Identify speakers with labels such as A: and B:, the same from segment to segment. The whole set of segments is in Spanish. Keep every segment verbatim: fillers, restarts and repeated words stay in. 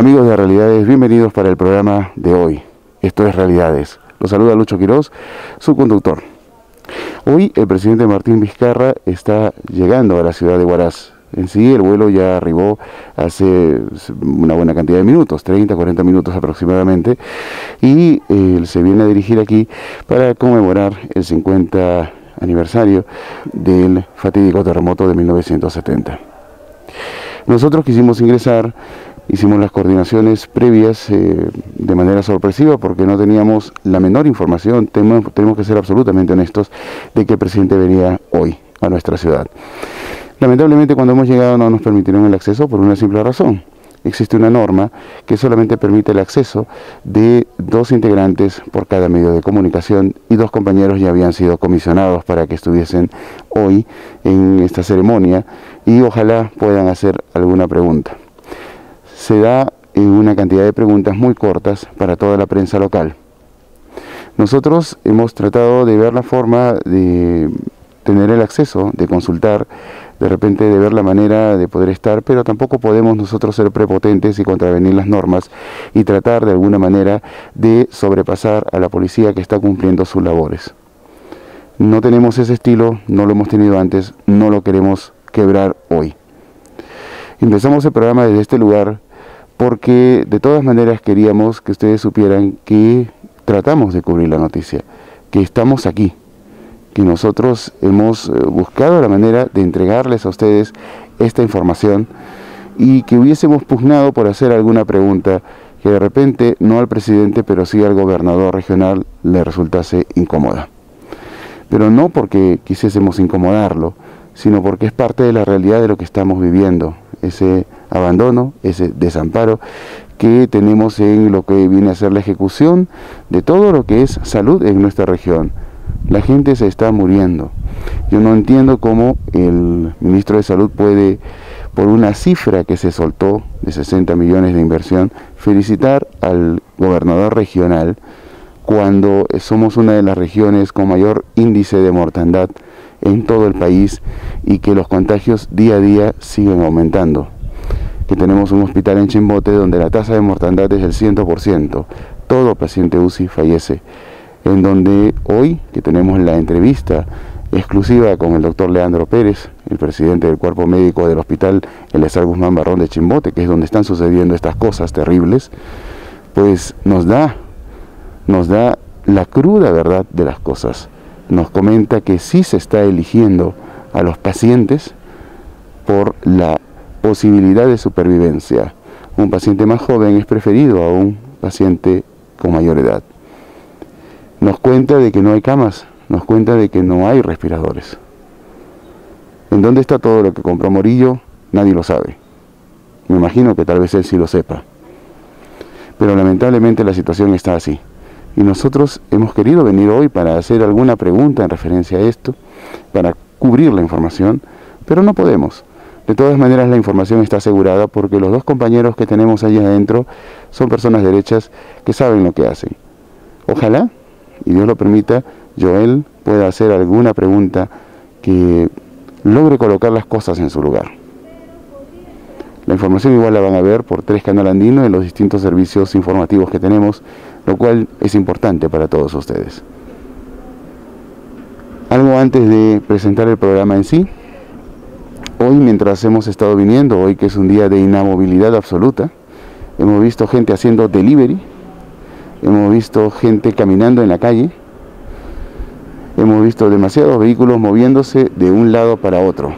A: Amigos de Realidades, bienvenidos para el programa de hoy. Esto es Realidades. Los saluda Lucho Quiroz, su conductor. Hoy el presidente Martín Vizcarra está llegando a la ciudad de Huaraz. En sí, el vuelo ya arribó hace una buena cantidad de minutos, treinta, cuarenta minutos aproximadamente, y eh, se viene a dirigir aquí para conmemorar el cincuenta aniversario del fatídico terremoto de mil novecientos setenta. Nosotros quisimos ingresar, hicimos las coordinaciones previas eh, de manera sorpresiva porque no teníamos la menor información, tenemos, tenemos que ser absolutamente honestos, de que el presidente venía hoy a nuestra ciudad. Lamentablemente, cuando hemos llegado no nos permitieron el acceso por una simple razón. Existe una norma que solamente permite el acceso de dos integrantes por cada medio de comunicación y dos compañeros ya habían sido comisionados para que estuviesen hoy en esta ceremonia y ojalá puedan hacer alguna pregunta. Se da una cantidad de preguntas muy cortas para toda la prensa local. Nosotros hemos tratado de ver la forma de tener el acceso, de consultar, de repente de ver la manera de poder estar, pero tampoco podemos nosotros ser prepotentes y contravenir las normas y tratar de alguna manera de sobrepasar a la policía que está cumpliendo sus labores. No tenemos ese estilo, no lo hemos tenido antes, no lo queremos quebrar hoy. Empezamos el programa desde este lugar porque de todas maneras queríamos que ustedes supieran que tratamos de cubrir la noticia, que estamos aquí, que nosotros hemos buscado la manera de entregarles a ustedes esta información y que hubiésemos pugnado por hacer alguna pregunta que de repente, no al presidente, pero sí al gobernador regional le resultase incómoda. Pero no porque quisiésemos incomodarlo, sino porque es parte de la realidad de lo que estamos viviendo, ese abandono, ese desamparo que tenemos en lo que viene a ser la ejecución de todo lo que es salud en nuestra región. La gente se está muriendo. Yo no entiendo cómo el ministro de Salud puede, por una cifra que se soltó de sesenta millones de inversión, felicitar al gobernador regional cuando somos una de las regiones con mayor índice de mortandad en todo el país y que los contagios día a día siguen aumentando. Que tenemos un hospital en Chimbote donde la tasa de mortandad es del cien por ciento. Todo paciente U C I fallece. En donde hoy, que tenemos la entrevista exclusiva con el doctor Leandro Pérez, el presidente del cuerpo médico del hospital Eleazar Guzmán Barrón de Chimbote, que es donde están sucediendo estas cosas terribles, pues nos da, nos da la cruda verdad de las cosas. Nos comenta que sí se está eligiendo a los pacientes por la posibilidad de supervivencia. Un paciente más joven es preferido a un paciente con mayor edad. Nos cuenta de que no hay camas, nos cuenta de que no hay respiradores. ¿En dónde está todo lo que compró Morillo? Nadie lo sabe. Me imagino que tal vez él sí lo sepa. Pero lamentablemente la situación está así. Y nosotros hemos querido venir hoy para hacer alguna pregunta en referencia a esto, para cubrir la información, pero no podemos. De todas maneras la información está asegurada porque los dos compañeros que tenemos allí adentro son personas derechas que saben lo que hacen. Ojalá, y Dios lo permita, Joel pueda hacer alguna pregunta que logre colocar las cosas en su lugar. La información igual la van a ver por tres Canal Andino en los distintos servicios informativos que tenemos, lo cual es importante para todos ustedes. Algo antes de presentar el programa en sí. Hoy, mientras hemos estado viniendo, hoy que es un día de inamovilidad absoluta, hemos visto gente haciendo delivery, hemos visto gente caminando en la calle, hemos visto demasiados vehículos moviéndose de un lado para otro.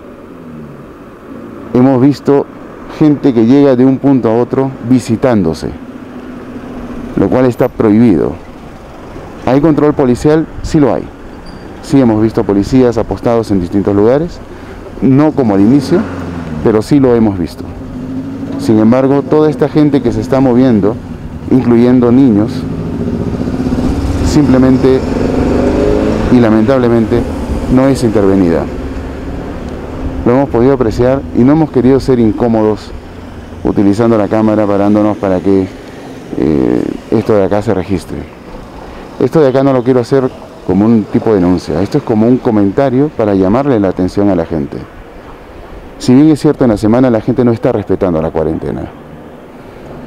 A: Hemos visto gente que llega de un punto a otro visitándose, lo cual está prohibido. ¿Hay control policial? Sí lo hay. Sí hemos visto policías apostados en distintos lugares, no como al inicio, pero sí lo hemos visto. Sin embargo, toda esta gente que se está moviendo, incluyendo niños, simplemente y lamentablemente no es intervenida. Lo hemos podido apreciar y no hemos querido ser incómodos utilizando la cámara, parándonos para que eh, esto de acá se registre. Esto de acá no lo quiero hacer como un tipo de denuncia, esto es como un comentario para llamarle la atención a la gente. Si bien es cierto, en la semana la gente no está respetando la cuarentena.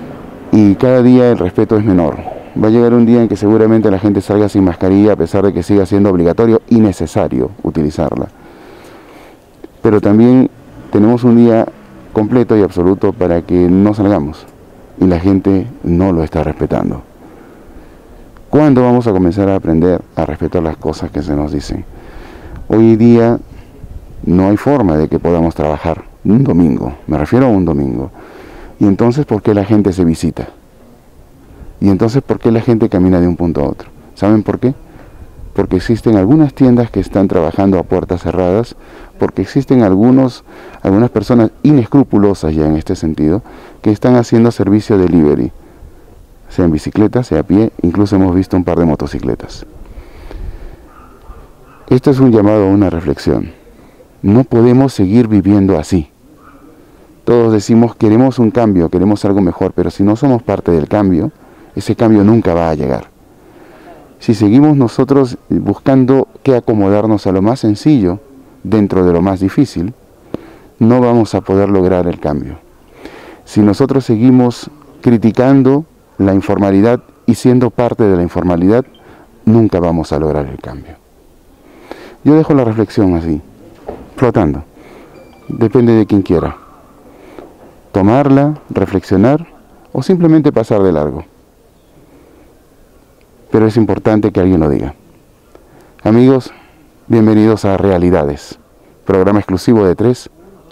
A: y cada día el respeto es menor. Va a llegar un día en que seguramente la gente salga sin mascarilla a pesar de que siga siendo obligatorio y necesario utilizarla. Pero también tenemos un día completo y absoluto para que no salgamos y la gente no lo está respetando. ¿Cuándo vamos a comenzar a aprender a respetar las cosas que se nos dicen? Hoy día no hay forma de que podamos trabajar un domingo, me refiero a un domingo. Y entonces, ¿por qué la gente se visita? Y entonces, ¿por qué la gente camina de un punto a otro? ¿Saben por qué? Porque existen algunas tiendas que están trabajando a puertas cerradas, porque existen algunos, algunas personas inescrupulosas ya en este sentido, que están haciendo servicio delivery, sea en bicicleta, sea a pie, incluso hemos visto un par de motocicletas. Esto es un llamado a una reflexión. No podemos seguir viviendo así. Todos decimos, queremos un cambio, queremos algo mejor, pero si no somos parte del cambio, ese cambio nunca va a llegar. Si seguimos nosotros buscando que acomodarnos a lo más sencillo dentro de lo más difícil, no vamos a poder lograr el cambio. Si nosotros seguimos criticando la informalidad y siendo parte de la informalidad, nunca vamos a lograr el cambio. Yo dejo la reflexión así, flotando. Depende de quien quiera. Tomarla, reflexionar o simplemente pasar de largo. Pero es importante que alguien lo diga. Amigos, bienvenidos a Realidades, programa exclusivo de tres.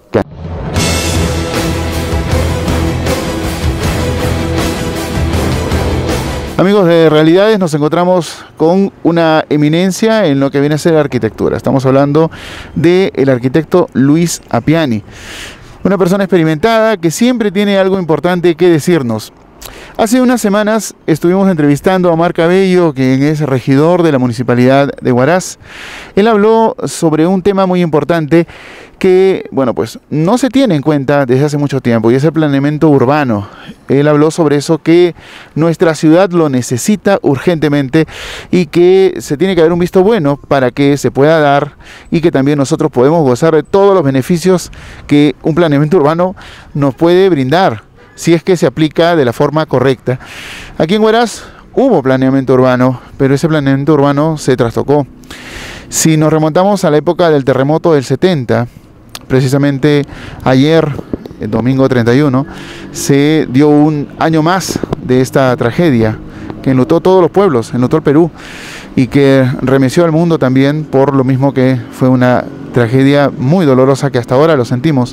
A: Amigos de Realidades, nos encontramos con una eminencia en lo que viene a ser arquitectura. Estamos hablando del arquitecto Luis Appiani, una persona experimentada que siempre tiene algo importante que decirnos. Hace unas semanas estuvimos entrevistando a Omar Cabello, quien es regidor de la Municipalidad de Huaraz. Él habló sobre un tema muy importante que, bueno, pues no se tiene en cuenta desde hace mucho tiempo, y es el planeamiento urbano. Él habló sobre eso, que nuestra ciudad lo necesita urgentemente y que se tiene que dar un visto bueno para que se pueda dar y que también nosotros podemos gozar de todos los beneficios que un planeamiento urbano nos puede brindar, si es que se aplica de la forma correcta. Aquí en Huaraz hubo planeamiento urbano, pero ese planeamiento urbano se trastocó. Si nos remontamos a la época del terremoto del setenta, precisamente ayer, el domingo treinta y uno, se dio un año más de esta tragedia que enlutó todos los pueblos, enlutó el Perú, y que remeció al mundo también, por lo mismo que fue una tragedia muy dolorosa que hasta ahora lo sentimos.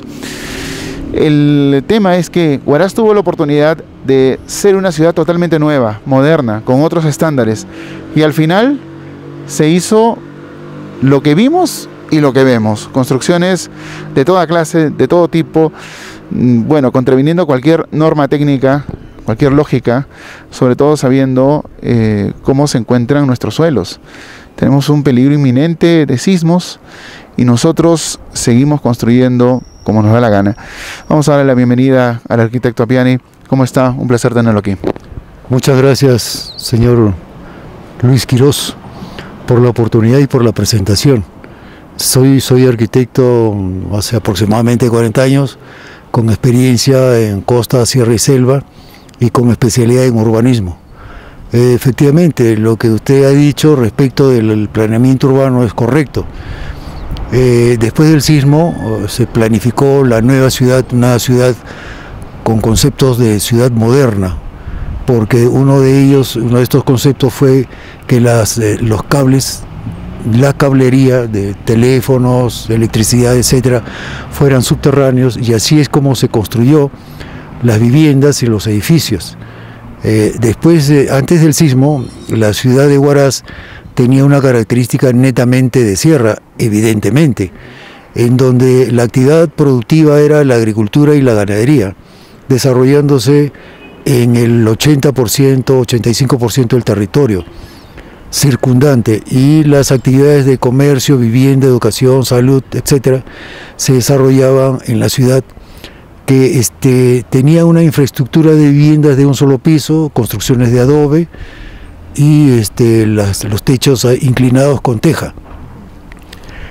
A: El tema es que Huaraz tuvo la oportunidad de ser una ciudad totalmente nueva, moderna, con otros estándares, y al final se hizo lo que vimos y lo que vemos: construcciones de toda clase, de todo tipo, bueno, contraviniendo cualquier norma técnica, cualquier lógica, sobre todo sabiendo eh, cómo se encuentran nuestros suelos. Tenemos un peligro inminente de sismos y nosotros seguimos construyendo como nos da la gana. Vamos a darle la bienvenida al arquitecto Appiani. ¿Cómo está? Un placer tenerlo aquí.
B: Muchas gracias, señor Luis Quirós, por la oportunidad y por la presentación. Soy, soy arquitecto hace aproximadamente cuarenta años, con experiencia en costa, sierra y selva, y con especialidad en urbanismo. Eh, efectivamente, lo que usted ha dicho respecto del planeamiento urbano es correcto. Eh, después del sismo se planificó la nueva ciudad, una ciudad con conceptos de ciudad moderna, porque uno de ellos, uno de estos conceptos fue que las, eh, los cables, la cablería de teléfonos, de electricidad, etcétera, fueran subterráneos, y así es como se construyó las viviendas y los edificios. Eh, después, de, antes del sismo, la ciudad de Huaraz tenía una característica netamente de sierra, evidentemente, en donde la actividad productiva era la agricultura y la ganadería, desarrollándose en el ochenta por ciento, ochenta y cinco por ciento del territorio circundante, y las actividades de comercio, vivienda, educación, salud, etcétera, se desarrollaban en la ciudad, que este, tenía una infraestructura de viviendas de un solo piso, construcciones de adobe, y este, las, los techos inclinados con teja.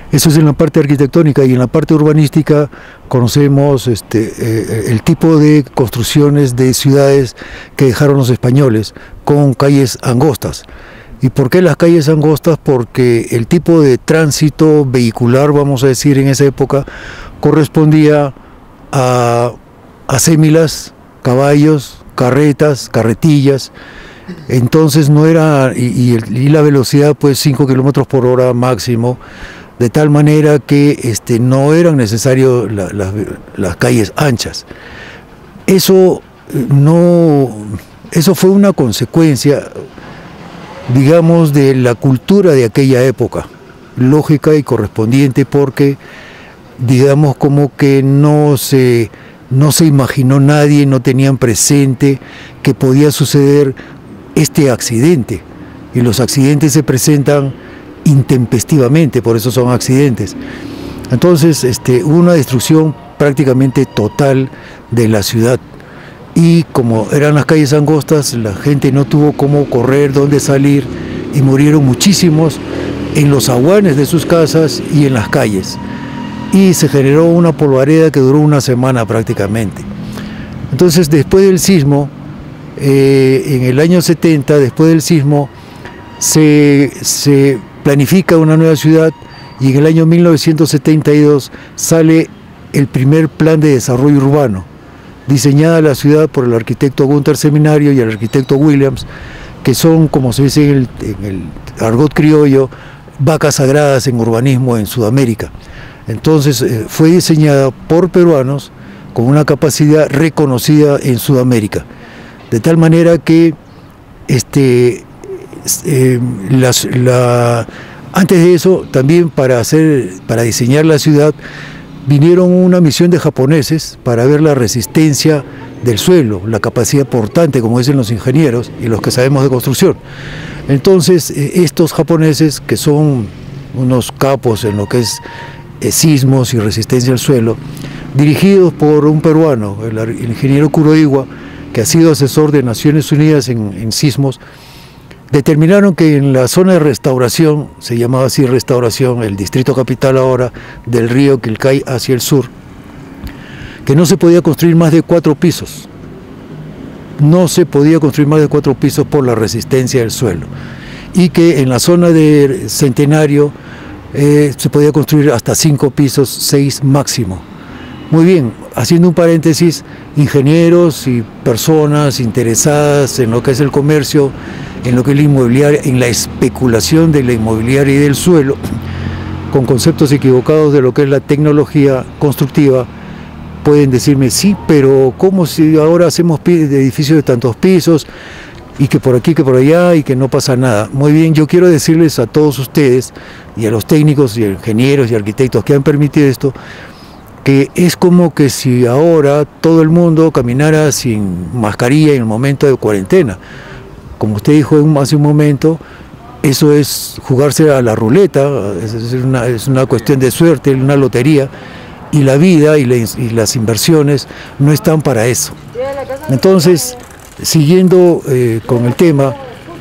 B: Eso es en la parte arquitectónica, y en la parte urbanística conocemos este, eh, el tipo de construcciones de ciudades que dejaron los españoles, con calles angostas. ¿Y por qué las calles angostas? Porque el tipo de tránsito vehicular, vamos a decir, en esa época correspondía a acémilas, caballos, carretas, carretillas. Entonces no era, y, y, el, y la velocidad pues cinco kilómetros por hora máximo, de tal manera que este, no eran necesarias la, la, las calles anchas. Eso, no, eso fue una consecuencia, digamos, de la cultura de aquella época, lógica y correspondiente, porque, digamos, como que no se, no se imaginó nadie, no tenían presente que podía suceder este accidente, y los accidentes se presentan intempestivamente, por eso son accidentes. Entonces este, hubo una destrucción prácticamente total de la ciudad, y como eran las calles angostas, la gente no tuvo cómo correr, dónde salir, y murieron muchísimos en los aguanes de sus casas y en las calles, y se generó una polvareda que duró una semana prácticamente. Entonces, después del sismo, eh, en el año setenta, después del sismo, se, se planifica una nueva ciudad, y en el año mil novecientos setenta y dos sale el primer plan de desarrollo urbano, diseñada la ciudad por el arquitecto Gunther Seminario y el arquitecto Williams, que son, como se dice en el, en el argot criollo, vacas sagradas en urbanismo en Sudamérica. Entonces eh, fue diseñada por peruanos con una capacidad reconocida en Sudamérica, de tal manera que este, eh, las, la, antes de eso, también para, hacer, para diseñar la ciudad, vinieron una misión de japoneses para ver la resistencia del suelo, la capacidad portante, como dicen los ingenieros y los que sabemos de construcción. Entonces, estos japoneses, que son unos capos en lo que es eh, sismos y resistencia al suelo, dirigidos por un peruano, el, el ingeniero Kuroiwa, que ha sido asesor de Naciones Unidas en, en sismos, determinaron que en la zona de restauración, se llamaba así restauración, el distrito capital ahora, del río Quilcay hacia el sur, que no se podía construir más de cuatro pisos. No se podía construir más de cuatro pisos por la resistencia del suelo. Y que en la zona de Centenario eh, se podía construir hasta cinco pisos, seis máximo. Muy bien, haciendo un paréntesis, ingenieros y personas interesadas en lo que es el comercio, en lo que es la inmobiliaria, en la especulación de la inmobiliaria y del suelo, con conceptos equivocados de lo que es la tecnología constructiva, pueden decirme, sí, pero ¿cómo si ahora hacemos edificios de tantos pisos, y que por aquí, que por allá, y que no pasa nada? Muy bien, yo quiero decirles a todos ustedes, y a los técnicos y ingenieros y arquitectos que han permitido esto, que es como que si ahora todo el mundo caminara sin mascarilla en el momento de cuarentena. Como usted dijo hace un momento, eso es jugarse a la ruleta, es una, es una cuestión de suerte, una lotería, y la vida y, la, y las inversiones no están para eso. Entonces, siguiendo eh, con el tema,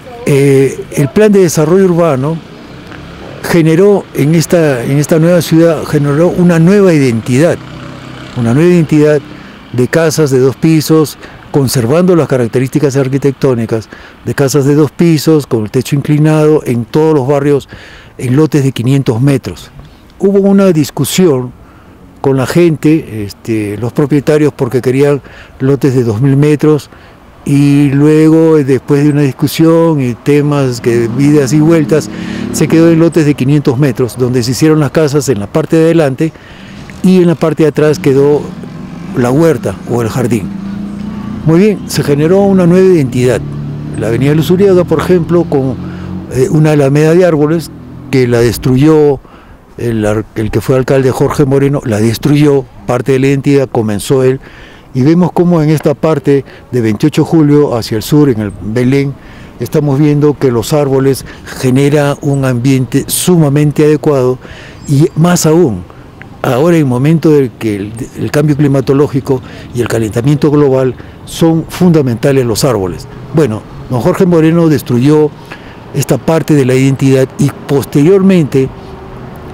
B: eh, el plan de desarrollo urbano generó en esta, en esta nueva ciudad, generó una nueva identidad, una nueva identidad de casas de dos pisos, conservando las características arquitectónicas de casas de dos pisos, con el techo inclinado, en todos los barrios, en lotes de quinientos metros. Hubo una discusión con la gente, este, los propietarios, porque querían lotes de dos mil metros, y luego, después de una discusión y temas, que idas y vueltas, se quedó en lotes de quinientos metros, donde se hicieron las casas en la parte de adelante, y en la parte de atrás quedó la huerta o el jardín. Muy bien, se generó una nueva identidad. La avenida Luzuriaga, por ejemplo, con eh, una alameda de árboles que la destruyó el, el que fue alcalde Jorge Moreno, la destruyó, parte de la identidad, comenzó él, y vemos cómo en esta parte de veintiocho de julio hacia el sur, en el Belén, estamos viendo que los árboles generan un ambiente sumamente adecuado, y más aún, ahora en el momento de que el, el cambio climatológico y el calentamiento global son fundamentales los árboles. Bueno, don Jorge Moreno destruyó esta parte de la identidad, y posteriormente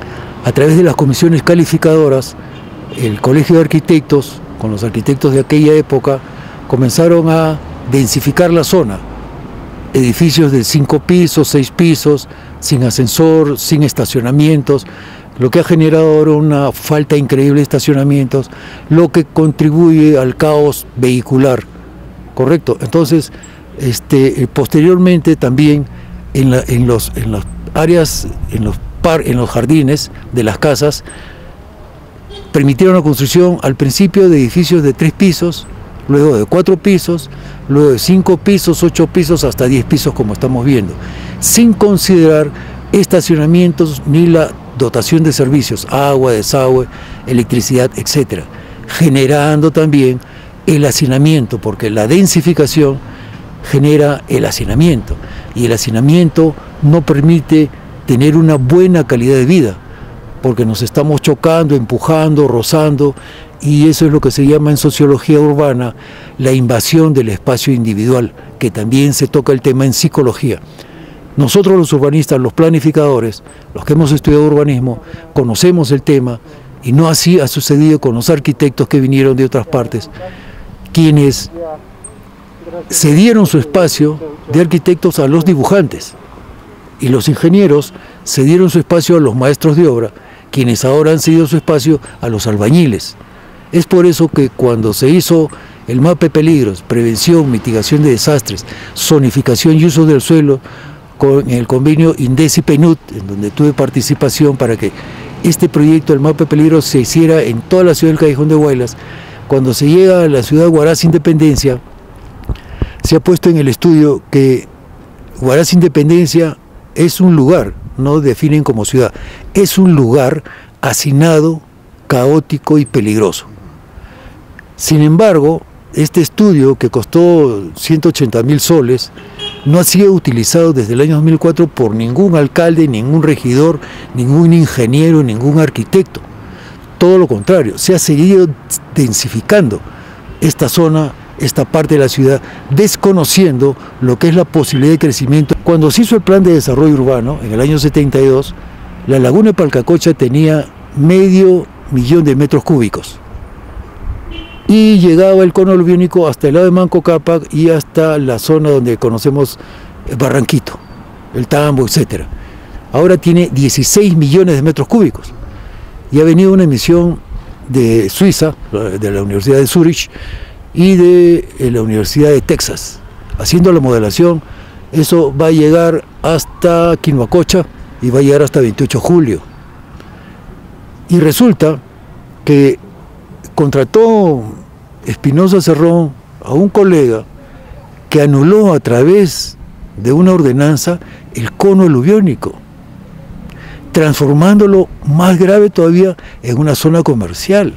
B: a través de las comisiones calificadoras, el Colegio de Arquitectos, con los arquitectos de aquella época, comenzaron a densificar la zona. Edificios de cinco pisos, seis pisos, sin ascensor, sin estacionamientos, lo que ha generado ahora una falta increíble de estacionamientos, lo que contribuye al caos vehicular, ¿correcto? Entonces, este, posteriormente también en, la, en, los, en las áreas, en los, par, en los jardines de las casas, permitieron la construcción al principio de edificios de tres pisos, luego de cuatro pisos, luego de cinco pisos, ocho pisos, hasta diez pisos como estamos viendo, sin considerar estacionamientos ni la dotación de servicios, agua, desagüe, electricidad, etcétera, generando también el hacinamiento, porque la densificación genera el hacinamiento, y el hacinamiento no permite tener una buena calidad de vida, porque nos estamos chocando, empujando, rozando, y eso es lo que se llama en sociología urbana la invasión del espacio individual, que también se toca el tema en psicología. Nosotros los urbanistas, los planificadores, los que hemos estudiado urbanismo, conocemos el tema, y no así ha sucedido con los arquitectos que vinieron de otras partes, quienes cedieron su espacio de arquitectos a los dibujantes, y los ingenieros cedieron su espacio a los maestros de obra, quienes ahora han cedido su espacio a los albañiles. Es por eso que cuando se hizo el mapa de peligros, prevención, mitigación de desastres, zonificación y uso del suelo, con el convenio INDECI-PNUD, en donde tuve participación para que este proyecto, el mapa de peligros, se hiciera en toda la ciudad del Callejón de Huaylas, cuando se llega a la ciudad de Huaraz Independencia, se ha puesto en el estudio que Huaraz Independencia es un lugar, no definen como ciudad, es un lugar hacinado, caótico y peligroso. Sin embargo, este estudio, que costó ciento ochenta mil soles, no ha sido utilizado desde el año dos mil cuatro por ningún alcalde, ningún regidor, ningún ingeniero, ningún arquitecto. Todo lo contrario, se ha seguido densificando esta zona, esta parte de la ciudad, desconociendo lo que es la posibilidad de crecimiento. Cuando se hizo el plan de desarrollo urbano, en el año setenta y dos, la laguna de Palcacocha tenía medio millón de metros cúbicos. Y llegaba el cono aluviónico hasta el lado de Manco Cápac y hasta la zona donde conocemos Barranquito, el Tambo, etcétera. Ahora tiene dieciséis millones de metros cúbicos. Y ha venido una emisión de Suiza, de la Universidad de Zurich, y de la Universidad de Texas. Haciendo la modelación, eso va a llegar hasta Quinoacocha y va a llegar hasta veintiocho de julio. Y resulta que contrató Espinosa Cerrón a un colega que anuló a través de una ordenanza el cono aluviónico, transformándolo más grave todavía en una zona comercial,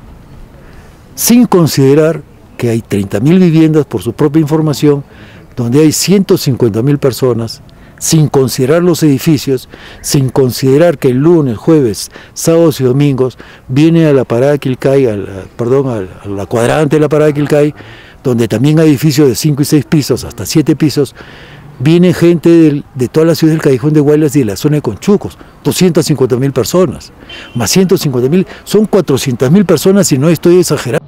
B: sin considerar que hay treinta mil viviendas, por su propia información, donde hay ciento cincuenta mil personas, sin considerar los edificios, sin considerar que el lunes, jueves, sábados y domingos viene a la parada Quilcay, a la, perdón, a la cuadrante de la parada Quilcay, donde también hay edificios de cinco y seis pisos, hasta siete pisos, viene gente de, de toda la ciudad del Callejón de Huaylas y de la zona de Conchucos, doscientas cincuenta mil personas, más ciento cincuenta mil, son cuatrocientas mil personas, y no estoy exagerando.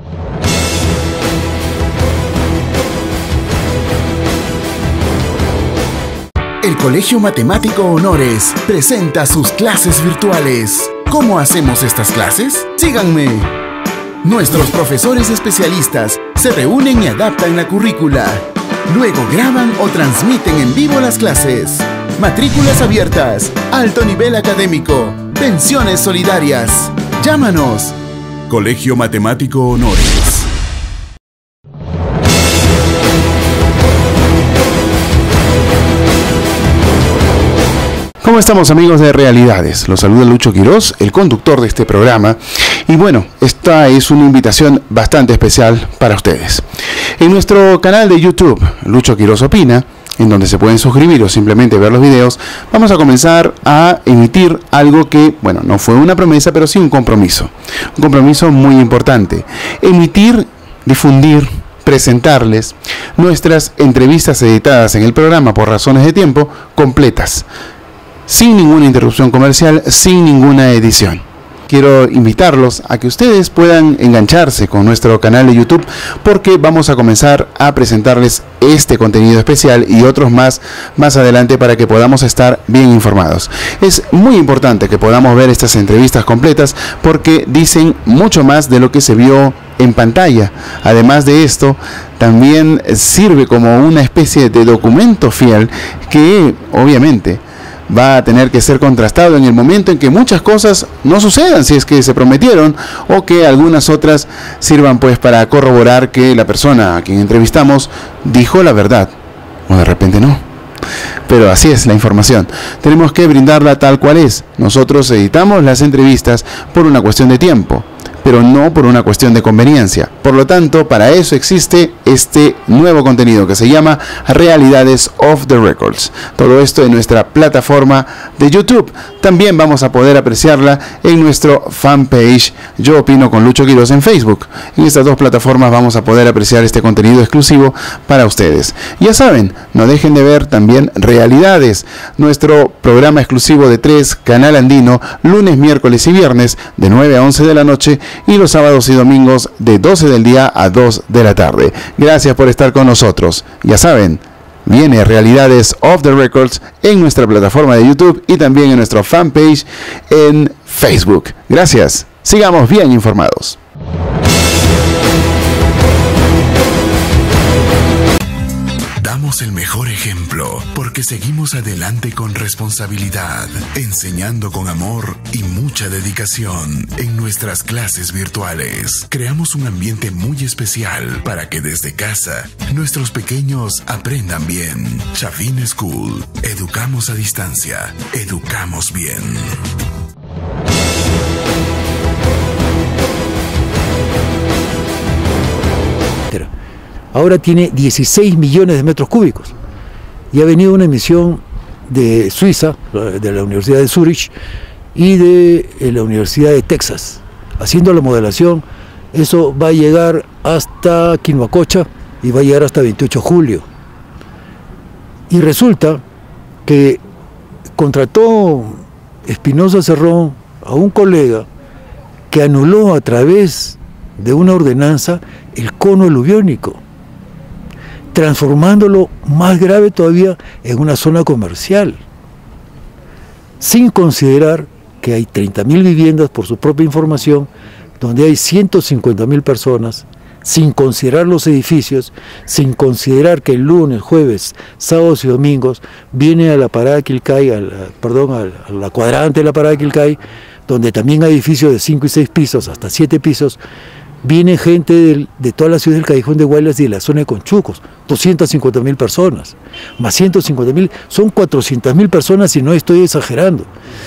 C: El Colegio Matemático Honores presenta sus clases virtuales. ¿Cómo hacemos estas clases? Síganme. Nuestros profesores especialistas se reúnen y adaptan la currícula. Luego graban o transmiten en vivo las clases. Matrículas abiertas, alto nivel académico, pensiones solidarias. Llámanos. Colegio Matemático Honores.
A: ¿Cómo estamos, amigos de Realidades? Los saluda Lucho Quiroz, el conductor de este programa. Y bueno, esta es una invitación bastante especial para ustedes. En nuestro canal de YouTube, Lucho Quiroz Opina, en donde se pueden suscribir o simplemente ver los videos, vamos a comenzar a emitir algo que, bueno, no fue una promesa, pero sí un compromiso. Un compromiso muy importante. Emitir, difundir, presentarles nuestras entrevistas editadas en el programa por razones de tiempo completas. sin ninguna interrupción comercial, sin ninguna edición. Quiero invitarlos a que ustedes puedan engancharse con nuestro canal de YouTube, porque vamos a comenzar a presentarles este contenido especial y otros más más adelante para que podamos estar bien informados. Es muy importante que podamos ver estas entrevistas completas porque dicen mucho más de lo que se vio en pantalla. Además de esto, también sirve como una especie de documento fiel que obviamente va a tener que ser contrastado en el momento en que muchas cosas no sucedan, si es que se prometieron, o que algunas otras sirvan pues para corroborar que la persona a quien entrevistamos dijo la verdad, o de repente no. Pero así es la información, tenemos que brindarla tal cual es. Nosotros editamos las entrevistas por una cuestión de tiempo, pero no por una cuestión de conveniencia. Por lo tanto, para eso existe este nuevo contenido que se llama Realidades Off the Records. Todo esto en nuestra plataforma de YouTube. También vamos a poder apreciarla en nuestro fanpage Yo Opino con Lucho Quiroz en Facebook. En estas dos plataformas vamos a poder apreciar este contenido exclusivo para ustedes. Ya saben, no dejen de ver también Realidades, nuestro programa exclusivo de tres, Canal Andino, lunes, miércoles y viernes de nueve a once de la noche, y los sábados y domingos de doce del día a dos de la tarde. Gracias por estar con nosotros. Ya saben, viene Realidades Off the Records en nuestra plataforma de YouTube y también en nuestro fanpage en Facebook. Gracias. Sigamos bien informados.
C: Damos el mejor ejemplo porque seguimos adelante con responsabilidad, enseñando con amor y mucha dedicación en nuestras clases virtuales. Creamos un ambiente muy especial para que desde casa nuestros pequeños aprendan bien. Chafin School. Educamos a distancia. Educamos bien.
B: Ahora tiene dieciséis millones de metros cúbicos y ha venido una emisión de Suiza, de la Universidad de Zurich y de la Universidad de Texas, haciendo la modelación. Eso va a llegar hasta Quinoacocha y va a llegar hasta veintiocho de julio. Y resulta que contrató Espinosa Cerrón a un colega que anuló a través de una ordenanza el cono aluviónico, transformándolo más grave todavía en una zona comercial, sin considerar que hay treinta mil viviendas, por su propia información, donde hay ciento cincuenta mil personas, sin considerar los edificios, sin considerar que el lunes, jueves, sábados y domingos viene a la parada Quilcay, a la, perdón, a la, a la cuadrante de la parada Quilcay, donde también hay edificios de cinco y seis pisos, hasta siete pisos. Viene gente de, de toda la ciudad del Callejón de Guaylas y de la zona de Conchucos, doscientas cincuenta mil personas, más ciento cincuenta mil, son cuatrocientas mil personas y no estoy exagerando.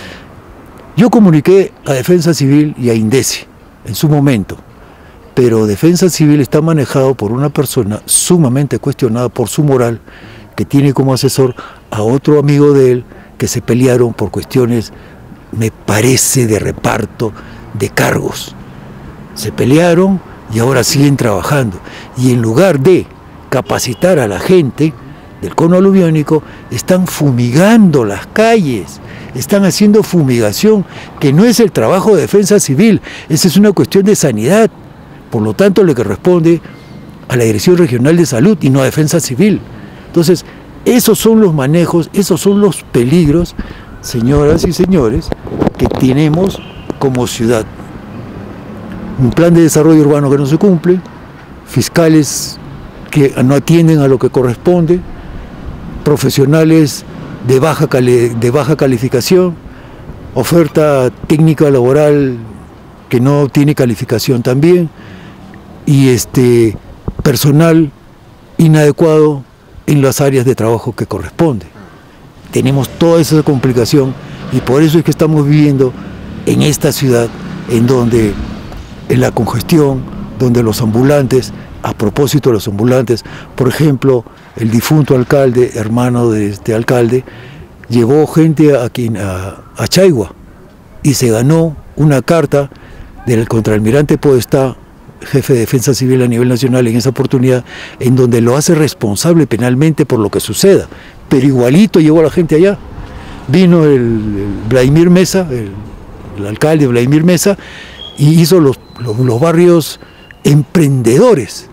B: Yo comuniqué a Defensa Civil y a INDECI en su momento, pero Defensa Civil está manejado por una persona sumamente cuestionada por su moral, que tiene como asesor a otro amigo de él que se pelearon por cuestiones, me parece, de reparto de cargos. Se pelearon y ahora siguen trabajando. Y en lugar de capacitar a la gente del cono aluviónico, están fumigando las calles, están haciendo fumigación, que no es el trabajo de Defensa Civil, esa es una cuestión de sanidad. Por lo tanto, le corresponde a la Dirección Regional de Salud y no a Defensa Civil. Entonces, esos son los manejos, esos son los peligros, señoras y señores, que tenemos como ciudad. Un plan de desarrollo urbano que no se cumple, fiscales que no atienden a lo que corresponde, profesionales de baja, cali de baja calificación, oferta técnica laboral que no tiene calificación también, y este personal inadecuado en las áreas de trabajo que corresponde. Tenemos toda esa complicación y por eso es que estamos viviendo en esta ciudad en donde en la congestión, donde los ambulantes, a propósito de los ambulantes, por ejemplo, el difunto alcalde, hermano de este alcalde, llevó gente aquí a, a Chaigua y se ganó una carta del contraalmirante Podestá, jefe de Defensa Civil a nivel nacional en esa oportunidad, en donde lo hace responsable penalmente por lo que suceda, pero igualito llevó a la gente allá. vino el, el Vladimir Mesa, el, el alcalde Vladimir Mesa, y hizo los, los, los barrios emprendedores,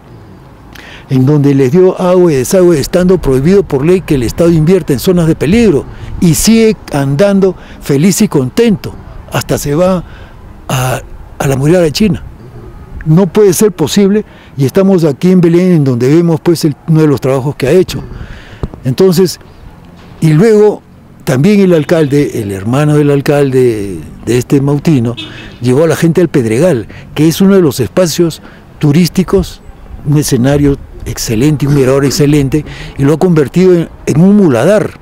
B: en donde les dio agua y desagüe, estando prohibido por ley que el Estado invierta en zonas de peligro, y sigue andando feliz y contento, hasta se va a, a la muralla de China. No puede ser posible, y estamos aquí en Belén, en donde vemos pues el, uno de los trabajos que ha hecho. Entonces, y luego también el alcalde, el hermano del alcalde de este Mautino, llevó a la gente al Pedregal, que es uno de los espacios turísticos, un escenario excelente, un mirador excelente, y lo ha convertido en, en un muladar,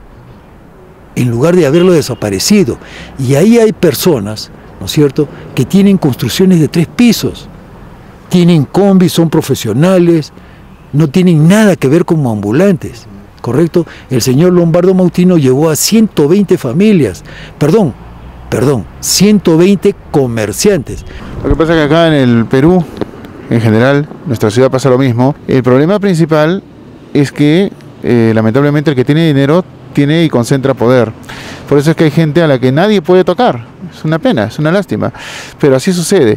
B: en lugar de haberlo desaparecido. Y ahí hay personas, ¿no es cierto?, que tienen construcciones de tres pisos, tienen combis, son profesionales, no tienen nada que ver como ambulantes, ¿correcto? El señor Lombardo Mautino llevó a ciento veinte familias, perdón, perdón, ciento veinte comerciantes.
A: Lo que pasa es que acá en el Perú, en general, nuestra ciudad pasa lo mismo. El problema principal es que, eh, lamentablemente, el que tiene dinero tiene y concentra poder. Por eso es que hay gente a la que nadie puede tocar. Es una pena, es una lástima, pero así sucede.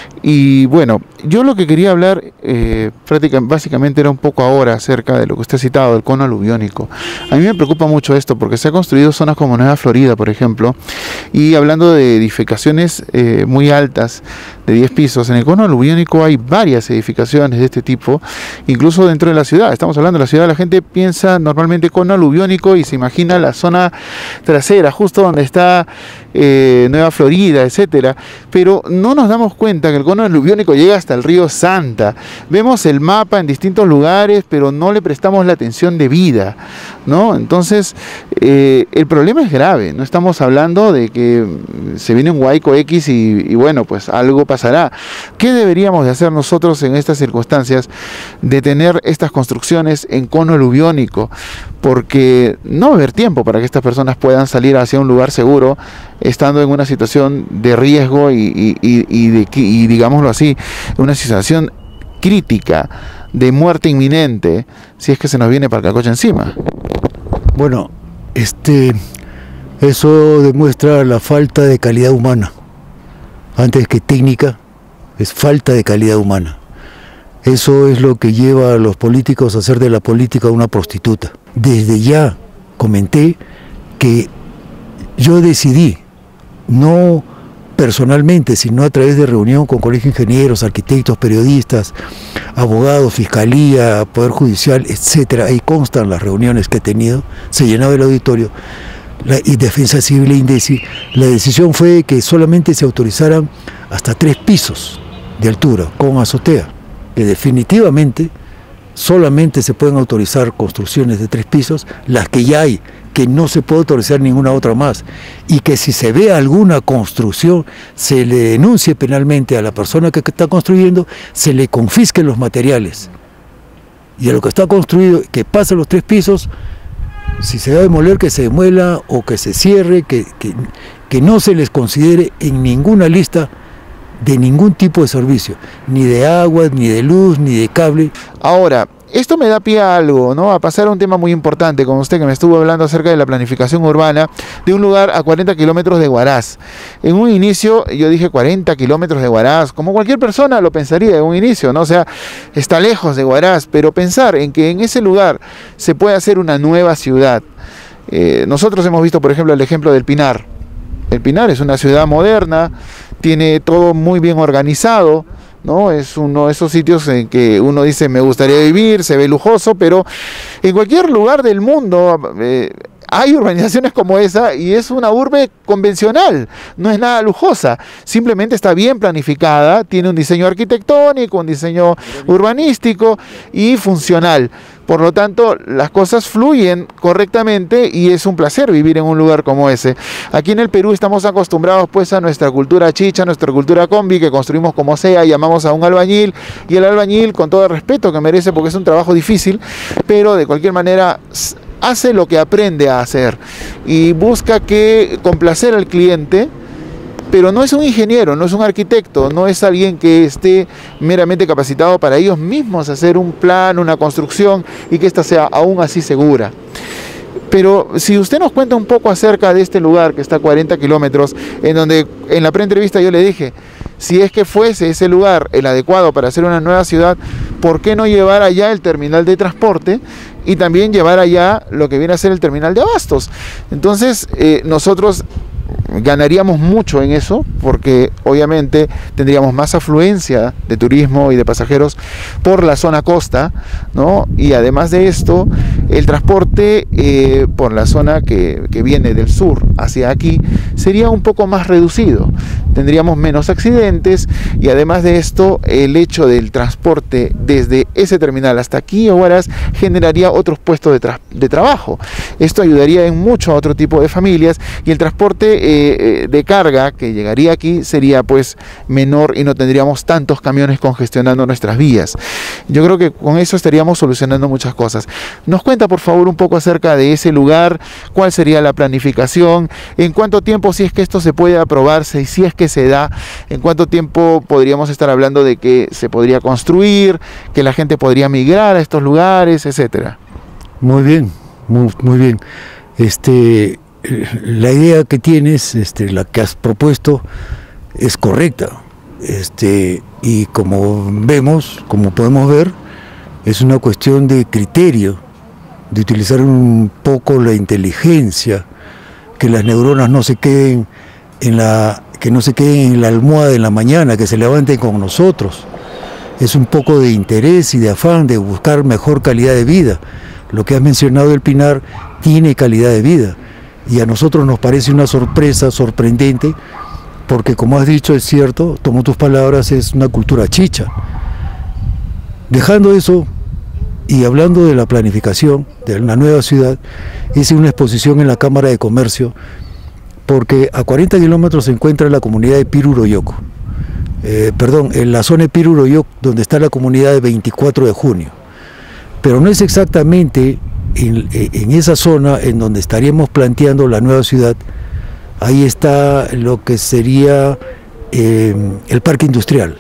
A: Y bueno, yo lo que quería hablar eh, prácticamente, básicamente era un poco ahora acerca de lo que usted ha citado, del cono aluviónico. A mí me preocupa mucho esto porque se han construido zonas como Nueva Florida, por ejemplo, y hablando de edificaciones eh, muy altas, de diez pisos, en el cono aluviónico hay varias edificaciones de este tipo, incluso dentro de la ciudad. Estamos hablando de la ciudad, la gente piensa normalmente cono aluviónico y se imagina la zona trasera, justo donde está eh, Nueva Florida, etcétera, pero no nos damos cuenta que el cono aluviónico llega hasta el río Santa. Vemos el mapa en distintos lugares, pero no le prestamos la atención debida, ¿no? Entonces, eh, el problema es grave. No estamos hablando de que se viene un huaico X y, y bueno, pues algo pasará. ¿Qué deberíamos de hacer nosotros en estas circunstancias de tener estas construcciones en cono aluviónico? Porque no va a haber tiempo para que estas personas puedan salir hacia un lugar seguro, estando en una situación de riesgo y, y, y, y, de, y digámoslo así, una situación crítica de muerte inminente, si es que se nos viene Palcacocha encima.
B: Bueno, este, eso demuestra la falta de calidad humana. Antes que técnica, es falta de calidad humana. Eso es lo que lleva a los políticos a hacer de la política una prostituta. Desde ya comenté que yo decidí, no personalmente, sino a través de reunión con colegios de ingenieros, arquitectos, periodistas, abogados, fiscalía, poder judicial, etcétera. Ahí constan las reuniones que he tenido, se llenaba el auditorio, la, y Defensa Civil e INDECI. La decisión fue que solamente se autorizaran hasta tres pisos de altura, con azotea, que definitivamente solamente se pueden autorizar construcciones de tres pisos, las que ya hay, que no se puede autorizar ninguna otra más, y que si se ve alguna construcción, se le denuncie penalmente a la persona que está construyendo, se le confisquen los materiales, y a lo que está construido, que pase los tres pisos, si se va a demoler, que se demuela o que se cierre, que, que, que no se les considere en ninguna lista de ningún tipo de servicio, ni de agua, ni de luz, ni de cable.
A: Ahora, esto me da pie a algo, ¿no? A pasar a un tema muy importante con usted, que me estuvo hablando acerca de la planificación urbana de un lugar a cuarenta kilómetros de Huaraz. En un inicio yo dije cuarenta kilómetros de Huaraz, como cualquier persona lo pensaría en un inicio, ¿no? O sea, está lejos de Huaraz, pero pensar en que en ese lugar se puede hacer una nueva ciudad. Eh, nosotros hemos visto, por ejemplo, el ejemplo del Pinar. El Pinar es una ciudad moderna, tiene todo muy bien organizado, ¿no? Es uno de esos sitios en que uno dice me gustaría vivir, se ve lujoso, pero en cualquier lugar del mundo eh, hay urbanizaciones como esa y es una urbe convencional, no es nada lujosa, simplemente está bien planificada, tiene un diseño arquitectónico, un diseño urbanístico y funcional. Por lo tanto, las cosas fluyen correctamente y es un placer vivir en un lugar como ese. Aquí en el Perú estamos acostumbrados pues a nuestra cultura chicha, nuestra cultura combi, que construimos como sea, llamamos a un albañil, y el albañil, con todo el respeto que merece porque es un trabajo difícil, pero de cualquier manera hace lo que aprende a hacer y busca que complacer al cliente, pero no es un ingeniero, no es un arquitecto, no es alguien que esté meramente capacitado para ellos mismos hacer un plan, una construcción y que ésta sea aún así segura.
D: Pero si usted nos cuenta un poco acerca de este lugar que está a cuarenta kilómetros, en donde en la preentrevista yo le dije, si es que fuese ese lugar el adecuado para hacer una nueva ciudad, ¿por qué no llevar allá el terminal de transporte y también llevar allá lo que viene a ser el terminal de abastos? Entonces, eh, nosotros ganaríamos mucho en eso, porque obviamente tendríamos más afluencia de turismo y de pasajeros por la zona costa, ¿no? Y además de esto, el transporte eh, por la zona que, que viene del sur hacia aquí sería un poco más reducido, tendríamos menos accidentes, y además de esto, el hecho del transporte desde ese terminal hasta aquí a Huaraz generaría otros puestos de, tra de trabajo. Esto ayudaría en mucho a otro tipo de familias, y el transporte eh, de carga que llegaría aquí sería pues menor y no tendríamos tantos camiones congestionando nuestras vías. Yo creo que con eso estaríamos solucionando muchas cosas. Nos cuenta por favor un poco acerca de ese lugar, cuál sería la planificación, en cuánto tiempo, si es que esto se puede aprobarse y si es que se da, en cuánto tiempo podríamos estar hablando de que se podría construir, que la gente podría migrar a estos lugares, etcétera.
B: Muy bien, muy, muy bien. Este, la idea que tienes, este, la que has propuesto, es correcta. Este, y como vemos, como podemos ver, es una cuestión de criterio, de utilizar un poco la inteligencia, que las neuronas no se queden en la, que no se queden en la almohada en la mañana, que se levanten con nosotros. Es un poco de interés y de afán de buscar mejor calidad de vida. Lo que has mencionado del Pinar tiene calidad de vida, y a nosotros nos parece una sorpresa sorprendente, porque como has dicho, es cierto, tomo tus palabras, es una cultura chicha. Dejando eso y hablando de la planificación de una nueva ciudad, hice una exposición en la Cámara de Comercio, porque a cuarenta kilómetros se encuentra la comunidad de Piruroyoco, eh, perdón, en la zona de Piruroyoco, donde está la comunidad de veinticuatro de junio, pero no es exactamente en, en esa zona en donde estaríamos planteando la nueva ciudad. Ahí está lo que sería eh, el parque industrial.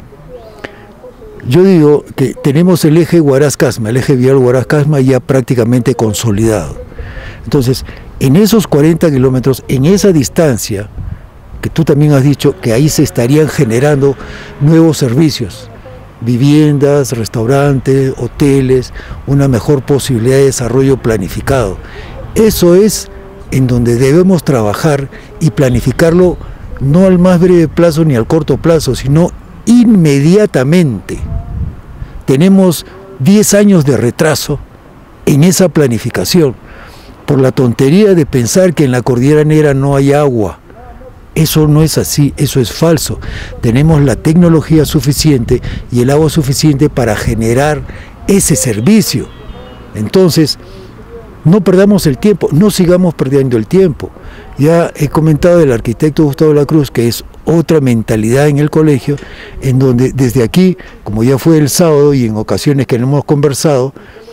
B: Yo digo que tenemos el eje Huaraz-Casma, el eje vial Huaraz-Casma ya prácticamente consolidado. Entonces, en esos cuarenta kilómetros, en esa distancia, que tú también has dicho que ahí se estarían generando nuevos servicios, viviendas, restaurantes, hoteles, una mejor posibilidad de desarrollo planificado. Eso es en donde debemos trabajar y planificarlo no al más breve plazo ni al corto plazo, sino inmediatamente. Tenemos diez años de retraso en esa planificación por la tontería de pensar que en la Cordillera Negra no hay agua. Eso no es así, eso es falso. Tenemos la tecnología suficiente y el agua suficiente para generar ese servicio. Entonces, no perdamos el tiempo, no sigamos perdiendo el tiempo. Ya he comentado del arquitecto Gustavo de la Cruz, que es otra mentalidad en el colegio, en donde desde aquí, como ya fue el sábado y en ocasiones que no hemos conversado,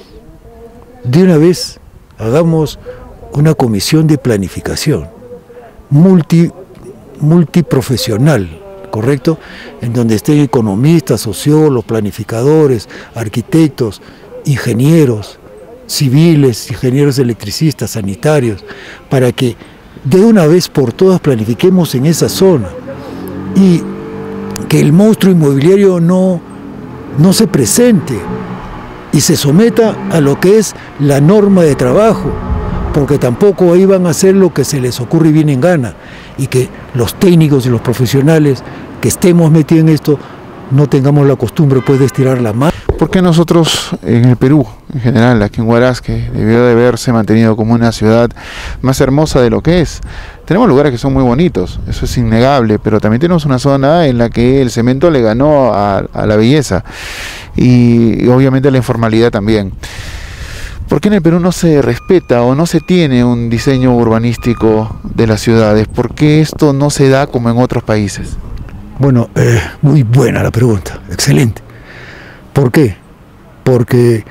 B: de una vez hagamos una comisión de planificación multi, multiprofesional, ¿correcto? En donde estén economistas, sociólogos, planificadores, arquitectos, ingenieros civiles, ingenieros electricistas, sanitarios, para que de una vez por todas planifiquemos en esa zona y que el monstruo inmobiliario no, no se presente y se someta a lo que es la norma de trabajo, porque tampoco ahí van a hacer lo que se les ocurre y bien en gana, y que los técnicos y los profesionales que estemos metidos en esto no tengamos la costumbre pues de estirar la mano.
D: ¿Por qué nosotros en el Perú, en general, aquí en Huaraz, que debió de haberse mantenido como una ciudad más hermosa de lo que es? Tenemos lugares que son muy bonitos, eso es innegable, pero también tenemos una zona en la que el cemento le ganó a, a la belleza y, y obviamente la informalidad también. ¿Por qué en el Perú no se respeta o no se tiene un diseño urbanístico de las ciudades? ¿Por qué esto no se da como en otros países?
B: Bueno, eh, muy buena la pregunta, excelente. ¿Por qué? Porque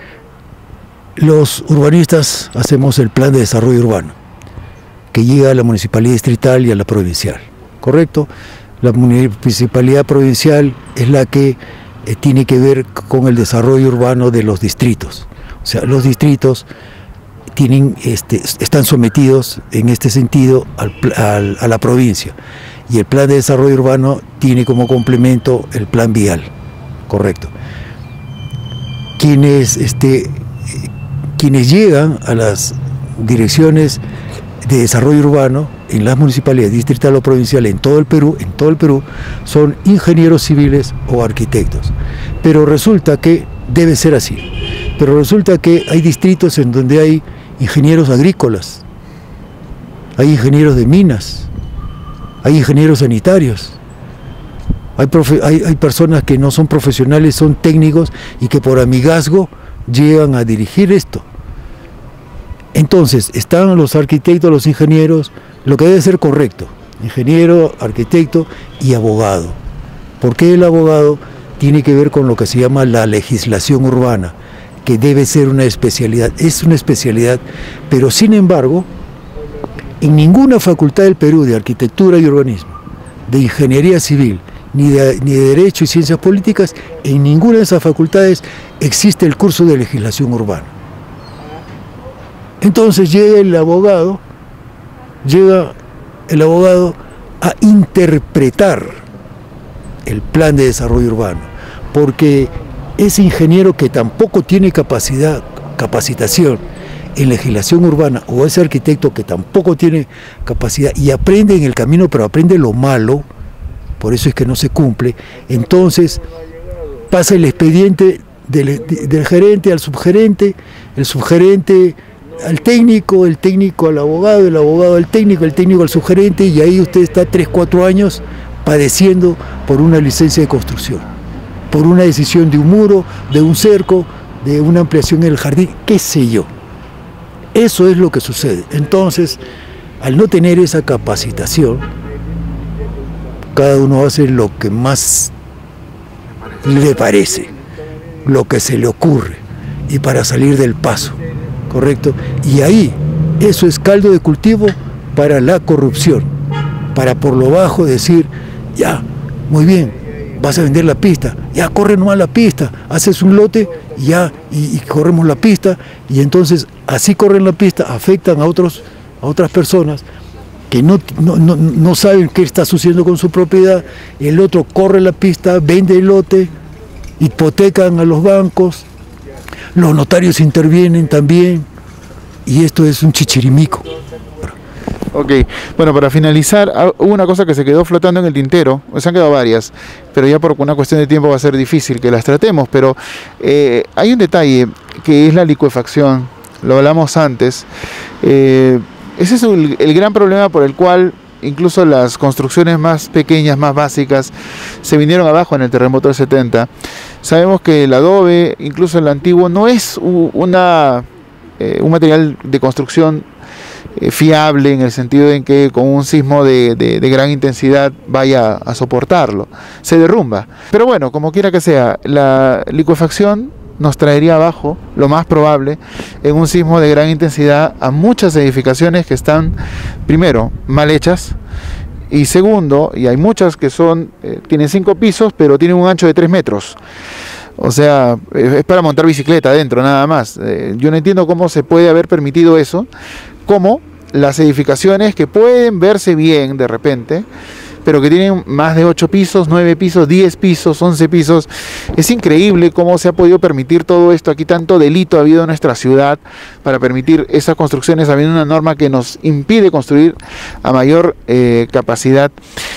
B: los urbanistas hacemos el plan de desarrollo urbano, que llega a la municipalidad distrital y a la provincial, ¿correcto? La municipalidad provincial es la que eh, tiene que ver con el desarrollo urbano de los distritos. O sea, los distritos tienen, este, están sometidos en este sentido al, al, a la provincia. Y el plan de desarrollo urbano tiene como complemento el plan vial, correcto. Quienes, este, quienes llegan a las direcciones de desarrollo urbano en las municipalidades distritales o provinciales en todo el Perú, en todo el Perú, son ingenieros civiles o arquitectos. Pero resulta que debe ser así. Pero resulta que hay distritos en donde hay ingenieros agrícolas, hay ingenieros de minas, hay ingenieros sanitarios, hay, profe hay, hay personas que no son profesionales, son técnicos y que por amigazgo llegan a dirigir esto. Entonces, están los arquitectos, los ingenieros, lo que debe ser correcto, ingeniero, arquitecto y abogado. ¿Por qué el abogado? Tiene que ver con lo que se llama la legislación urbana, que debe ser una especialidad, es una especialidad, pero sin embargo, en ninguna facultad del Perú de arquitectura y urbanismo, de ingeniería civil, ni de, ni de derecho y ciencias políticas, en ninguna de esas facultades existe el curso de legislación urbana. Entonces llega el abogado, llega el abogado a interpretar el plan de desarrollo urbano, porque ese ingeniero que tampoco tiene capacidad, capacitación en legislación urbana, o ese arquitecto que tampoco tiene capacidad y aprende en el camino, pero aprende lo malo, por eso es que no se cumple, entonces pasa el expediente del, del gerente al subgerente, el subgerente al técnico, el técnico al abogado, el abogado al técnico, el técnico al subgerente, y ahí usted está tres, cuatro años padeciendo por una licencia de construcción, por una decisión de un muro, de un cerco, de una ampliación en el jardín, qué sé yo. Eso es lo que sucede. Entonces, al no tener esa capacitación, cada uno hace lo que más le parece, lo que se le ocurre, y para salir del paso, ¿correcto? Y ahí, eso es caldo de cultivo para la corrupción, para por lo bajo decir, ya, muy bien, vas a vender la pista, ya corre nomás la pista, haces un lote y ya, y, y corremos la pista, y entonces así corren la pista, afectan a, otros, a otras personas que no, no, no, no saben qué está sucediendo con su propiedad, el otro corre la pista, vende el lote, hipotecan a los bancos, los notarios intervienen también, y esto es un chichirimico.
D: Ok, bueno, para finalizar, hubo una cosa que se quedó flotando en el tintero, se han quedado varias, pero ya por una cuestión de tiempo va a ser difícil que las tratemos, pero eh, hay un detalle que es la licuefacción, lo hablamos antes, eh, ese es el, el gran problema por el cual incluso las construcciones más pequeñas, más básicas, se vinieron abajo en el terremoto del setenta. Sabemos que el adobe, incluso el antiguo, no es una, eh, un material de construcción eh, fiable en el sentido en que con un sismo de, de, de gran intensidad vaya a soportarlo, se derrumba. Pero bueno, como quiera que sea, la licuefacción nos traería abajo, lo más probable, en un sismo de gran intensidad a muchas edificaciones que están, primero, mal hechas, y segundo, y hay muchas que son, eh, tienen cinco pisos, pero tienen un ancho de tres metros. O sea, es para montar bicicleta adentro, nada más. Eh, yo no entiendo cómo se puede haber permitido eso, cómo las edificaciones que pueden verse bien de repente, pero que tienen más de ocho pisos, nueve pisos, diez pisos, once pisos. Es increíble cómo se ha podido permitir todo esto. Aquí tanto delito ha habido en nuestra ciudad para permitir esas construcciones, habiendo una norma que nos impide construir a mayor eh, capacidad.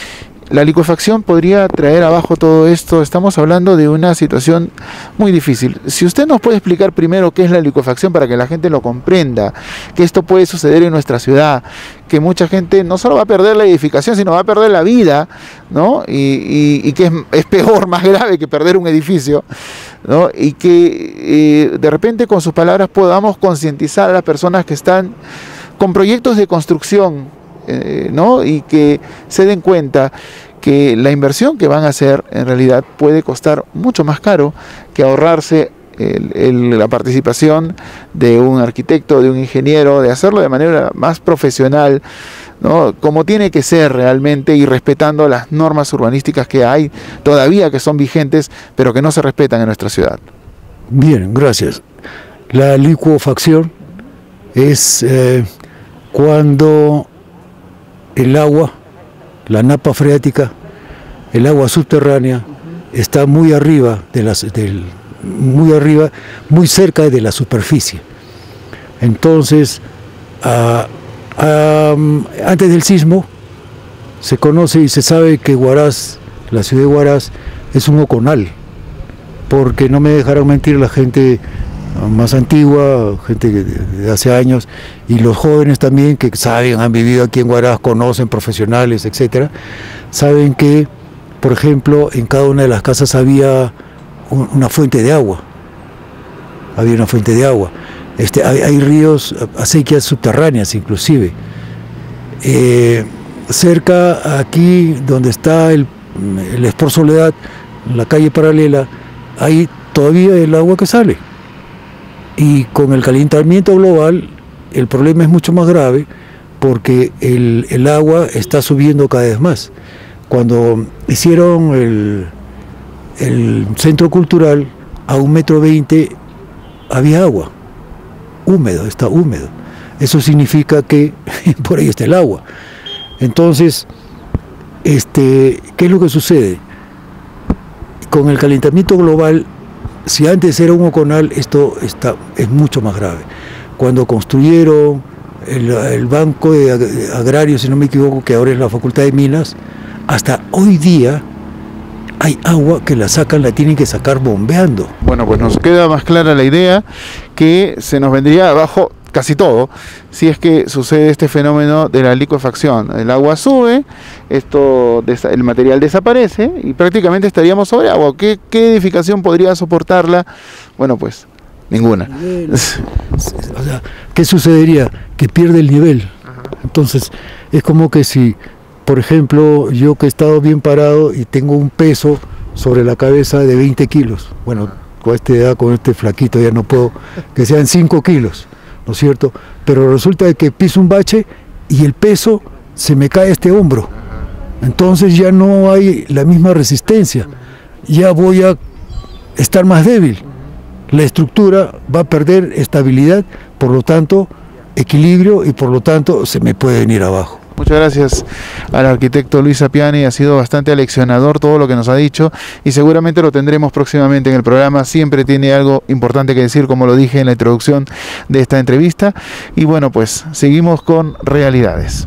D: La licuefacción podría traer abajo todo esto. Estamos hablando de una situación muy difícil. Si usted nos puede explicar primero qué es la licuefacción para que la gente lo comprenda, que esto puede suceder en nuestra ciudad, que mucha gente no solo va a perder la edificación, sino va a perder la vida, ¿no? Y, y, y que es, es peor, más grave que perder un edificio, ¿no? Y que eh, de repente con sus palabras podamos concientizar a las personas que están con proyectos de construcción, Eh, ¿no? Y que se den cuenta que la inversión que van a hacer en realidad puede costar mucho más caro que ahorrarse el, el, la participación de un arquitecto, de un ingeniero, de hacerlo de manera más profesional, ¿no? Como tiene que ser realmente, y respetando las normas urbanísticas que hay todavía, que son vigentes, pero que no se respetan en nuestra ciudad.
B: Bien, gracias. La licuefacción es eh, cuando el agua, la napa freática, el agua subterránea, está muy arriba, de las, del, muy arriba, muy cerca de la superficie. Entonces, a, a, antes del sismo, se conoce y se sabe que Huaraz, la ciudad de Huaraz, es un oconal, porque no me dejaron mentir la gente más antigua, gente de hace años, y los jóvenes también que saben, han vivido aquí en Huaraz, conocen profesionales, etcétera, saben que, por ejemplo, en cada una de las casas había un, una fuente de agua, había una fuente de agua, este, hay, hay ríos, acequias subterráneas inclusive. Eh, cerca aquí donde está el, el Sport Soledad, en la calle paralela, hay todavía el agua que sale. Y con el calentamiento global el problema es mucho más grave porque el, el agua está subiendo cada vez más. Cuando hicieron el, el centro cultural, a un metro veinte había agua, húmedo, está húmedo. Eso significa que por ahí está el agua. Entonces, este, ¿qué es lo que sucede? Con el calentamiento global, si antes era un oconal, esto está, es mucho más grave. Cuando construyeron el, el Banco de Agrario, si no me equivoco, que ahora es la Facultad de Minas, hasta hoy día hay agua que la sacan, la tienen que sacar bombeando.
D: Bueno, pues nos queda más clara la idea que se nos vendría abajo casi todo, si es que sucede este fenómeno de la licuefacción. El agua sube, esto, el material desaparece y prácticamente estaríamos sobre agua. ¿Qué, qué edificación podría soportarla? Bueno, pues ninguna.
B: O sea, ¿qué sucedería? Que pierde el nivel. Entonces, es como que si, por ejemplo, yo que he estado bien parado y tengo un peso sobre la cabeza de veinte kilos, bueno, con esta edad, con este flaquito ya no puedo, que sean cinco kilos. ¿No es cierto? Pero resulta que piso un bache y el peso se me cae a este hombro. Entonces ya no hay la misma resistencia. Ya voy a estar más débil. La estructura va a perder estabilidad, por lo tanto, equilibrio y por lo tanto se me puede venir abajo.
D: Muchas gracias al arquitecto Luis Appiani, ha sido bastante aleccionador todo lo que nos ha dicho y seguramente lo tendremos próximamente en el programa. Siempre tiene algo importante que decir, como lo dije en la introducción de esta entrevista. Y bueno, pues seguimos con Realidades.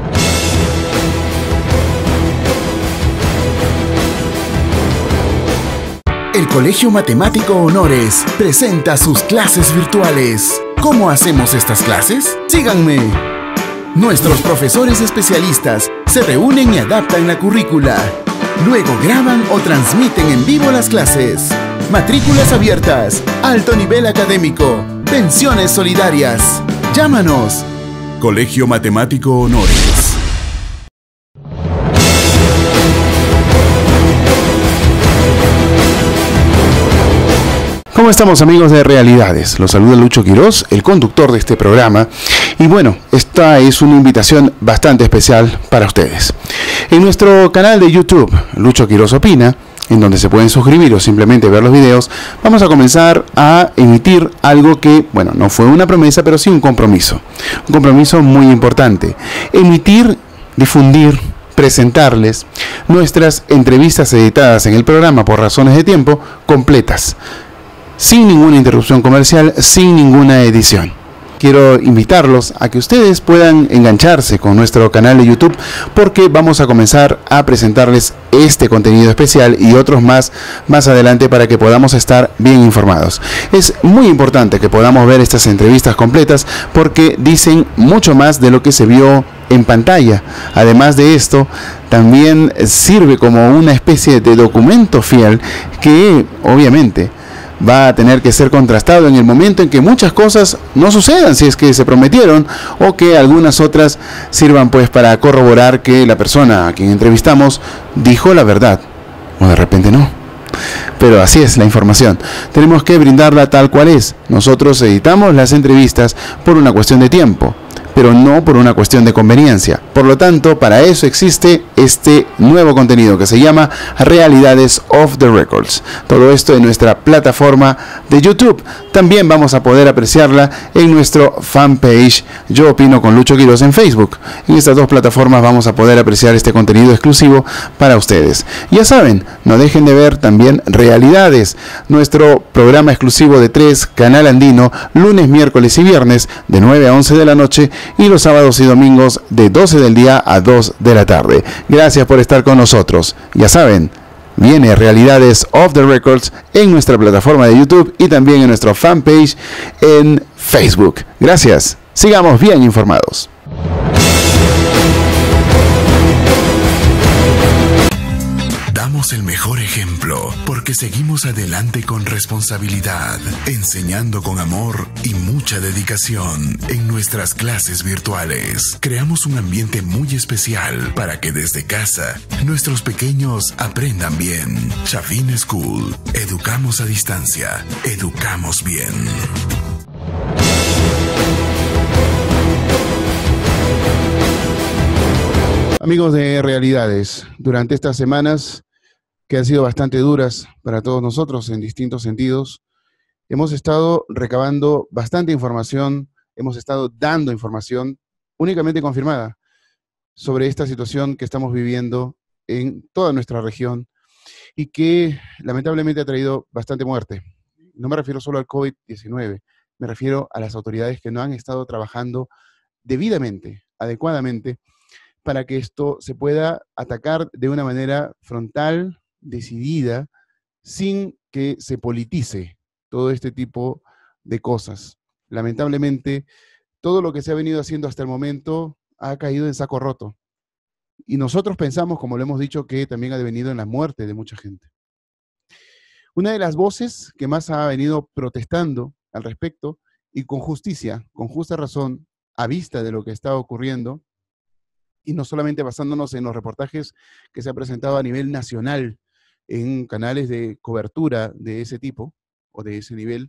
C: El Colegio Matemático Honores presenta sus clases virtuales. ¿Cómo hacemos estas clases? Síganme. Nuestros profesores especialistas se reúnen y adaptan la currícula. Luego graban o transmiten en vivo las clases. Matrículas abiertas, alto nivel académico, pensiones solidarias. Llámanos. Colegio Matemático Honores.
A: ¿Cómo estamos, amigos de Realidades? Los saluda Lucho Quiroz, el conductor de este programa. Y bueno, esta es una invitación bastante especial para ustedes. En nuestro canal de YouTube, Lucho Quiroz Opina, en donde se pueden suscribir o simplemente ver los videos, vamos a comenzar a emitir algo que, bueno, no fue una promesa, pero sí un compromiso. Un compromiso muy importante. Emitir, difundir, presentarles nuestras entrevistas editadas en el programa por razones de tiempo, completas, sin ninguna interrupción comercial, sin ninguna edición. Quiero invitarlos a que ustedes puedan engancharse con nuestro canal de YouTube, porque vamos a comenzar a presentarles este contenido especial y otros más más adelante para que podamos estar bien informados. Es muy importante que podamos ver estas entrevistas completas porque dicen mucho más de lo que se vio en pantalla. Además de esto, también sirve como una especie de documento fiel que obviamente va a tener que ser contrastado en el momento en que muchas cosas no sucedan, si es que se prometieron, o que algunas otras sirvan pues para corroborar que la persona a quien entrevistamos dijo la verdad, o de repente no. Pero así es la información, tenemos que brindarla tal cual es. Nosotros editamos las entrevistas por una cuestión de tiempo,
C: pero no por una cuestión de conveniencia. Por lo tanto, para eso existe este nuevo contenido que se llama Realidades Off the Records. Todo esto en nuestra plataforma de YouTube. También vamos a poder apreciarla en nuestro fanpage Yo Opino con Lucho Quiroz en Facebook. En estas dos plataformas vamos a poder apreciar este contenido exclusivo para ustedes. Ya saben, no dejen de ver también Realidades, nuestro programa exclusivo de tres, Canal Andino, lunes, miércoles y viernes de nueve a once de la noche y los sábados y domingos de doce del día a dos de la tarde. Gracias por estar con nosotros. Ya saben, viene Realidades Off the Records en nuestra plataforma de YouTube y también en nuestra fanpage en Facebook. Gracias. Sigamos bien informados.
E: Damos el mejor ejemplo porque seguimos adelante con responsabilidad, enseñando con amor y mucha dedicación en nuestras clases virtuales. Creamos un ambiente muy especial para que desde casa nuestros pequeños aprendan bien. Chafin School. Educamos a distancia. Educamos bien.
A: Amigos de Realidades, durante estas semanas que han sido bastante duras para todos nosotros en distintos sentidos, hemos estado recabando bastante información, hemos estado dando información únicamente confirmada sobre esta situación que estamos viviendo en toda nuestra región y que lamentablemente ha traído bastante muerte. No me refiero solo al COVID diecinueve, me refiero a las autoridades que no han estado trabajando debidamente, adecuadamente, para que esto se pueda atacar de una manera frontal, decidida, sin que se politice todo este tipo de cosas. Lamentablemente, todo lo que se ha venido haciendo hasta el momento ha caído en saco roto. Y nosotros pensamos, como lo hemos dicho, que también ha devenido en la muerte de mucha gente. Una de las voces que más ha venido protestando al respecto, y con justicia, con justa razón, a vista de lo que está ocurriendo, y no solamente basándonos en los reportajes que se han presentado a nivel nacional en canales de cobertura de ese tipo o de ese nivel,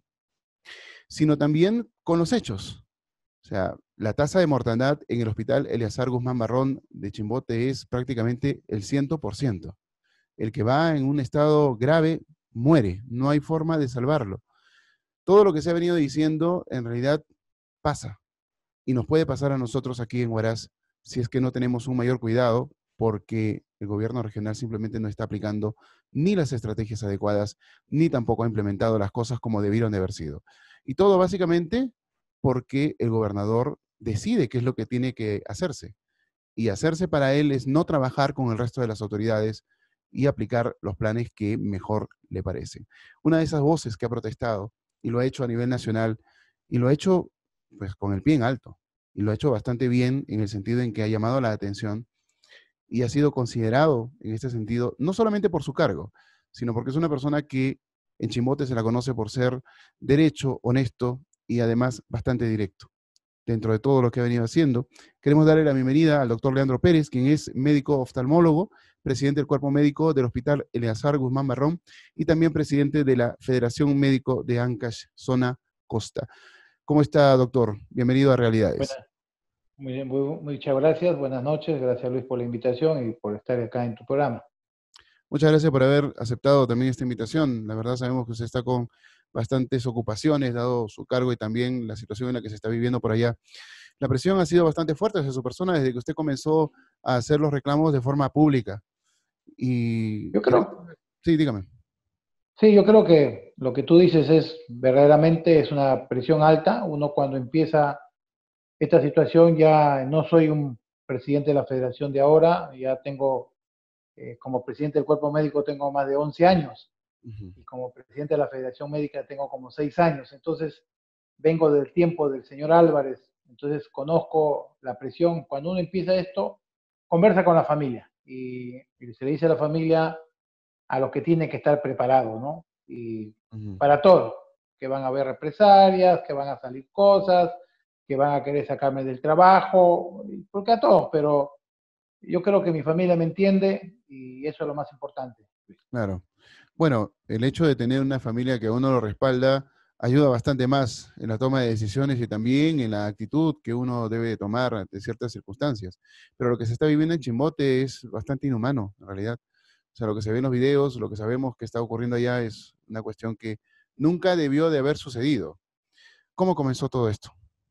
A: sino también con los hechos. O sea, la tasa de mortandad en el hospital Eleazar Guzmán Barrón de Chimbote es prácticamente el cien por ciento. El que va en un estado grave muere, no hay forma de salvarlo. Todo lo que se ha venido diciendo en realidad pasa y nos puede pasar a nosotros aquí en Huaraz si es que no tenemos un mayor cuidado, porque el gobierno regional simplemente no está aplicando ni las estrategias adecuadas, ni tampoco ha implementado las cosas como debieron de haber sido. Y todo básicamente porque el gobernador decide qué es lo que tiene que hacerse. Y hacerse para él es no trabajar con el resto de las autoridades y aplicar los planes que mejor le parecen. Una de esas voces que ha protestado, y lo ha hecho a nivel nacional, y lo ha hecho pues con el pie en alto, y lo ha hecho bastante bien en el sentido en que ha llamado la atención y ha sido considerado en este sentido, no solamente por su cargo, sino porque es una persona que en Chimbote se la conoce por ser derecho, honesto y además bastante directo. Dentro de todo lo que ha venido haciendo, queremos darle la bienvenida al doctor Leandro Pérez, quien es médico oftalmólogo, presidente del Cuerpo Médico del Hospital Eleazar Guzmán Barrón y también presidente de la Federación Médico de Ancash, Zona Costa. ¿Cómo está, doctor? Bienvenido a Realidades.
F: Buenas, muy bien, muy, muchas gracias, buenas noches, gracias Luis por la invitación y por estar acá en tu programa.
A: Muchas gracias por haber aceptado también esta invitación. La verdad sabemos que usted está con bastantes ocupaciones, dado su cargo y también la situación en la que se está viviendo por allá. La presión ha sido bastante fuerte hacia su persona desde que usted comenzó a hacer los reclamos de forma pública. Y
F: yo creo...
A: Sí, dígame.
F: Sí, yo creo que lo que tú dices es verdaderamente es una presión alta. Uno cuando empieza esta situación, ya no soy un presidente de la federación de ahora, ya tengo, eh, como presidente del cuerpo médico tengo más de once años, uh-huh. Y como presidente de la federación médica tengo como seis años, entonces vengo del tiempo del señor Álvarez, entonces conozco la presión. Cuando uno empieza esto, conversa con la familia y, y se le dice a la familia a los que tienen que estar preparados, ¿no? Y uh-huh. Para todo, que van a haber represalias, que van a salir cosas, que van a querer sacarme del trabajo, porque a todos, pero yo creo que mi familia me entiende y eso es lo más importante.
A: Claro. Bueno, el hecho de tener una familia que a uno lo respalda
D: ayuda bastante más en la toma de decisiones y también en la actitud que uno debe tomar ante ciertas circunstancias. Pero lo que se está viviendo en Chimbote es bastante inhumano, en realidad. O sea, lo que se ve en los videos, lo que sabemos que está ocurriendo allá es una cuestión que nunca debió de haber sucedido. ¿Cómo comenzó todo esto?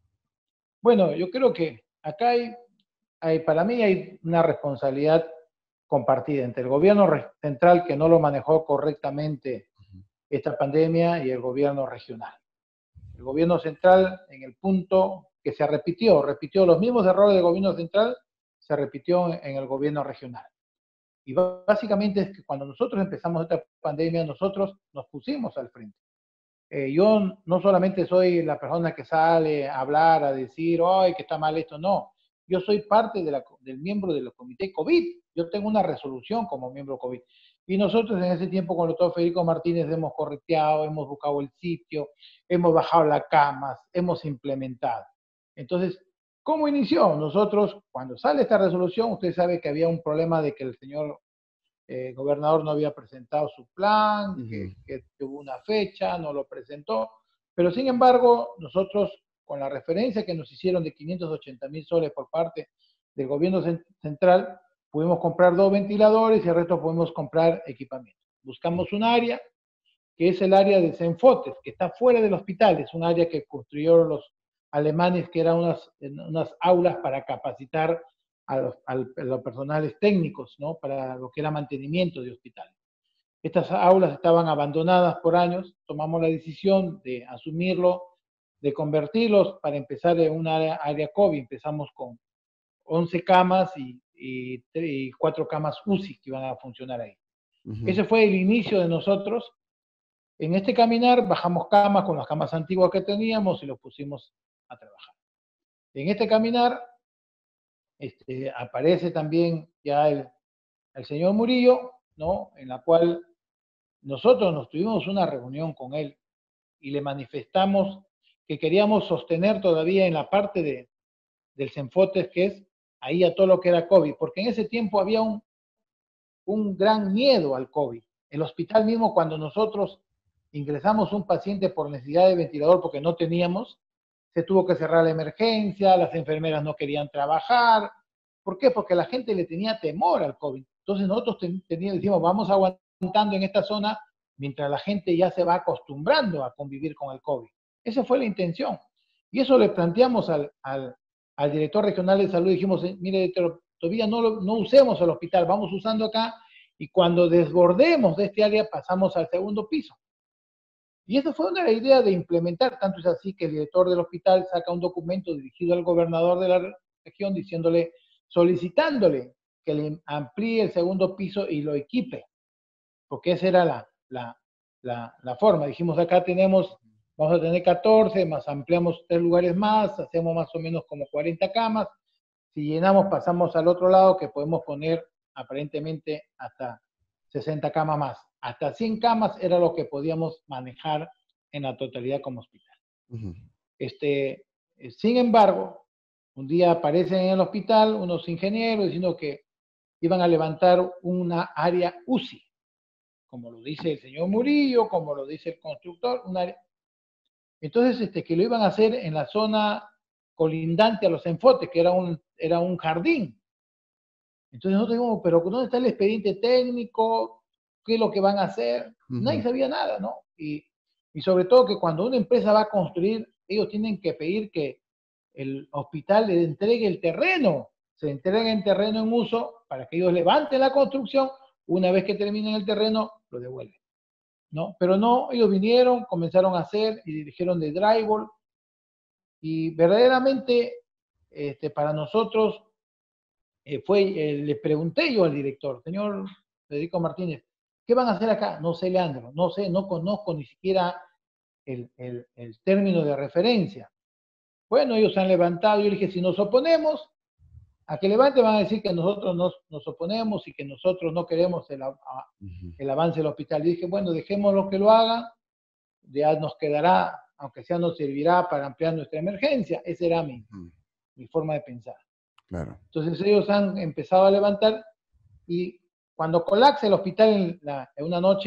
F: Bueno, yo creo que acá hay, hay, para mí hay una responsabilidad compartida entre el gobierno central, que no lo manejó correctamente esta pandemia, y el gobierno regional. El gobierno central, en el punto que se repitió, repitió los mismos errores del gobierno central, se repitió en el gobierno regional. Y básicamente es que cuando nosotros empezamos esta pandemia, nosotros nos pusimos al frente. Eh, yo no solamente soy la persona que sale a hablar, a decir, ay, que está mal esto, no. Yo soy parte de la, del miembro del comité COVID. Yo tengo una resolución como miembro COVID. Y nosotros en ese tiempo con el doctor Federico Martínez hemos correteado, hemos buscado el sitio, hemos bajado las camas, hemos implementado. Entonces, ¿cómo inició? Nosotros, cuando sale esta resolución, usted sabe que había un problema de que el señor eh, gobernador no había presentado su plan, uh-huh. que, que tuvo una fecha, no lo presentó, pero sin embargo, nosotros, con la referencia que nos hicieron de quinientos ochenta mil soles por parte del gobierno central, pudimos comprar dos ventiladores y el resto pudimos comprar equipamiento. Buscamos un área, que es el área de Senfotes, que está fuera del hospital, es un área que construyeron los alemanes, que eran unas, unas aulas para capacitar a los, a los personales técnicos, ¿no? Para lo que era mantenimiento de hospitales. Estas aulas estaban abandonadas por años, tomamos la decisión de asumirlo, de convertirlos para empezar en una área, área COVID. Empezamos con once camas y, y, y cuatro camas U C I que iban a funcionar ahí. Uh-huh. Ese fue el inicio de nosotros. En este caminar bajamos camas con las camas antiguas que teníamos y los pusimos a trabajar. En este caminar este, aparece también ya el, el señor Murillo, ¿no? En la cual nosotros nos tuvimos una reunión con él y le manifestamos que queríamos sostener todavía en la parte de, del Senfotes, que es ahí a todo lo que era COVID, porque en ese tiempo había un, un gran miedo al COVID. El hospital mismo, cuando nosotros ingresamos un paciente por necesidad de ventilador porque no teníamos, se tuvo que cerrar la emergencia, las enfermeras no querían trabajar. ¿Por qué? Porque la gente le tenía temor al COVID. Entonces nosotros teníamos, decimos, vamos aguantando en esta zona mientras la gente ya se va acostumbrando a convivir con el COVID. Esa fue la intención. Y eso le planteamos al, al, al director regional de salud. Dijimos, mire, todavía no, no usemos el hospital, vamos usando acá, y cuando desbordemos de este área pasamos al segundo piso. Y esa fue una idea de implementar, tanto es así que el director del hospital saca un documento dirigido al gobernador de la región diciéndole, solicitándole que le amplíe el segundo piso y lo equipe, porque esa era la, la, la, la forma. Dijimos, acá tenemos, vamos a tener catorce, más ampliamos tres lugares más, hacemos más o menos como cuarenta camas, si llenamos pasamos al otro lado que podemos poner aparentemente hasta sesenta camas más. Hasta cien camas era lo que podíamos manejar en la totalidad como hospital. Uh-huh. Este, sin embargo, un día aparecen en el hospital unos ingenieros diciendo que iban a levantar una área U C I, como lo dice el señor Murillo, como lo dice el constructor, un área. Entonces, este, que lo iban a hacer en la zona colindante a los Senfotes, que era un, era un jardín. Entonces nosotros dijimos, pero ¿dónde está el expediente técnico? ¿Qué es lo que van a hacer? Uh-huh. Nadie sabía nada, ¿no? Y, y sobre todo que cuando una empresa va a construir, ellos tienen que pedir que el hospital le entregue el terreno, se entregue el terreno en uso para que ellos levanten la construcción, una vez que terminen el terreno, lo devuelven, ¿no? Pero no, ellos vinieron, comenzaron a hacer y dirigieron de drywall, y verdaderamente este, para nosotros eh, fue, eh, le pregunté yo al director, señor Federico Martínez, ¿qué van a hacer acá? No sé, Leandro, no sé, no conozco ni siquiera el, el, el término de referencia. Bueno, ellos se han levantado, yo le dije, si nos oponemos, a que levante van a decir que nosotros nos, nos oponemos y que nosotros no queremos el, a, el avance del hospital. Y dije, bueno, dejémoslo que lo hagan, ya nos quedará, aunque sea nos servirá para ampliar nuestra emergencia. Esa era mi, uh-huh. mi forma de pensar.
D: Claro.
F: Entonces ellos han empezado a levantar y cuando colapsa el hospital en, la, en una noche,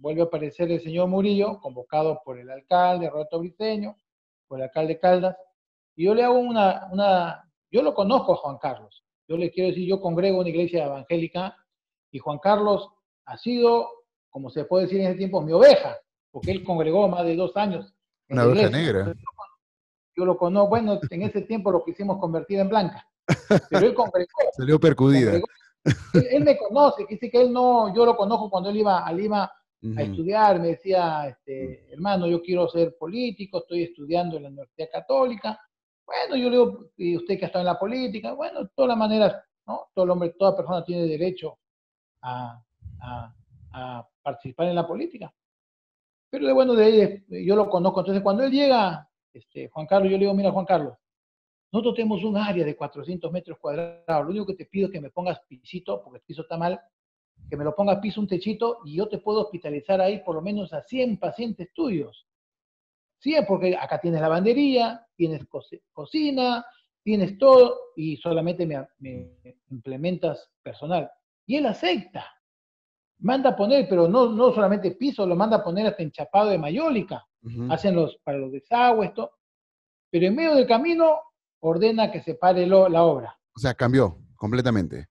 F: vuelve a aparecer el señor Murillo, convocado por el alcalde Roberto Briceño, por el alcalde Caldas, y yo le hago una, una, yo lo conozco a Juan Carlos, yo le quiero decir, yo congrego una iglesia evangélica, y Juan Carlos ha sido, como se puede decir en ese tiempo, mi oveja, porque él congregó más de dos años en
D: Una
F: la
D: oveja
F: iglesia.
D: negra.
F: Entonces, yo lo conozco, bueno, en ese tiempo lo quisimos convertir en blanca, pero él congregó,
D: Salió percudida.
F: congregó. Él, él me conoce, que dice que él no, yo lo conozco cuando él iba a Lima
D: Ujú.
F: a estudiar, me decía, este, hermano, yo quiero ser político, estoy estudiando en la Universidad Católica. Bueno, yo le digo, y usted que está en la política, bueno, de todas las maneras, ¿no? Todo el hombre, toda persona tiene derecho a, a, a participar en la política. Pero de bueno, de ahí yo lo conozco. Entonces, cuando él llega, este, Juan Carlos, yo le digo, mira, Juan Carlos, nosotros tenemos un área de cuatrocientos metros cuadrados. Lo único que te pido es que me pongas pisito, porque el piso está mal, que me lo pongas piso, un techito, y yo te puedo hospitalizar ahí por lo menos a cien pacientes tuyos. Sí, porque acá tienes lavandería, tienes co cocina, tienes todo, y solamente me, me implementas personal. Y él acepta. Manda a poner, pero no, no solamente piso, lo manda a poner hasta enchapado de mayólica.
D: Ujú.
F: Hacen los, para los desagües, todo. Pero en medio del camino ordena que se pare lo, la obra.
D: O sea, cambió completamente.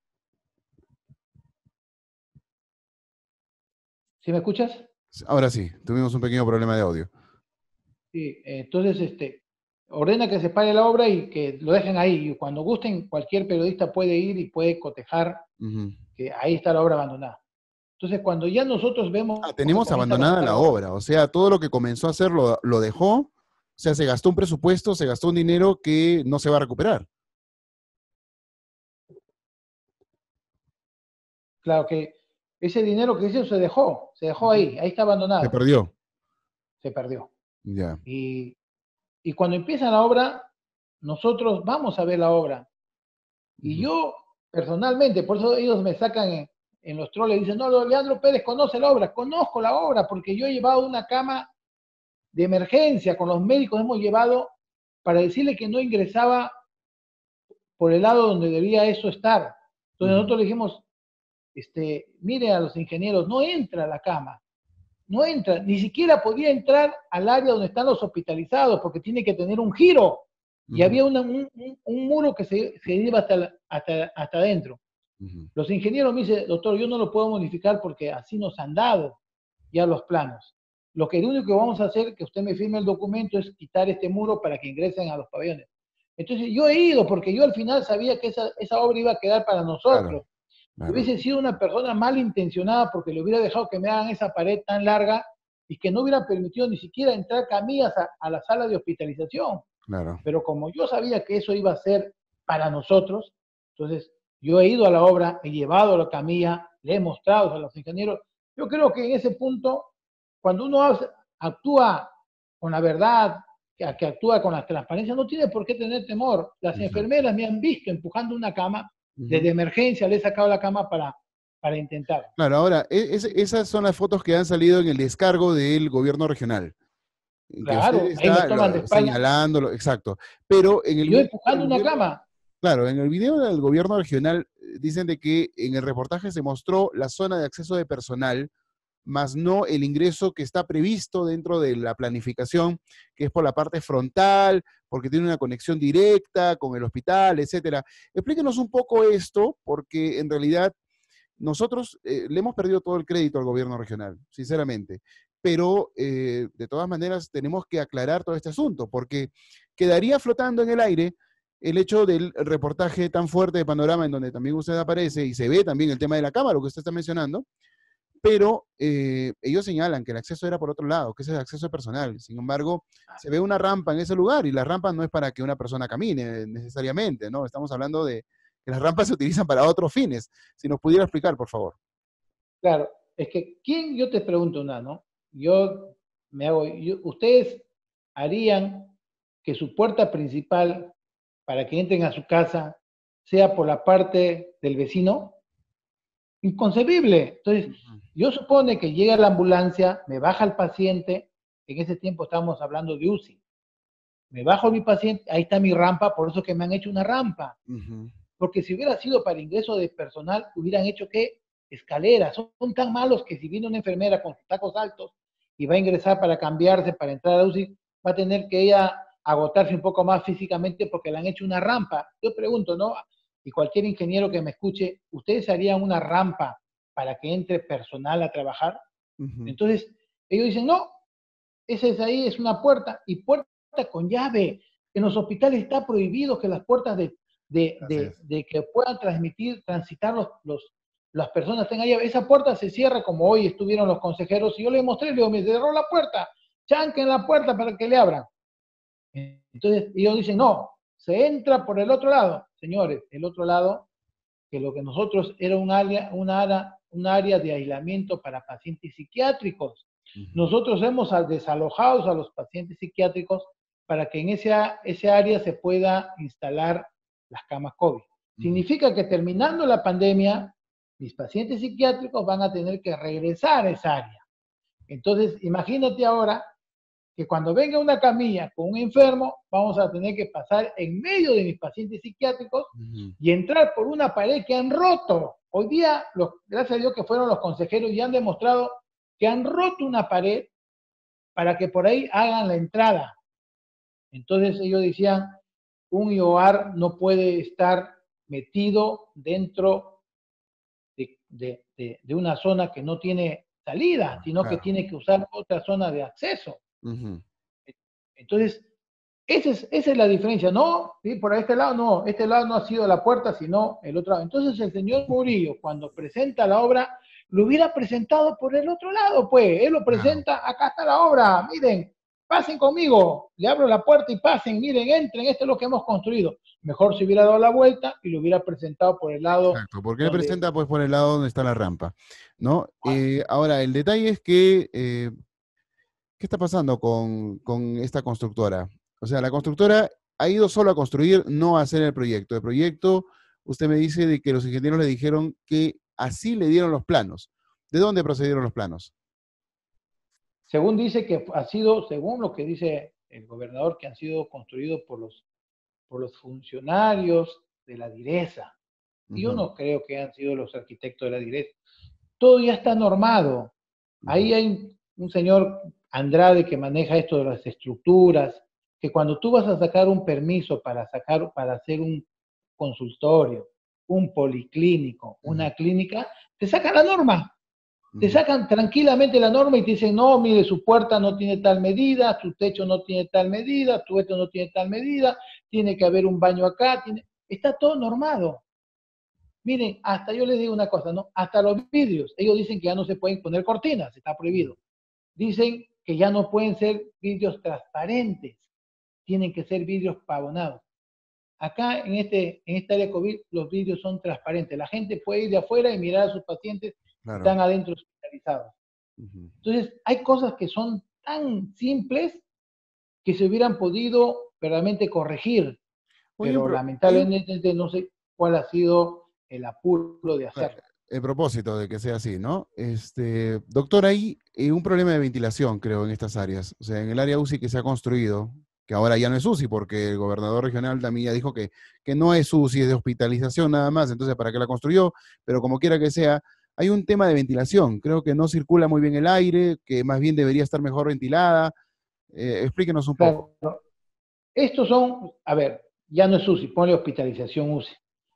F: ¿Sí me escuchas?
D: Ahora sí, tuvimos un pequeño problema de audio.
F: Sí, entonces este, ordena que se pare la obra y que lo dejen ahí. Y cuando gusten, cualquier periodista puede ir y puede cotejar
D: Ujú.
F: que ahí está la obra abandonada. Entonces, cuando ya nosotros vemos...
D: Ah, tenemos
F: que comienza a
D: abandonada la
F: avanzar
D: obra, o sea, todo lo que comenzó a hacer lo, lo dejó, o sea, se gastó un presupuesto, se gastó un dinero que no se va a recuperar.
F: claro que ese dinero que hizo se dejó, se dejó ahí, ahí está
D: Se
F: abandonado,
D: perdió.
F: se perdió.
D: Ya.
F: Y, y cuando empieza la obra, nosotros vamos a ver la obra. Y
D: Ujú.
F: yo, personalmente, por eso ellos me sacan en, en los troles y dicen, no, Leandro Pérez conoce la obra. Conozco la obra porque yo he llevado una cama de emergencia, con los médicos hemos llevado para decirle que no ingresaba por el lado donde debía eso estar. Entonces
D: Ujú.
F: nosotros le dijimos, este, mire a los ingenieros, no entra la cama, no entra, ni siquiera podía entrar al área donde están los hospitalizados, porque tiene que tener un giro, y
D: Ujú.
F: había una, un, un, un muro que se, se iba hasta, la- hasta, hasta adentro.
D: Ujú.
F: Los ingenieros me dicen, doctor, yo no lo puedo modificar porque así nos han dado ya los planos. Lo que lo único que vamos a hacer, que usted me firme el documento, es quitar este muro para que ingresen a los pabellones. Entonces yo he ido porque yo al final sabía que esa, esa obra iba a quedar para
D: Claro,
F: nosotros.
D: claro.
F: Hubiese sido una persona malintencionada porque le hubiera dejado que me hagan esa pared tan larga y que no hubiera permitido ni siquiera entrar camillas a, a la sala de hospitalización.
D: Claro.
F: Pero como yo sabía que eso iba a ser para nosotros, entonces yo he ido a la obra, he llevado la camilla, le he mostrado a los ingenieros. Yo creo que en ese punto, cuando uno hace- actúa con la verdad, que, que actúa con la transparencia, no tiene por qué tener temor. Las
D: Exacto.
F: enfermeras me han visto empujando una cama,
D: Ujú.
F: desde emergencia le he sacado la cama para, para intentar.
D: Claro, ahora, e- es- esas son las fotos que han salido en el descargo del gobierno regional. En que usted
F: Claro, ahí me
D: está
F: toman de
D: lo-
F: espalda
D: señalándolo, exacto. Pero en el
F: y yo
D: video
F: empujando
D: del
F: una
D: gobierno,
F: cama.
D: claro, en el video del gobierno regional eh, dicen de que en el reportaje se mostró la zona de acceso de personal, más no el ingreso que está previsto dentro de la planificación, que es por la parte frontal, porque tiene una conexión directa con el hospital, etcétera. Explíquenos un poco esto, porque en realidad nosotros eh, le hemos perdido todo el crédito al gobierno regional, sinceramente, pero eh, de todas maneras tenemos que aclarar todo este asunto, porque quedaría flotando en el aire el hecho del reportaje tan fuerte de Panorama, en donde también usted aparece y se ve también el tema de la cámara, lo que usted está mencionando, pero eh, ellos señalan que el acceso era por otro lado, que ese es el acceso personal. Sin embargo, se ve una rampa en ese lugar y la rampa no es para que una persona camine necesariamente, ¿no? Estamos hablando de que las rampas se utilizan para otros fines. Si nos pudiera explicar, por favor.
F: Claro, es que, ¿quién, yo te pregunto una, ¿no? Yo me hago, yo- ustedes harían que su puerta principal para que entren a su casa sea por la parte del vecino? Inconcebible. Entonces, yo supone que llega la ambulancia, me baja el paciente, en ese tiempo estábamos hablando de U C I, me bajo mi paciente, ahí está mi rampa, por eso que me han hecho una rampa,
D: Ujú.
F: porque si hubiera sido para ingreso de personal, hubieran hecho que escaleras, son, son tan malos que si viene una enfermera con sus tacos altos y va a ingresar para cambiarse, para entrar a la U C I, va a tener que ella agotarse un poco más físicamente porque le han hecho una rampa. Yo pregunto, ¿no? Y cualquier ingeniero que me escuche, ¿ustedes harían una rampa para que entre personal a trabajar? Uh-huh. Entonces, ellos dicen, no, esa es ahí, es una puerta, y puerta con llave. En los hospitales está prohibido que las puertas de, de, de, de que puedan transmitir, transitar los, los, las personas tengan llave. Esa puerta se cierra como hoy estuvieron los consejeros, y yo les mostré, le digo, me cerró la puerta, chanquen la puerta para que le abran. Entonces, ellos dicen, no, se entra por el otro lado. Señores, el otro lado, que lo que nosotros era un área, una área, un área de aislamiento para pacientes psiquiátricos. Uh-huh. Nosotros hemos desalojado a los pacientes psiquiátricos para que en ese, ese área se pueda instalar las camas COVID. Uh-huh. Significa que terminando la pandemia, mis pacientes psiquiátricos van a tener que regresar a esa área. Entonces, imagínate ahora que cuando venga una camilla con un enfermo, vamos a tener que pasar en medio de mis pacientes psiquiátricos uh-huh. y entrar por una pared que han roto. Hoy día, los, gracias a Dios que fueron los consejeros y han demostrado que han roto una pared para que por ahí hagan la entrada. Entonces ellos decían, un I O A R no puede estar metido dentro de, de, de, de una zona que no tiene salida, sino claro. que tiene que usar otra zona de acceso. Uh-huh. Entonces, esa es, esa es la diferencia. No, ¿sí? Por este lado no, este lado no ha sido la puerta, sino el otro lado. Entonces el señor Murillo, cuando presenta la obra, lo hubiera presentado por el otro lado, pues. Él lo presenta, claro. Acá está la obra, miren, pasen conmigo, le abro la puerta y pasen, miren, entren, esto es lo que hemos construido. Mejor si hubiera dado la vuelta y lo hubiera presentado por el lado.
A: Exacto, porque donde... él presenta pues por el lado donde está la rampa, ¿no? Ah. Eh, ahora, el detalle es que... Eh, ¿qué está pasando con, con esta constructora? O sea, la constructora ha ido solo a construir, no a hacer el proyecto. El proyecto, usted me dice de que los ingenieros le dijeron que así le dieron los planos. ¿De dónde procedieron los planos?
F: Según dice que ha sido, según lo que dice el gobernador, que han sido construidos por los, por los funcionarios de la Direza. Uh-huh. Yo no creo que han sido los arquitectos de la Direza. Todo ya está normado. Uh-huh. Ahí hay un señor Andrade que maneja esto de las estructuras, que cuando tú vas a sacar un permiso para sacar, para hacer un consultorio, un policlínico, una uh-huh. clínica, te sacan la norma. Uh-huh. Te sacan tranquilamente la norma y te dicen, no, mire, su puerta no tiene tal medida, tu techo no tiene tal medida, tu techo no tiene tal medida, tiene que haber un baño acá, tiene... está todo normado. Miren, hasta yo les digo una cosa, ¿no? Hasta los vidrios, ellos dicen que ya no se pueden poner cortinas, está prohibido. Dicen que ya no pueden ser vidrios transparentes, tienen que ser vidrios pavonados. Acá en, este, en esta área COVID los vidrios son transparentes, la gente puede ir de afuera y mirar a sus pacientes claro. que están adentro hospitalizados. Uh-huh. Entonces hay cosas que son tan simples que se hubieran podido verdaderamente corregir, Oye, pero, pero lamentablemente ¿eh? no sé cuál ha sido el apuro de hacerlo.
A: El propósito de que sea así, ¿no? Este, doctor, hay eh, un problema de ventilación, creo, en estas áreas. O sea, en el área U C I que se ha construido, que ahora ya no es U C I, porque el gobernador regional también ya dijo que, que no es U C I, es de hospitalización nada más, entonces, ¿para qué la construyó? Pero como quiera que sea, hay un tema de ventilación. Creo que no circula muy bien el aire, que más bien debería estar mejor ventilada. Eh, explíquenos un
F: claro.
A: poco.
F: Estos son, a ver, ya no es U C I, ponle hospitalización U C I.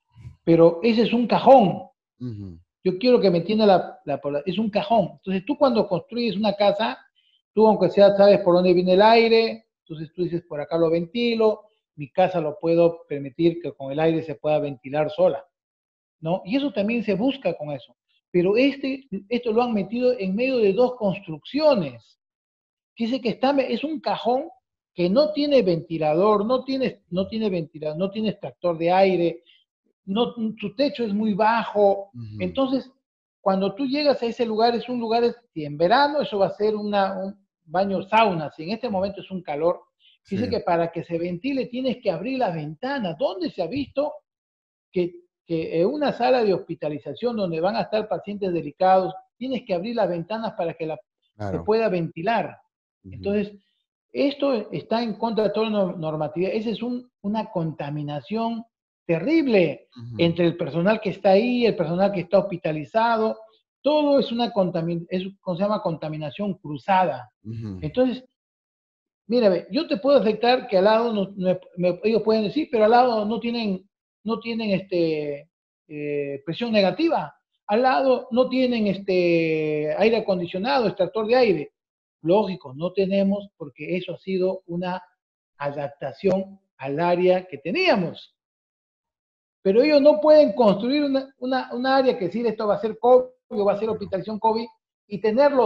F: Pero ese es un cajón. Uh-huh. Yo quiero que me entienda la, la, la, es un cajón. Entonces tú cuando construyes una casa, tú aunque sea sabes por dónde viene el aire, entonces tú dices por acá lo ventilo, mi casa lo puedo permitir que con el aire se pueda ventilar sola, ¿no? Y eso también se busca con eso. Pero este, esto lo han metido en medio de dos construcciones. Dice que está, es un cajón que no tiene ventilador, no tiene, no tiene ventilador, no tiene extractor de aire, no, su techo es muy bajo. Uh-huh. Entonces, cuando tú llegas a ese lugar, es un lugar, si en verano eso va a ser una, un baño sauna, si en este momento es un calor, sí. Dice que para que se ventile tienes que abrir las ventanas. ¿Dónde se ha visto que, que en una sala de hospitalización donde van a estar pacientes delicados, tienes que abrir las ventanas para que la, claro. se pueda ventilar? Uh-huh. Entonces, esto está en contra de toda la normatividad. Esa es un, una contaminación terrible uh-huh. entre el personal que está ahí, el personal que está hospitalizado. todo es una contaminación, es, ¿cómo se llama? Contaminación cruzada.
A: Ujú.
F: Entonces, mira, ve, yo te puedo aceptar que al lado, no- no- me- ellos pueden decir, pero al lado no tienen, no tienen este, eh, presión negativa, al lado no tienen este, aire acondicionado, extractor de aire. Lógico, no tenemos porque eso ha sido una adaptación al área que teníamos. Pero ellos no pueden construir una, una, una área que decir esto va a ser COVID o va a ser hospitalización COVID y tenerlo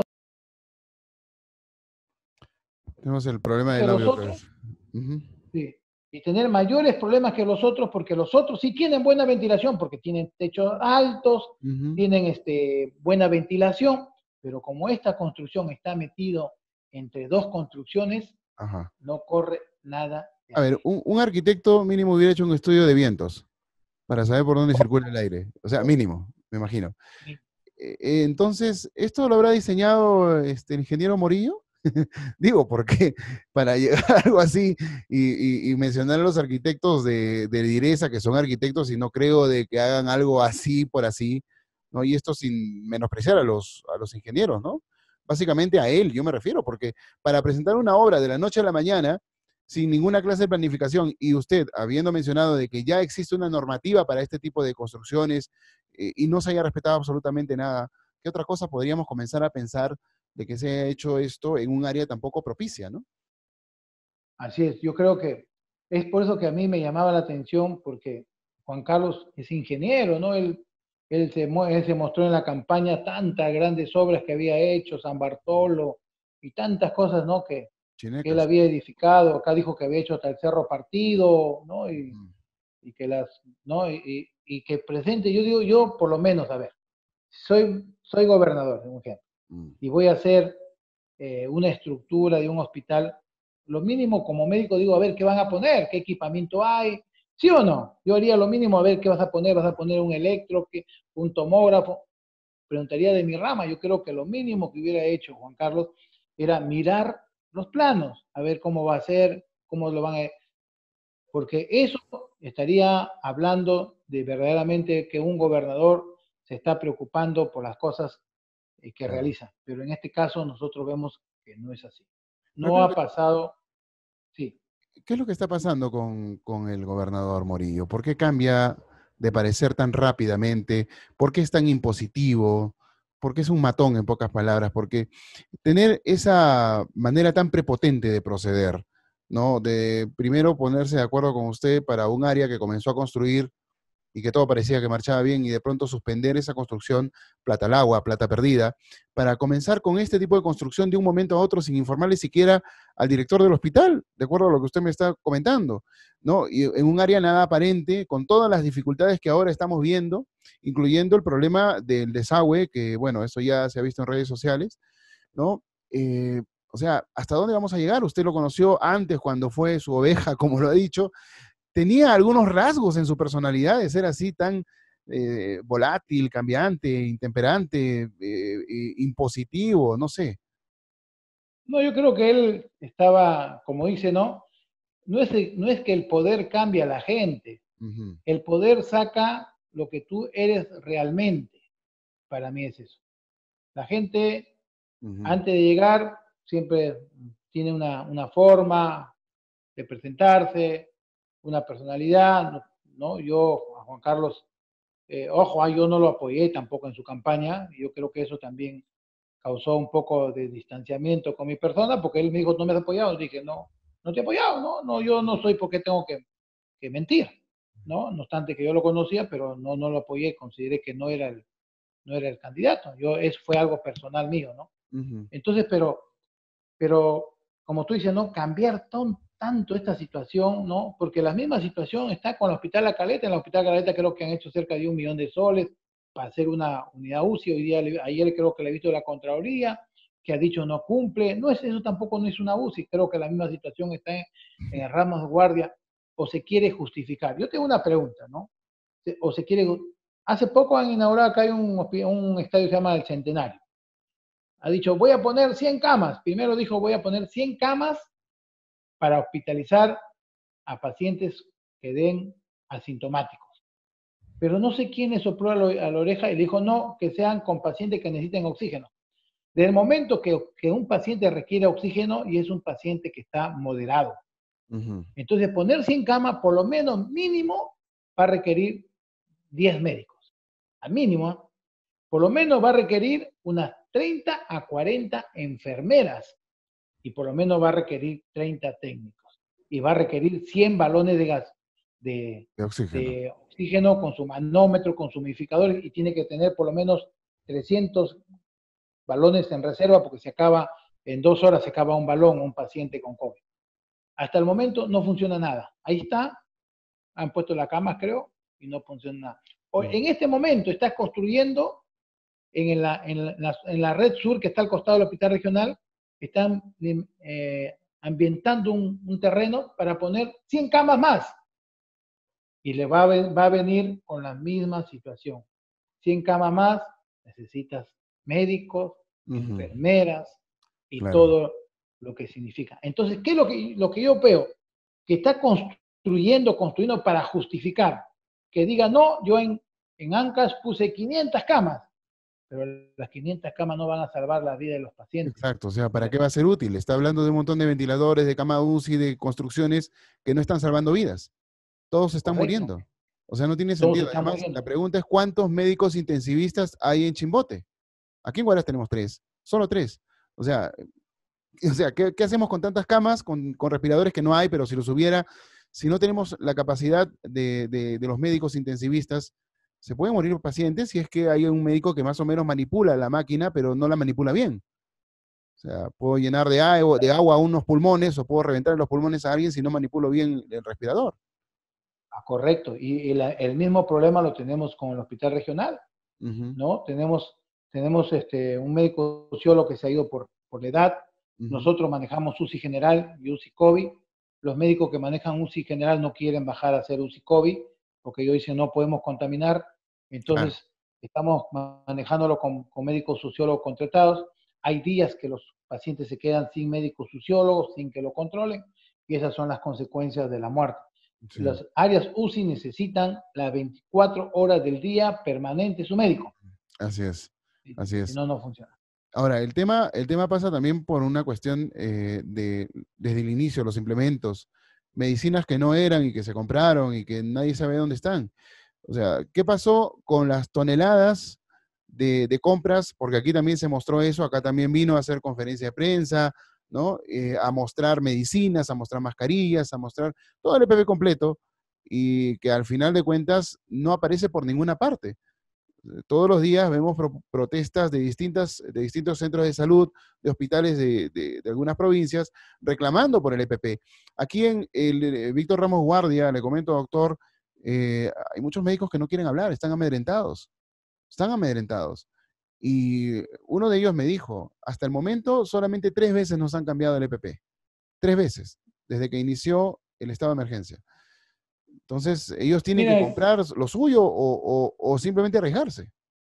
A: Tenemos el problema
F: que
A: del
F: los
A: audio otra
F: otros.
A: vez. Ujú.
F: Sí, y tener mayores problemas que los otros, porque los otros sí tienen buena ventilación, porque tienen techos altos,
A: Ujú.
F: tienen este, buena ventilación, pero como esta construcción está metido entre dos construcciones,
A: Ajá.
F: no corre nada de
A: A ver,
F: aire.
A: un, un arquitecto mínimo hubiera hecho un estudio de vientos para saber por dónde circula el aire. O sea, mínimo, me imagino.
F: Sí.
A: Eh, eh, entonces, ¿esto lo habrá diseñado este, el ingeniero Morillo? Digo, porque para llegar a algo así y, y- y mencionar a los arquitectos de, de Direza, que son arquitectos, y no creo de que hagan algo así por así, ¿no? Y esto sin menospreciar a los, a los ingenieros, ¿no? Básicamente a él, yo me refiero, porque para presentar una obra de la noche a la mañana, sin ninguna clase de planificación, y usted, habiendo mencionado de que ya existe una normativa para este tipo de construcciones, eh, y no se haya respetado absolutamente nada, ¿qué otra cosa podríamos comenzar a pensar de que se haya hecho esto en un área tan poco propicia, ¿no?
F: Así es, yo creo que es por eso que a mí me llamaba la atención, porque Juan Carlos es ingeniero, ¿no? Él, él, se, mu- él se mostró en la campaña tantas grandes obras que había hecho, San Bartolo y tantas cosas, ¿no? Que, que él
A: Chinecas.
F: había edificado, acá dijo que había hecho hasta el Cerro Partido, ¿no? Y,
A: Mm,
F: y que las, ¿no? Y, y- y que presente, yo digo, yo por lo menos, a ver, soy, soy gobernador, un ejemplo,
A: mm.
F: y voy a hacer eh, una estructura de un hospital, lo mínimo como médico digo, a ver qué van a poner, qué equipamiento hay, ¿sí o no? Yo haría lo mínimo a ver qué vas a poner, vas a poner un electro, qué- un tomógrafo, preguntaría de mi rama, yo creo que lo mínimo que hubiera hecho Juan Carlos era mirar los planos, a ver cómo va a ser, cómo lo van a... Porque eso estaría hablando de verdaderamente que un gobernador se está preocupando por las cosas eh, que
A: Claro.
F: realiza. Pero en este caso nosotros vemos que no es así.
A: Pero ¿qué es
F: No
A: lo
F: ha
A: que,
F: pasado, sí.
A: qué es lo que está pasando con, con el gobernador Morillo? ¿Por qué cambia de parecer tan rápidamente? ¿Por qué es tan impositivo? ¿Por qué es un matón, en pocas palabras? Porque tener esa manera tan prepotente de proceder, ¿no? De primero ponerse de acuerdo con usted para un área que comenzó a construir y que todo parecía que marchaba bien y de pronto suspender esa construcción, plata al agua, plata perdida, para comenzar con este tipo de construcción de un momento a otro sin informarle siquiera al director del hospital, de acuerdo a lo que usted me está comentando, ¿no? Y en un área nada aparente, con todas las dificultades que ahora estamos viendo, incluyendo el problema del desagüe, que bueno, eso ya se ha visto en redes sociales, ¿no? Eh, o sea, ¿hasta dónde vamos a llegar? Usted lo conoció antes cuando fue su oveja, como lo ha dicho, tenía algunos rasgos en su personalidad de ser así tan eh, volátil, cambiante, intemperante, eh, eh, impositivo, no sé.
F: No, yo creo que él estaba, como dice, ¿no? No es, no es que el poder cambie a la gente,
A: Ujú,
F: el poder saca lo que tú eres realmente. Para mí es eso. La gente,
A: ujú.
F: antes de llegar, siempre tiene una, una forma de presentarse, una personalidad, ¿no? Yo, a Juan Carlos, eh, ojo, ah, yo no lo apoyé tampoco en su campaña, y yo creo que eso también causó un poco de distanciamiento con mi persona, porque él me dijo, no me has apoyado, y dije, no, no te he apoyado, no, no, yo no soy porque tengo que, que mentir, ¿no? No obstante que yo lo conocía, pero no, no lo apoyé, consideré que no era el, no era el candidato, yo, eso fue algo personal mío, ¿no?
A: Ujú.
F: Entonces, pero pero como tú dices, ¿no? Cambiar ton, tanto esta situación, ¿no? Porque la misma situación está con el Hospital La Caleta. En el Hospital La Caleta creo que han hecho cerca de un millón de soles para hacer una unidad U C I. Hoy día, ayer creo que le he visto la Contraloría, que ha dicho no cumple. No es eso, tampoco no es una U C I. Creo que la misma situación está en, en el Ramos de Guardia o se quiere justificar. Yo tengo una pregunta, ¿no? O se quiere... Hace poco han inaugurado acá hay un, un estadio que se llama El Centenario. Ha dicho, voy a poner cien camas. Primero dijo, voy a poner cien camas para hospitalizar a pacientes que den asintomáticos. pero no sé quién le sopló a, lo, a la oreja y le dijo no, que sean con pacientes que necesiten oxígeno. Desde el momento que, que un paciente requiere oxígeno y es un paciente que está moderado. Uh-huh. Entonces, ponerse en cama, por lo menos mínimo, va a requerir diez médicos. Al mínimo, por lo menos va a requerir unas treinta a cuarenta enfermeras y por lo menos va a requerir treinta técnicos. Y va a requerir cien balones de gas, de,
A: de, oxígeno.
F: de oxígeno con su manómetro, con su humidificador, y tiene que tener por lo menos trescientos balones en reserva porque se acaba, en dos horas se acaba un balón, un paciente con COVID. Hasta el momento no funciona nada. Ahí está, han puesto las camas, creo, y no funciona nada. Hoy, en este momento estás construyendo en la, en, la, en la red sur que está al costado del hospital regional, están eh, ambientando un, un terreno para poner cien camas más. Y le va a, va a venir con la misma situación. cien camas más, necesitas médicos, uh-huh. enfermeras y claro. todo lo que significa. Entonces, ¿qué es lo que, lo que yo veo? Que está construyendo, construyendo para justificar. Que diga, no, yo en, en ANCAS puse quinientas camas, pero las quinientas camas no van a salvar la vida de los pacientes.
A: Exacto, o sea, ¿para qué va a ser útil? Está hablando de un montón de ventiladores, de cama U C I, de construcciones que no están salvando vidas. Todos están Correcto. muriendo. O sea, no tiene sentido. Además, muriendo. La pregunta es ¿cuántos médicos intensivistas hay en Chimbote? Aquí en Huaraz tenemos tres, solo tres. O sea, o sea ¿qué, qué hacemos con tantas camas, con, con respiradores que no hay, pero si los hubiera, si no tenemos la capacidad de, de, de los médicos intensivistas, se pueden morir pacientes si es que hay un médico que más o menos manipula la máquina, pero no la manipula bien. O sea, puedo llenar de agua, de agua unos pulmones o puedo reventar los pulmones a alguien si no manipulo bien el respirador.
F: Ah, correcto, y, y la, el mismo problema lo tenemos con el hospital regional, uh-huh. ¿no? Tenemos, tenemos este, un médico sociólogo que se ha ido por, por la edad, uh-huh. nosotros manejamos U C I general y U C I COVID, los médicos que manejan U C I general no quieren bajar a hacer U C I COVID, porque ellos dicen no podemos contaminar, entonces claro. estamos manejándolo con, con médicos sociólogos contratados, hay días que los pacientes se quedan sin médicos sociólogos, sin que lo controlen, y esas son las consecuencias de la muerte. Sí. Las áreas U C I necesitan las veinticuatro horas del día permanente su médico.
A: Así es, así es.
F: Si no, no funciona.
A: Ahora, el tema, el tema pasa también por una cuestión eh, de, desde el inicio, los implementos, medicinas que no eran y que se compraron y que nadie sabe dónde están. O sea, ¿qué pasó con las toneladas de, de compras? Porque aquí también se mostró eso, acá también vino a hacer conferencia de prensa, ¿no? Eh, a mostrar medicinas, a mostrar mascarillas, a mostrar todo el E P P completo y que al final de cuentas no aparece por ninguna parte. Todos los días vemos pro protestas de, distintas, de distintos centros de salud, de hospitales de, de, de algunas provincias, reclamando por el E P P. Aquí en el, el Víctor Ramos Guardia, le comento, doctor, eh, hay muchos médicos que no quieren hablar, están amedrentados, están amedrentados. Y uno de ellos me dijo, hasta el momento solamente tres veces nos han cambiado el E P P. Tres veces, desde que inició el estado de emergencia. Entonces, ellos tienen Mira, que comprar lo suyo o, o, o simplemente arriesgarse.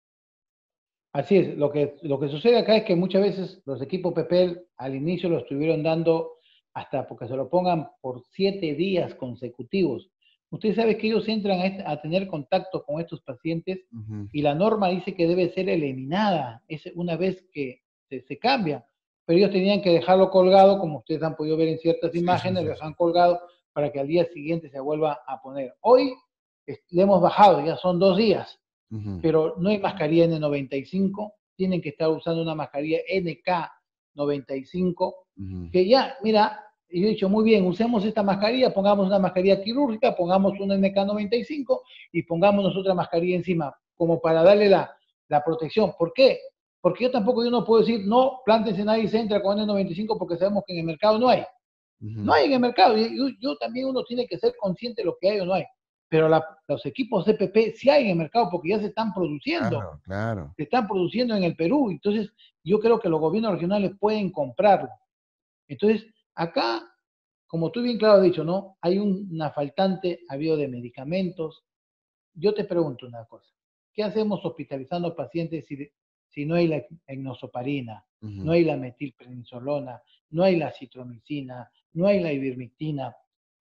F: Así es, lo que, lo que sucede acá es que muchas veces los equipos P P L al inicio lo estuvieron dando hasta porque se lo pongan por siete días consecutivos. Usted sabe que ellos entran a, este, a tener contacto con estos pacientes uh-huh. y la norma dice que debe ser eliminada es una vez que se, se cambia. Pero ellos tenían que dejarlo colgado, como ustedes han podido ver en ciertas sí, imágenes, sí, sí, lo dejan sí. colgado para que al día siguiente se vuelva a poner. Hoy le hemos bajado, ya son dos días, uh-huh. pero no hay mascarilla N noventa y cinco, tienen que estar usando una mascarilla N K noventa y cinco, uh-huh. que ya, mira, yo he dicho, muy bien, usemos esta mascarilla, pongamos una mascarilla quirúrgica, pongamos una N K noventa y cinco y pongámonos otra mascarilla encima, como para darle la, la protección. ¿Por qué? Porque yo tampoco yo no puedo decir, no, plántense nadie se entra con N noventa y cinco porque sabemos que en el mercado no hay. Uh-huh. No hay en el mercado. Yo, yo también uno tiene que ser consciente de lo que hay o no hay. Pero la, los equipos C P P sí hay en el mercado porque ya se están produciendo.
A: Claro, claro.
F: Se están produciendo en el Perú. Entonces, yo creo que los gobiernos regionales pueden comprarlo. Entonces, acá, como tú bien claro has dicho, ¿no? Hay un, una faltante habido de medicamentos. Yo te pregunto una cosa. ¿Qué hacemos hospitalizando pacientes si, si no hay la enoxaparina, uh-huh. no hay la metilprednisolona, no hay la citromicina, no hay la ivermectina?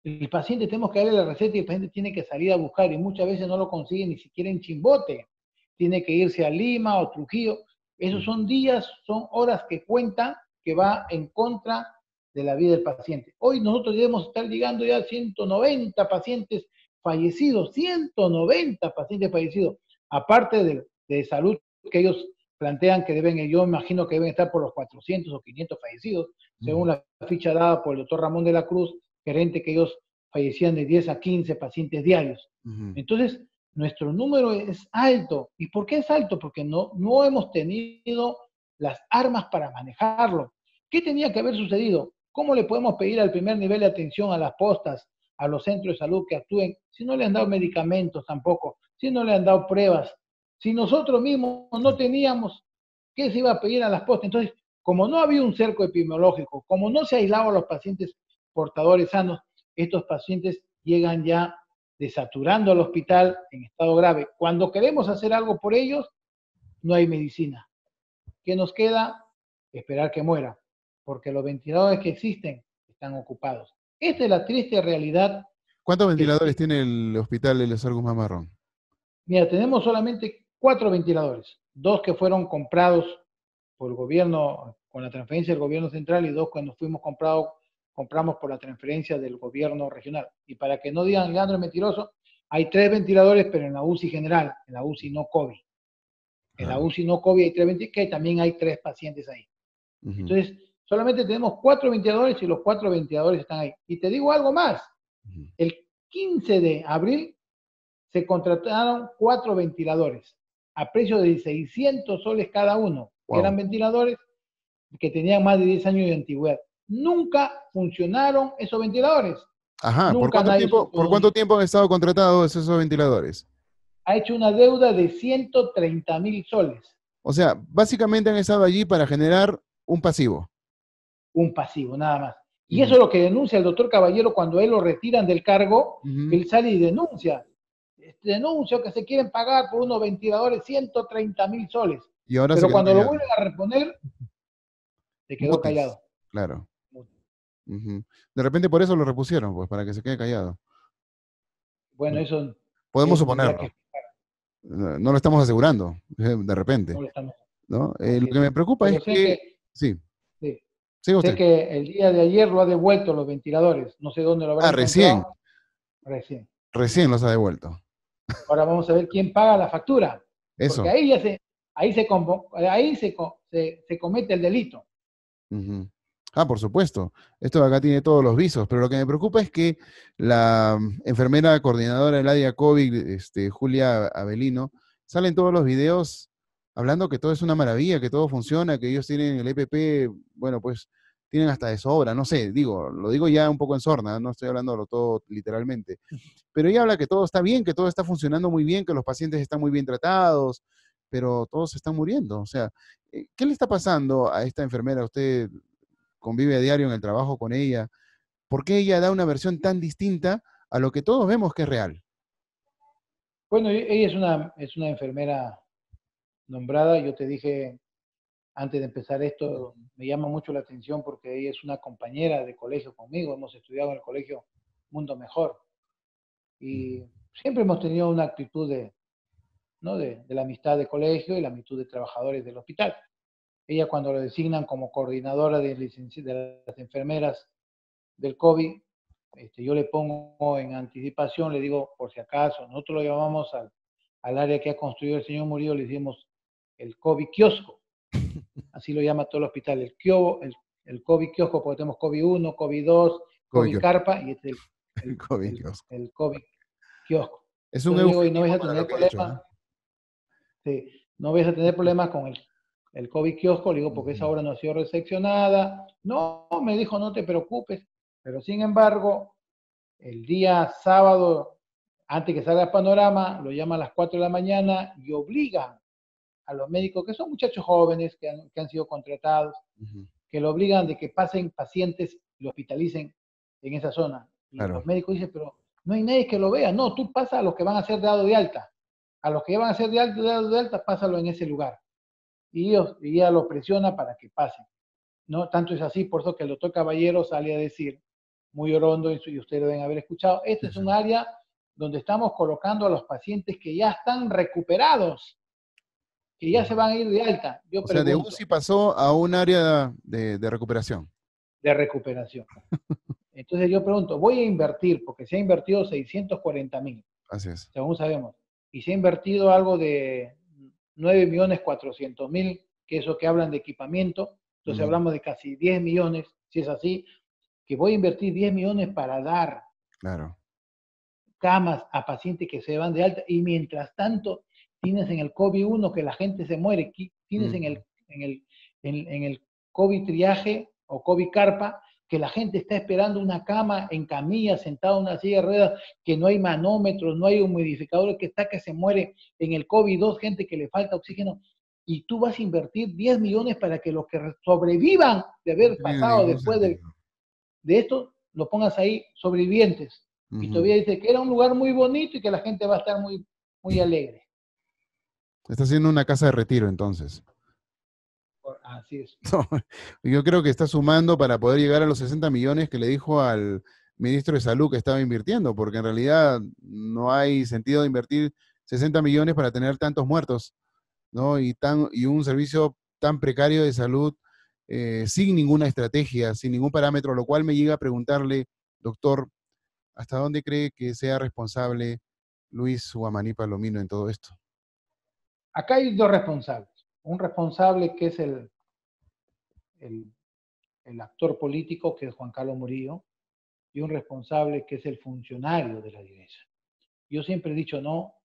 F: El paciente tenemos que darle la receta y el paciente tiene que salir a buscar y muchas veces no lo consigue ni siquiera en Chimbote. Tiene que irse a Lima o Trujillo. Esos son días, son horas que cuentan que va en contra de la vida del paciente. Hoy nosotros debemos estar llegando ya a ciento noventa pacientes fallecidos, ciento noventa pacientes fallecidos, aparte de, de salud que ellos plantean que deben, yo imagino que deben estar por los cuatrocientos o quinientos fallecidos, según la ficha dada por el doctor Ramón de la Cruz, gerente, que ellos fallecían de diez a quince pacientes diarios. Uh-huh. Entonces, nuestro número es alto. ¿Y por qué es alto? Porque no, no hemos tenido las armas para manejarlo. ¿Qué tenía que haber sucedido? ¿Cómo le podemos pedir al primer nivel de atención a las postas, a los centros de salud que actúen, si no le han dado medicamentos tampoco, si no le han dado pruebas? Si nosotros mismos no teníamos, ¿qué se iba a pedir a las postas? Entonces, como no había un cerco epidemiológico, como no se aislaba a los pacientes portadores sanos, estos pacientes llegan ya desaturando al hospital en estado grave. Cuando queremos hacer algo por ellos, no hay medicina. ¿Qué nos queda? Esperar que muera, porque los ventiladores que existen están ocupados. Esta es la triste realidad.
G: ¿Cuántos ventiladores tiene el hospital de los Argus Mamarrón?
F: Mira, tenemos solamente cuatro ventiladores, dos que fueron comprados por el gobierno, con la transferencia del gobierno central, y dos cuando fuimos comprados, compramos por la transferencia del gobierno regional. Y para que no digan, Leandro es mentiroso, hay tres ventiladores, pero en la U C I general, en la U C I no COVID. En la U C I no COVID hay tres ventiladores, que también hay tres pacientes ahí. Uh-huh. Entonces, solamente tenemos cuatro ventiladores y los cuatro ventiladores están ahí. Y te digo algo más. Uh-huh. El quince de abril se contrataron cuatro ventiladores a precio de seiscientos soles cada uno. Wow. Eran ventiladores que tenían más de diez años de antigüedad. Nunca funcionaron esos ventiladores.
G: Ajá, ¿por cuánto, tiempo, ¿por cuánto tiempo han estado contratados esos ventiladores?
F: Ha hecho una deuda de ciento treinta mil soles.
G: O sea, básicamente han estado allí para generar un pasivo.
F: Un pasivo, nada más. Y uh-huh. eso es lo que denuncia el doctor Caballero cuando él lo retiran del cargo, uh-huh. él sale y denuncia. Denuncio que se quieren pagar por unos ventiladores ciento treinta mil soles.
G: Y ahora
F: Pero cuando
G: callado.
F: lo vuelven a reponer, se quedó
G: Mutes.
F: callado.
G: Claro. Uh-huh. De repente por eso lo repusieron, pues, para que se quede callado.
F: Bueno, eso...
G: Podemos suponerlo. Que... No lo estamos asegurando, de repente.
F: No lo estamos.
G: ¿No? Eh, lo que me preocupa Pero es que... que... Sí.
F: Sí.
G: Sí, usted.
F: Sé que el día de ayer lo ha devuelto los ventiladores. No sé dónde lo habrá
G: Ah, recién.
F: Recién.
G: Recién los ha devuelto.
F: Ahora vamos a ver quién paga la factura.
G: Eso.
F: Porque ahí ya se, ahí se, ahí se, se, se comete el delito.
G: Uh-huh. Ah, por supuesto. Esto de acá tiene todos los visos, pero lo que me preocupa es que la enfermera coordinadora del área COVID, este, Julia Avelino, sale en todos los videos hablando que todo es una maravilla, que todo funciona, que ellos tienen el E P P, bueno, pues tienen hasta de sobra, no sé, digo, lo digo ya un poco en sorna, no estoy hablando todo literalmente, pero ella habla que todo está bien, que todo está funcionando muy bien, que los pacientes están muy bien tratados, pero todos están muriendo. O sea, ¿qué le está pasando a esta enfermera? Usted convive a diario en el trabajo con ella. ¿Por qué ella da una versión tan distinta a lo que todos vemos que es real?
F: Bueno, ella es una, es una enfermera nombrada. Yo te dije antes de empezar esto, me llama mucho la atención porque ella es una compañera de colegio conmigo. Hemos estudiado en el colegio Mundo Mejor. Y siempre hemos tenido una actitud de, ¿no? de, de la amistad de colegio y la amistad de trabajadores del hospital. Ella, cuando lo designan como coordinadora de, de las enfermeras del COVID, este, yo le pongo en anticipación, le digo, por si acaso, nosotros lo llamamos al, al área que ha construido el señor Murillo, le decimos el COVID kiosco. Así lo llama todo el hospital, el, kio, el, el COVID kiosco, porque tenemos COVID uno, COVID dos, COVID carpa, y este es el, el, COVID, el, kiosco. el COVID kiosco.
G: Es un
F: digo, y no vais a tener problemas. Sí, no vais a tener problemas con el el COVID kiosco, le digo, porque esa obra no ha sido recepcionada. No, me dijo, no te preocupes. Pero sin embargo, el día sábado, antes que salga el panorama, lo llama a las cuatro de la mañana y obligan a los médicos, que son muchachos jóvenes que han, que han sido contratados, uh-huh. que lo obligan de que pasen pacientes y lo hospitalicen en esa zona. Y claro. Los médicos dicen, pero no hay nadie que lo vea. No, tú pasa a los que van a ser dado de alta. A los que van a ser de alta, dado de alta, pásalo en ese lugar. Y, ellos, y ella lo presiona para que pasen. ¿No? Tanto es así, por eso que el doctor Caballero sale a decir muy orondo, y ustedes lo deben haber escuchado. Este es un área donde estamos colocando a los pacientes que ya están recuperados, que ya se van a ir de alta. Yo
G: O sea, de
F: pregunto,
G: U C I pasó a un área de, de recuperación.
F: de recuperación. Entonces yo pregunto, voy a invertir, porque se ha invertido seiscientos cuarenta mil,
G: Así es.
F: según sabemos, y se ha invertido algo de nueve millones cuatrocientos mil, que eso que hablan de equipamiento, entonces
G: Ujú.
F: hablamos de casi diez millones, si es así, que voy a invertir diez millones para dar
G: Claro.
F: camas a pacientes que se van de alta, y mientras tanto tienes en el COVID uno que la gente se muere, tienes
G: Ujú.
F: en el, en el, en, en el COVID triaje o COVID carpa, que la gente está esperando una cama en camilla, sentado en una silla de ruedas, que no hay manómetros, no hay humidificadores, que está que se muere en el COVID dos, gente que le falta oxígeno, y tú vas a invertir diez millones para que los que sobrevivan de
G: No
F: haber
G: tiene
F: pasado
G: ningún
F: después de,
G: sentido.
F: de esto, lo pongas ahí, sobrevivientes. Y
G: Ujú.
F: todavía dice que era un lugar muy bonito y que la gente va a estar muy, muy alegre.
G: Está haciendo una casa de retiro, entonces.
F: Por- Así es.
G: No, yo creo que está sumando para poder llegar a los sesenta millones que le dijo al ministro de Salud que estaba invirtiendo, porque en realidad no hay sentido de invertir sesenta millones para tener tantos muertos, ¿no? Y, tan, y un servicio tan precario de salud eh, sin ninguna estrategia, sin ningún parámetro, lo cual me llega a preguntarle, doctor, ¿hasta dónde cree que sea responsable Luis Guamaní Palomino en todo esto?
F: Acá hay dos responsables. Un responsable que es el, el, el actor político, que es Juan Carlos Murillo, y un responsable que es el funcionario de la iglesia. Yo siempre he dicho, no,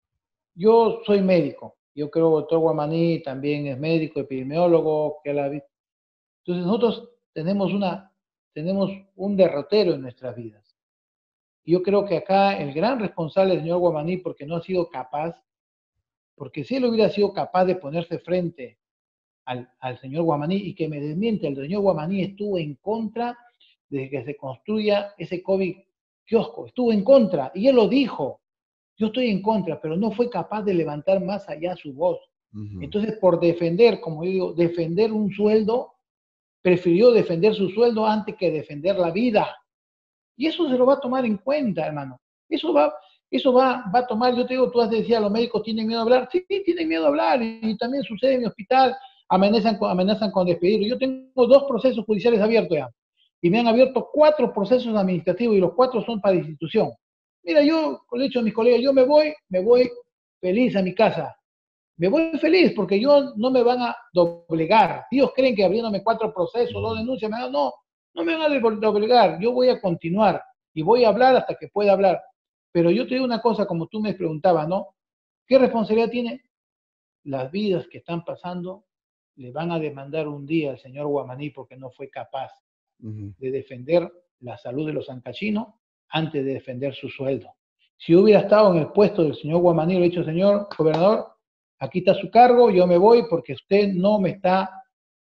F: yo soy médico, yo creo que el doctor Guamaní también es médico, epidemiólogo, que la vi- Entonces nosotros tenemos, una, tenemos un derrotero en nuestras vidas. Yo creo que acá el gran responsable es el señor Guamaní, porque no ha sido capaz, porque si él hubiera sido capaz de ponerse frente al, al señor Guamaní, y que me desmiente, el señor Guamaní estuvo en contra de que se construya ese COVID kiosco, estuvo en contra, y él lo dijo, yo estoy en contra, pero no fue capaz de levantar más allá su voz.
G: Ujú.
F: Entonces, por defender, como yo digo, defender un sueldo, prefirió defender su sueldo antes que defender la vida. Y eso se lo va a tomar en cuenta, hermano. Eso va, eso va, va a tomar, yo te digo, tú has decía, los médicos tienen miedo a hablar. Sí, tienen miedo a hablar, y, y también sucede en mi hospital, amenazan con, amenazan con despedirlo. Yo tengo dos procesos judiciales abiertos ya, y me han abierto cuatro procesos administrativos, y los cuatro son para institución. Mira, yo le he dicho a mis colegas, yo me voy, me voy feliz a mi casa. Me voy feliz porque yo no me van a doblegar. Ellos creen que abriéndome cuatro procesos, dos denuncias, me van, no, no me van a doblegar. Yo voy a continuar y voy a hablar hasta que pueda hablar. Pero yo te digo una cosa, como tú me preguntabas, ¿no? ¿Qué responsabilidad tiene? Las vidas que están pasando le van a demandar un día al señor Guamaní, porque no fue capaz
G: Ujú.
F: de defender la salud de los ancachinos antes de defender su sueldo. Si hubiera estado en el puesto del señor Guamaní, le he dicho, señor gobernador, aquí está su cargo, yo me voy porque usted no me está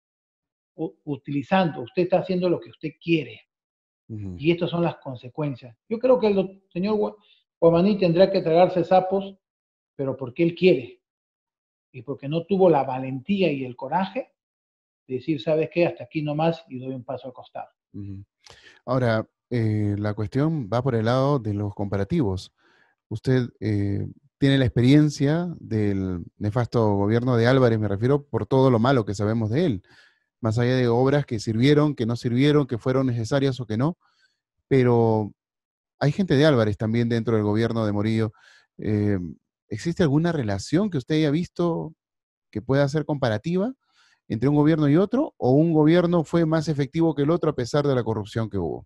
F: utilizando, usted está haciendo lo que usted quiere.
G: Ujú.
F: Y estas son las consecuencias. Yo creo que el señor Guamaní tendrá que tragarse sapos, pero porque él quiere, y porque no tuvo la valentía y el coraje de decir, ¿sabes qué? Hasta aquí nomás, y doy un paso al costado.
G: Ujú. Ahora, eh, la cuestión va por el lado de los comparativos. Usted eh, tiene la experiencia del nefasto gobierno de Álvarez, me refiero por todo lo malo que sabemos de él, más allá de obras que sirvieron, que no sirvieron, que fueron necesarias o que no, pero hay gente de Álvarez también dentro del gobierno de Murillo. Eh, ¿existe alguna relación que usted haya visto que pueda ser comparativa entre un gobierno y otro, o un gobierno fue más efectivo que el otro a pesar de la corrupción que hubo?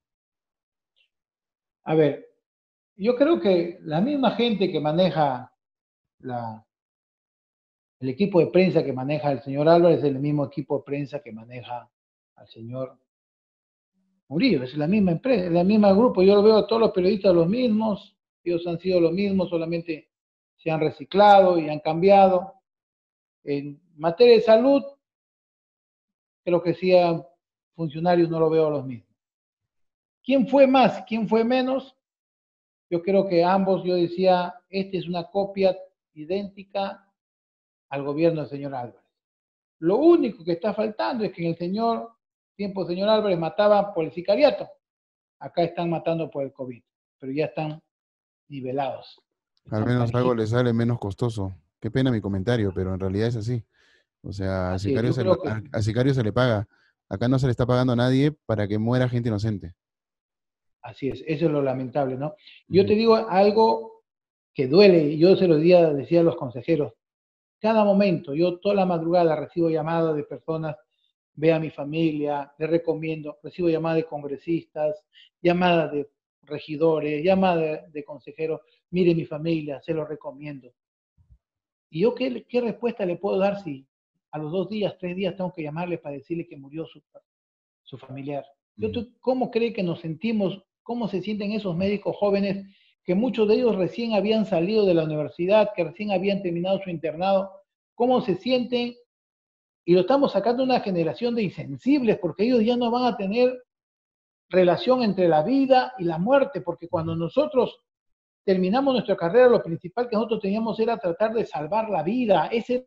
F: A ver, yo creo que la misma gente que maneja la, el equipo de prensa que maneja el señor Álvarez es el mismo equipo de prensa que maneja al señor Murillo, es la misma empresa, es la misma grupo. Yo lo veo a todos los periodistas los mismos, ellos han sido los mismos, solamente se han reciclado y han cambiado. En materia de salud, creo que sí, a funcionarios no lo veo los mismos. ¿Quién fue más? ¿Quién fue menos? Yo creo que ambos, yo decía, esta es una copia idéntica al gobierno del señor Álvarez. Lo único que está faltando es que en el señor, tiempo del señor Álvarez, mataba por el sicariato. acá están matando por el COVID, pero ya están nivelados.
G: Al
F: Están
G: menos algo
F: parejitos.
G: le sale menos costoso. Qué pena mi comentario, pero en realidad es así. O sea, al
F: Así es,
G: sicario
F: yo
G: se le,
F: creo que
G: al, al sicario se le paga. Acá no se le está pagando a nadie para que muera gente inocente.
F: así es, eso es lo lamentable, ¿no? Yo
G: Ujú.
F: te digo algo que duele, y yo se lo decía, decía a los consejeros, cada momento, yo toda la madrugada recibo llamadas de personas, ve a mi familia, les recomiendo, recibo llamadas de congresistas, llamadas de regidores, llamadas de, de consejeros, mire mi familia, se lo recomiendo. ¿Y yo qué, qué respuesta le puedo dar si a los dos días, tres días tengo que llamarle para decirle que murió su, su familiar? Yo,
G: Ujú.
F: ¿cómo cree que nos sentimos? ¿Cómo se sienten esos médicos jóvenes que muchos de ellos recién habían salido de la universidad, que recién habían terminado su internado? ¿Cómo se sienten? Y lo estamos sacando una generación de insensibles porque ellos ya no van a tener relación entre la vida y la muerte, porque cuando nosotros terminamos nuestra carrera, lo principal que nosotros teníamos era tratar de salvar la vida. Ese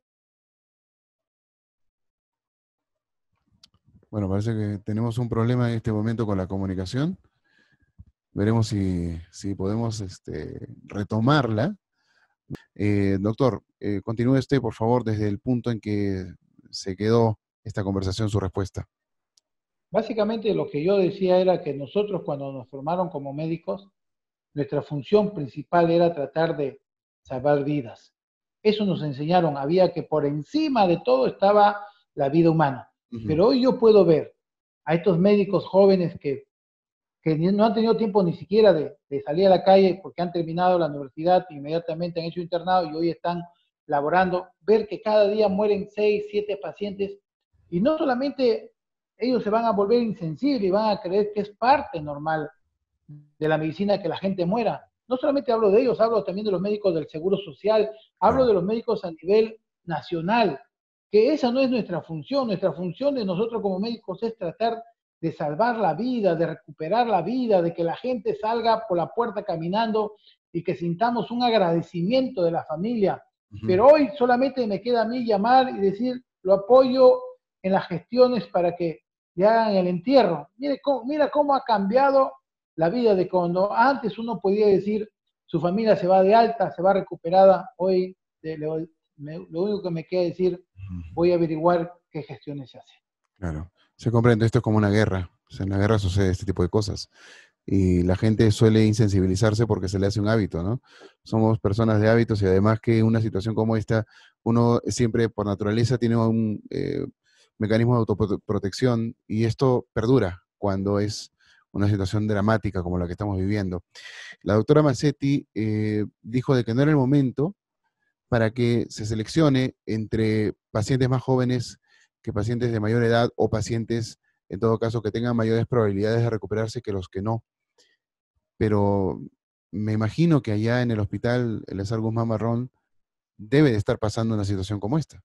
G: Bueno, parece que tenemos un problema en este momento con la comunicación. Veremos si, si podemos este, retomarla. Eh, doctor, eh, continúe usted, por favor, desde el punto en que se quedó esta conversación, su respuesta.
F: Básicamente lo que yo decía era que nosotros cuando nos formaron como médicos, nuestra función principal era tratar de salvar vidas. Eso nos enseñaron, había que por encima de todo estaba la vida humana.
G: Ujú.
F: Pero hoy yo puedo ver a estos médicos jóvenes que, que no han tenido tiempo ni siquiera de, de salir a la calle porque han terminado la universidad, inmediatamente han hecho internado y hoy están laborando, ver que cada día mueren seis, siete pacientes y no solamente ellos se van a volver insensibles y van a creer que es parte normal de la medicina que la gente muera. No solamente hablo de ellos, hablo también de los médicos del Seguro Social, hablo
G: Claro.
F: de los médicos a nivel nacional, que esa no es nuestra función. Nuestra función de nosotros como médicos es tratar de salvar la vida, de recuperar la vida, de que la gente salga por la puerta caminando y que sintamos un agradecimiento de la familia.
G: Ujú.
F: Pero hoy solamente me queda a mí llamar y decir, lo apoyo en las gestiones para que le hagan el entierro. Mire cómo, mira cómo ha cambiado la vida de cuando antes uno podía decir su familia se va de alta, se va recuperada. Hoy de, lo, me, lo único que me queda decir, voy a averiguar qué gestiones se hacen.
G: Claro, se comprende, esto es como una guerra. O sea, en la guerra sucede este tipo de cosas. Y la gente suele insensibilizarse porque se le hace un hábito, ¿no? Somos personas de hábitos y además que una situación como esta, uno siempre por naturaleza tiene un eh, mecanismo de autoprotección y esto perdura cuando es una situación dramática como la que estamos viviendo. La doctora Mazzetti eh, dijo de que no era el momento para que se seleccione entre pacientes más jóvenes que pacientes de mayor edad o pacientes, en todo caso, que tengan mayores probabilidades de recuperarse que los que no. Pero me imagino que allá en el hospital Eleazar Guzmán Marrón debe de estar pasando una situación como esta.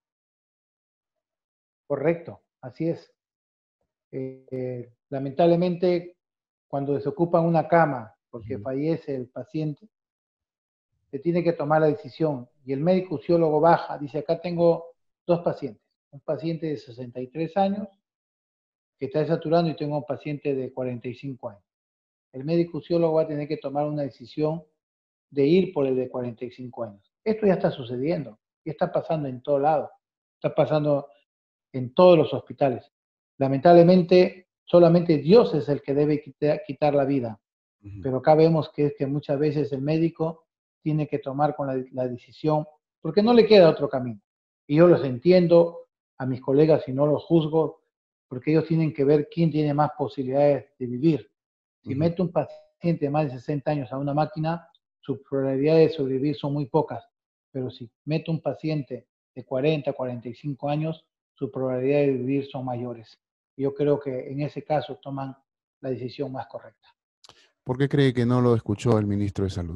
F: Correcto, así es. Eh, eh, lamentablemente, cuando desocupan una cama porque
G: Ujú.
F: fallece el paciente, se tiene que tomar la decisión y el médico usiólogo baja, dice, acá tengo dos pacientes, un paciente de sesenta y tres años que está saturando y tengo un paciente de cuarenta y cinco años. El médico usiólogo va a tener que tomar una decisión de ir por el de cuarenta y cinco años. Esto ya está sucediendo y está pasando en todo lado, está pasando en todos los hospitales. Lamentablemente, solamente Dios es el que debe quitar la vida,
G: Ujú.
F: pero acá vemos que es que muchas veces el médico tiene que tomar con la, la decisión porque no le queda otro camino. Y yo los entiendo a mis colegas y no los juzgo porque ellos tienen que ver quién tiene más posibilidades de vivir. Si
G: Ujú.
F: mete un paciente de más de sesenta años a una máquina, sus probabilidades de sobrevivir son muy pocas. Pero si mete un paciente de cuarenta, cuarenta y cinco años, sus probabilidades de vivir son mayores. Yo creo que en ese caso toman la decisión más correcta.
G: ¿Por qué cree que no lo escuchó el ministro de Salud?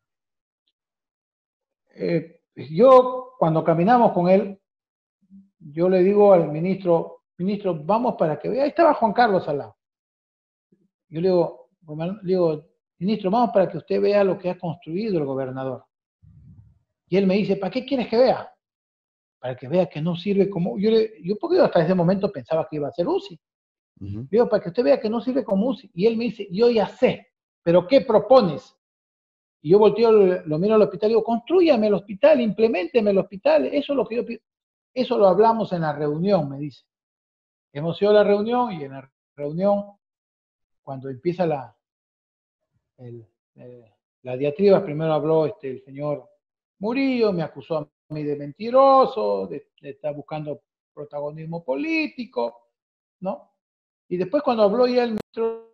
F: Eh, yo, cuando caminamos con él, yo le digo al ministro, ministro, vamos para que vea. Ahí estaba Juan Carlos al lado. Yo le digo, le digo, ministro, vamos para que usted vea lo que ha construido el gobernador. Y él me dice, ¿para qué quieres que vea? Para que vea que no sirve como... Yo, le, yo porque yo hasta ese momento pensaba que iba a ser U C I. Uh-huh. Digo, para que usted vea que no sirve como U C I. Y él me dice, yo ya sé, pero ¿qué propones? Y yo volteo, lo, lo miro al hospital y digo, construyame el hospital, implementeme el hospital, eso es lo que yo pido. Eso lo hablamos en la reunión, me dice. Hemos ido a la reunión y en la reunión, cuando empieza la, el, el, la diatriba, primero habló este, el señor Murillo, me acusó a mí de mentiroso, de, de estar buscando protagonismo político, ¿no? Y después cuando habló ya el ministro...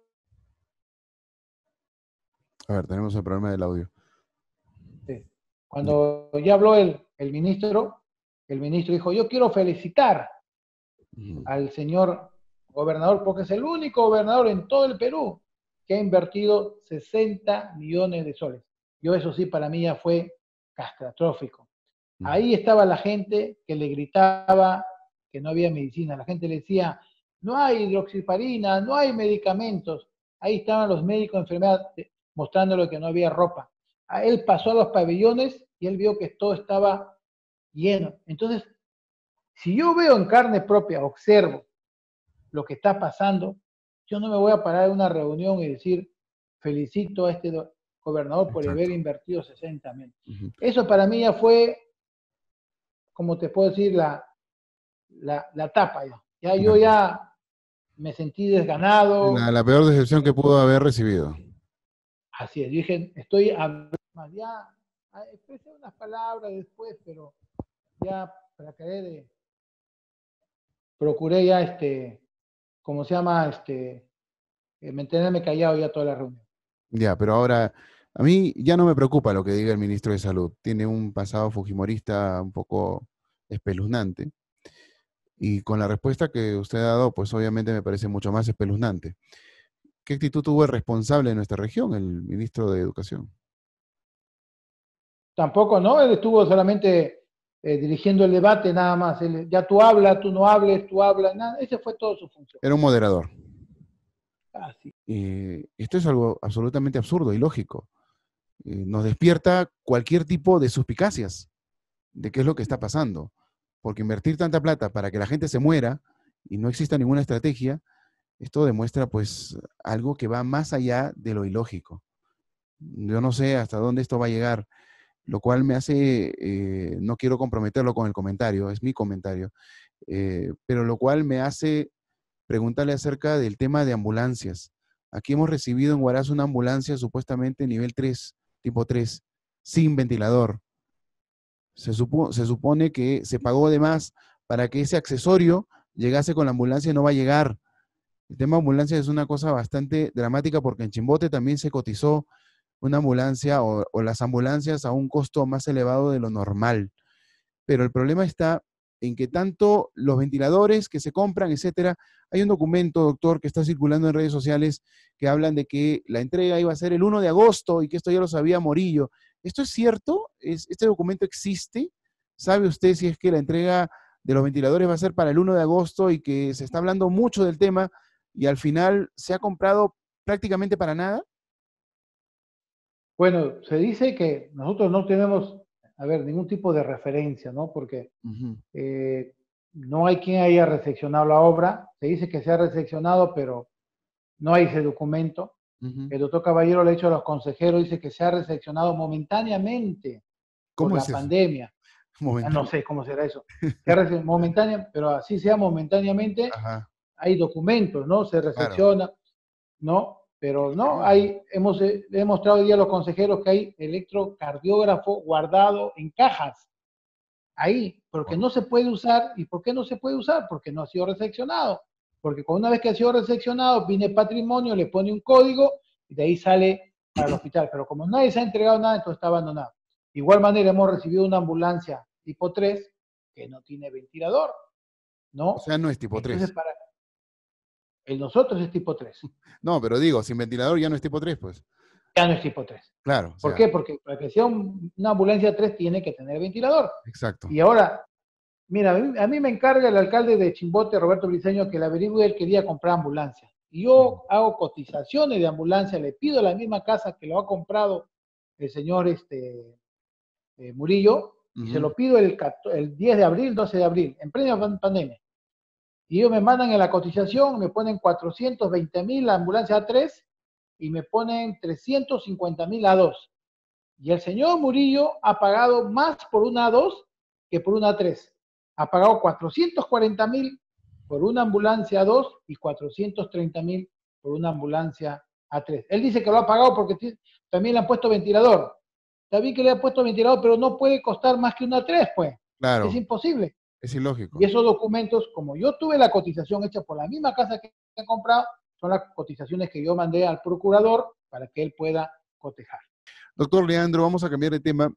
G: A ver, tenemos el problema del audio.
F: Sí. Cuando ya habló el, el ministro, el ministro dijo, yo quiero felicitar uh-huh. al señor gobernador, porque es el único gobernador en todo el Perú que ha invertido sesenta millones de soles. Yo eso sí, para mí ya fue catastrófico. Uh-huh. Ahí estaba la gente que le gritaba que no había medicina. La gente le decía, no hay hidroxiparina, no hay medicamentos. Ahí estaban los médicos de enfermedad mostrándole que no había ropa. A él pasó a los pabellones y él vio que todo estaba lleno. Entonces, si yo veo en carne propia, observo lo que está pasando, yo no me voy a parar en una reunión y decir, felicito a este gobernador por Exacto. haber invertido sesenta mil. Uh-huh. Eso para mí ya fue, como te puedo decir, la, la, la tapa ya. Ya yo ya me sentí desganado.
G: La, la peor decepción que pudo haber recibido.
F: Así es, yo dije, estoy hablando, ya expresé unas palabras después, pero ya para caer de, procuré ya este, ¿cómo se llama? Este, eh, mantenerme callado ya toda la reunión.
G: Ya, pero ahora, a mí ya no me preocupa lo que diga el ministro de Salud. Tiene un pasado fujimorista un poco espeluznante. Y con la respuesta que usted ha dado, pues obviamente me parece mucho más espeluznante. ¿Qué actitud tuvo el responsable de nuestra región, el ministro de Educación?
F: Tampoco, ¿no? Él estuvo solamente eh, dirigiendo el debate nada más. Él, ya tú hablas, tú no hables, tú hablas, nada. Ese fue todo su función.
G: Era un moderador.
F: Ah, sí.
G: Eh, esto es algo absolutamente absurdo, ilógico. Eh, nos despierta cualquier tipo de suspicacias de qué es lo que está pasando. Porque invertir tanta plata para que la gente se muera y no exista ninguna estrategia, esto demuestra pues algo que va más allá de lo ilógico. Yo no sé hasta dónde esto va a llegar, lo cual me hace, eh, no quiero comprometerlo con el comentario, es mi comentario, eh, pero lo cual me hace preguntarle acerca del tema de ambulancias. Aquí hemos recibido en Huaraz una ambulancia supuestamente nivel tres, tipo tres, sin ventilador. Se, supo, se supone que se pagó de más para que ese accesorio llegase con la ambulancia y no va a llegar. El tema de ambulancia es una cosa bastante dramática porque en Chimbote también se cotizó una ambulancia o, o las ambulancias a un costo más elevado de lo normal. Pero el problema está en que tanto los ventiladores que se compran, etcétera, hay un documento, doctor, que está circulando en redes sociales que hablan de que la entrega iba a ser el primero de agosto y que esto ya lo sabía Morillo. ¿Esto es cierto? ¿Es, ¿Este documento existe? ¿Sabe usted si es que la entrega de los ventiladores va a ser para el primero de agosto y que se está hablando mucho del tema y al final se ha comprado prácticamente para nada?
F: Bueno, se dice que nosotros no tenemos, a ver, ningún tipo de referencia, ¿no? Porque uh-huh. eh, no hay quien haya recepcionado la obra. Se dice que se ha recepcionado, pero no hay ese documento. Uh-huh. El doctor Caballero le ha dicho a los consejeros, dice que se ha recepcionado momentáneamente por la pandemia. No sé cómo será eso. Momentánea, pero así sea momentáneamente, uh-huh. hay documentos, ¿no? Se recepciona, claro. ¿no? Pero no, hay, hemos eh, demostrado hoy día a los consejeros que hay electrocardiógrafo guardado en cajas. Ahí, porque no se puede usar. ¿Y por qué no se puede usar? Porque no ha sido recepcionado. Porque con una vez que ha sido recepcionado, viene patrimonio, le pone un código y de ahí sale para el hospital. Pero como nadie se ha entregado nada, entonces está abandonado. De igual manera, hemos recibido una ambulancia tipo tres que no tiene ventilador, ¿no?
G: O sea, no es tipo
F: entonces,
G: tres.
F: Para... El nosotros es tipo tres.
G: No, pero digo, sin ventilador ya no es tipo tres, pues.
F: Ya no es tipo tres.
G: Claro.
F: ¿Por sea... qué? Porque para que sea un, una ambulancia tres tiene que tener ventilador.
G: Exacto.
F: Y ahora, mira, a mí, a mí me encarga el alcalde de Chimbote, Roberto Briceño, que le averigüe, él quería comprar ambulancia. Y yo mm. hago cotizaciones de ambulancia, le pido a la misma casa que lo ha comprado el señor este, eh, Murillo, y uh-huh. se lo pido el, el diez de abril, doce de abril, en plena pandemia. Y ellos me mandan en la cotización, me ponen cuatrocientos veinte mil la ambulancia A tres y me ponen trescientos cincuenta mil A dos. Y el señor Murillo ha pagado más por una A dos que por una A tres. Ha pagado cuatrocientos cuarenta mil por una ambulancia A dos y cuatrocientos treinta mil por una ambulancia A tres. Él dice que lo ha pagado porque también le han puesto ventilador. Está bien que le ha puesto ventilador, pero no puede costar más que una A tres, pues.
G: Claro.
F: Es imposible.
G: Es ilógico.
F: Y esos documentos, como yo tuve la cotización hecha por la misma casa que he comprado, son las cotizaciones que yo mandé al procurador para que él pueda cotejar.
G: Doctor Leandro, vamos a cambiar de tema.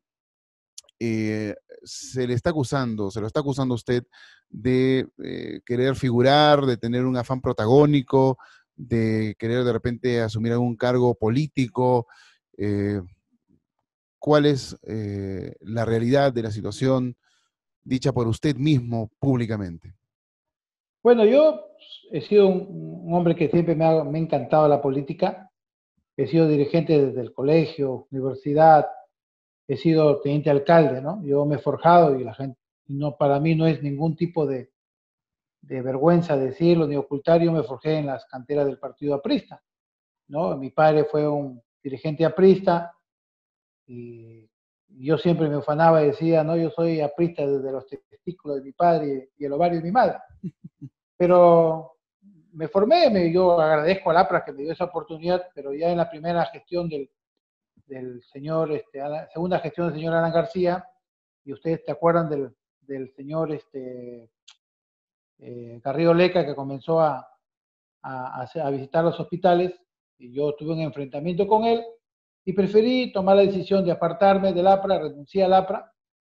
G: Eh, se le está acusando, se lo está acusando a usted de eh, querer figurar, de tener un afán protagónico, de querer de repente asumir algún cargo político. Eh, ¿Cuál es eh, la realidad de la situación dicha por usted mismo públicamente?
F: Bueno, yo he sido un, un hombre que siempre me ha, me ha encantado la política. He sido dirigente desde el colegio, universidad, he sido teniente alcalde, ¿no? Yo me he forjado y la gente, no, para mí no es ningún tipo de, de vergüenza decirlo ni ocultar. Yo me forjé en las canteras del partido aprista, ¿no? Mi padre fue un dirigente aprista y yo siempre me ufanaba y decía, no, yo soy aprista desde los testículos de mi padre y el ovario de mi madre. Pero me formé, me, yo agradezco al APRA que me dio esa oportunidad, pero ya en la primera gestión del, del señor, este, la segunda gestión del señor Alan García, y ustedes te acuerdan del, del señor este, eh, Garrido Leca, que comenzó a, a, a visitar los hospitales, y yo tuve un enfrentamiento con él, y preferí tomar la decisión de apartarme del APRA, renuncié al APRA,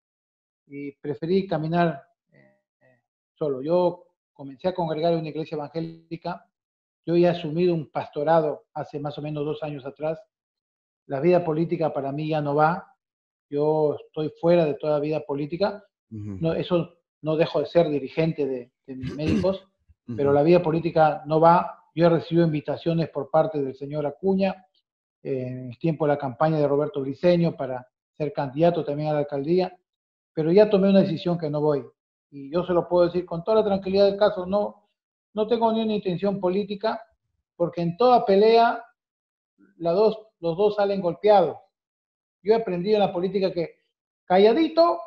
F: y preferí caminar eh, solo. Yo comencé a congregar en una iglesia evangélica, yo ya he asumido un pastorado hace más o menos dos años atrás. La vida política para mí ya no va, yo estoy fuera de toda vida política, uh-huh. no, eso no dejo de ser dirigente de, de mis médicos, uh-huh. pero la vida política no va. Yo he recibido invitaciones por parte del señor Acuña, eh, en el tiempo de la campaña de Roberto Briceño para ser candidato también a la alcaldía, pero ya tomé una decisión que no voy. Y yo se lo puedo decir con toda la tranquilidad del caso, no, no tengo ni una intención política, porque en toda pelea la dos, los dos salen golpeados. Yo he aprendido en la política que calladito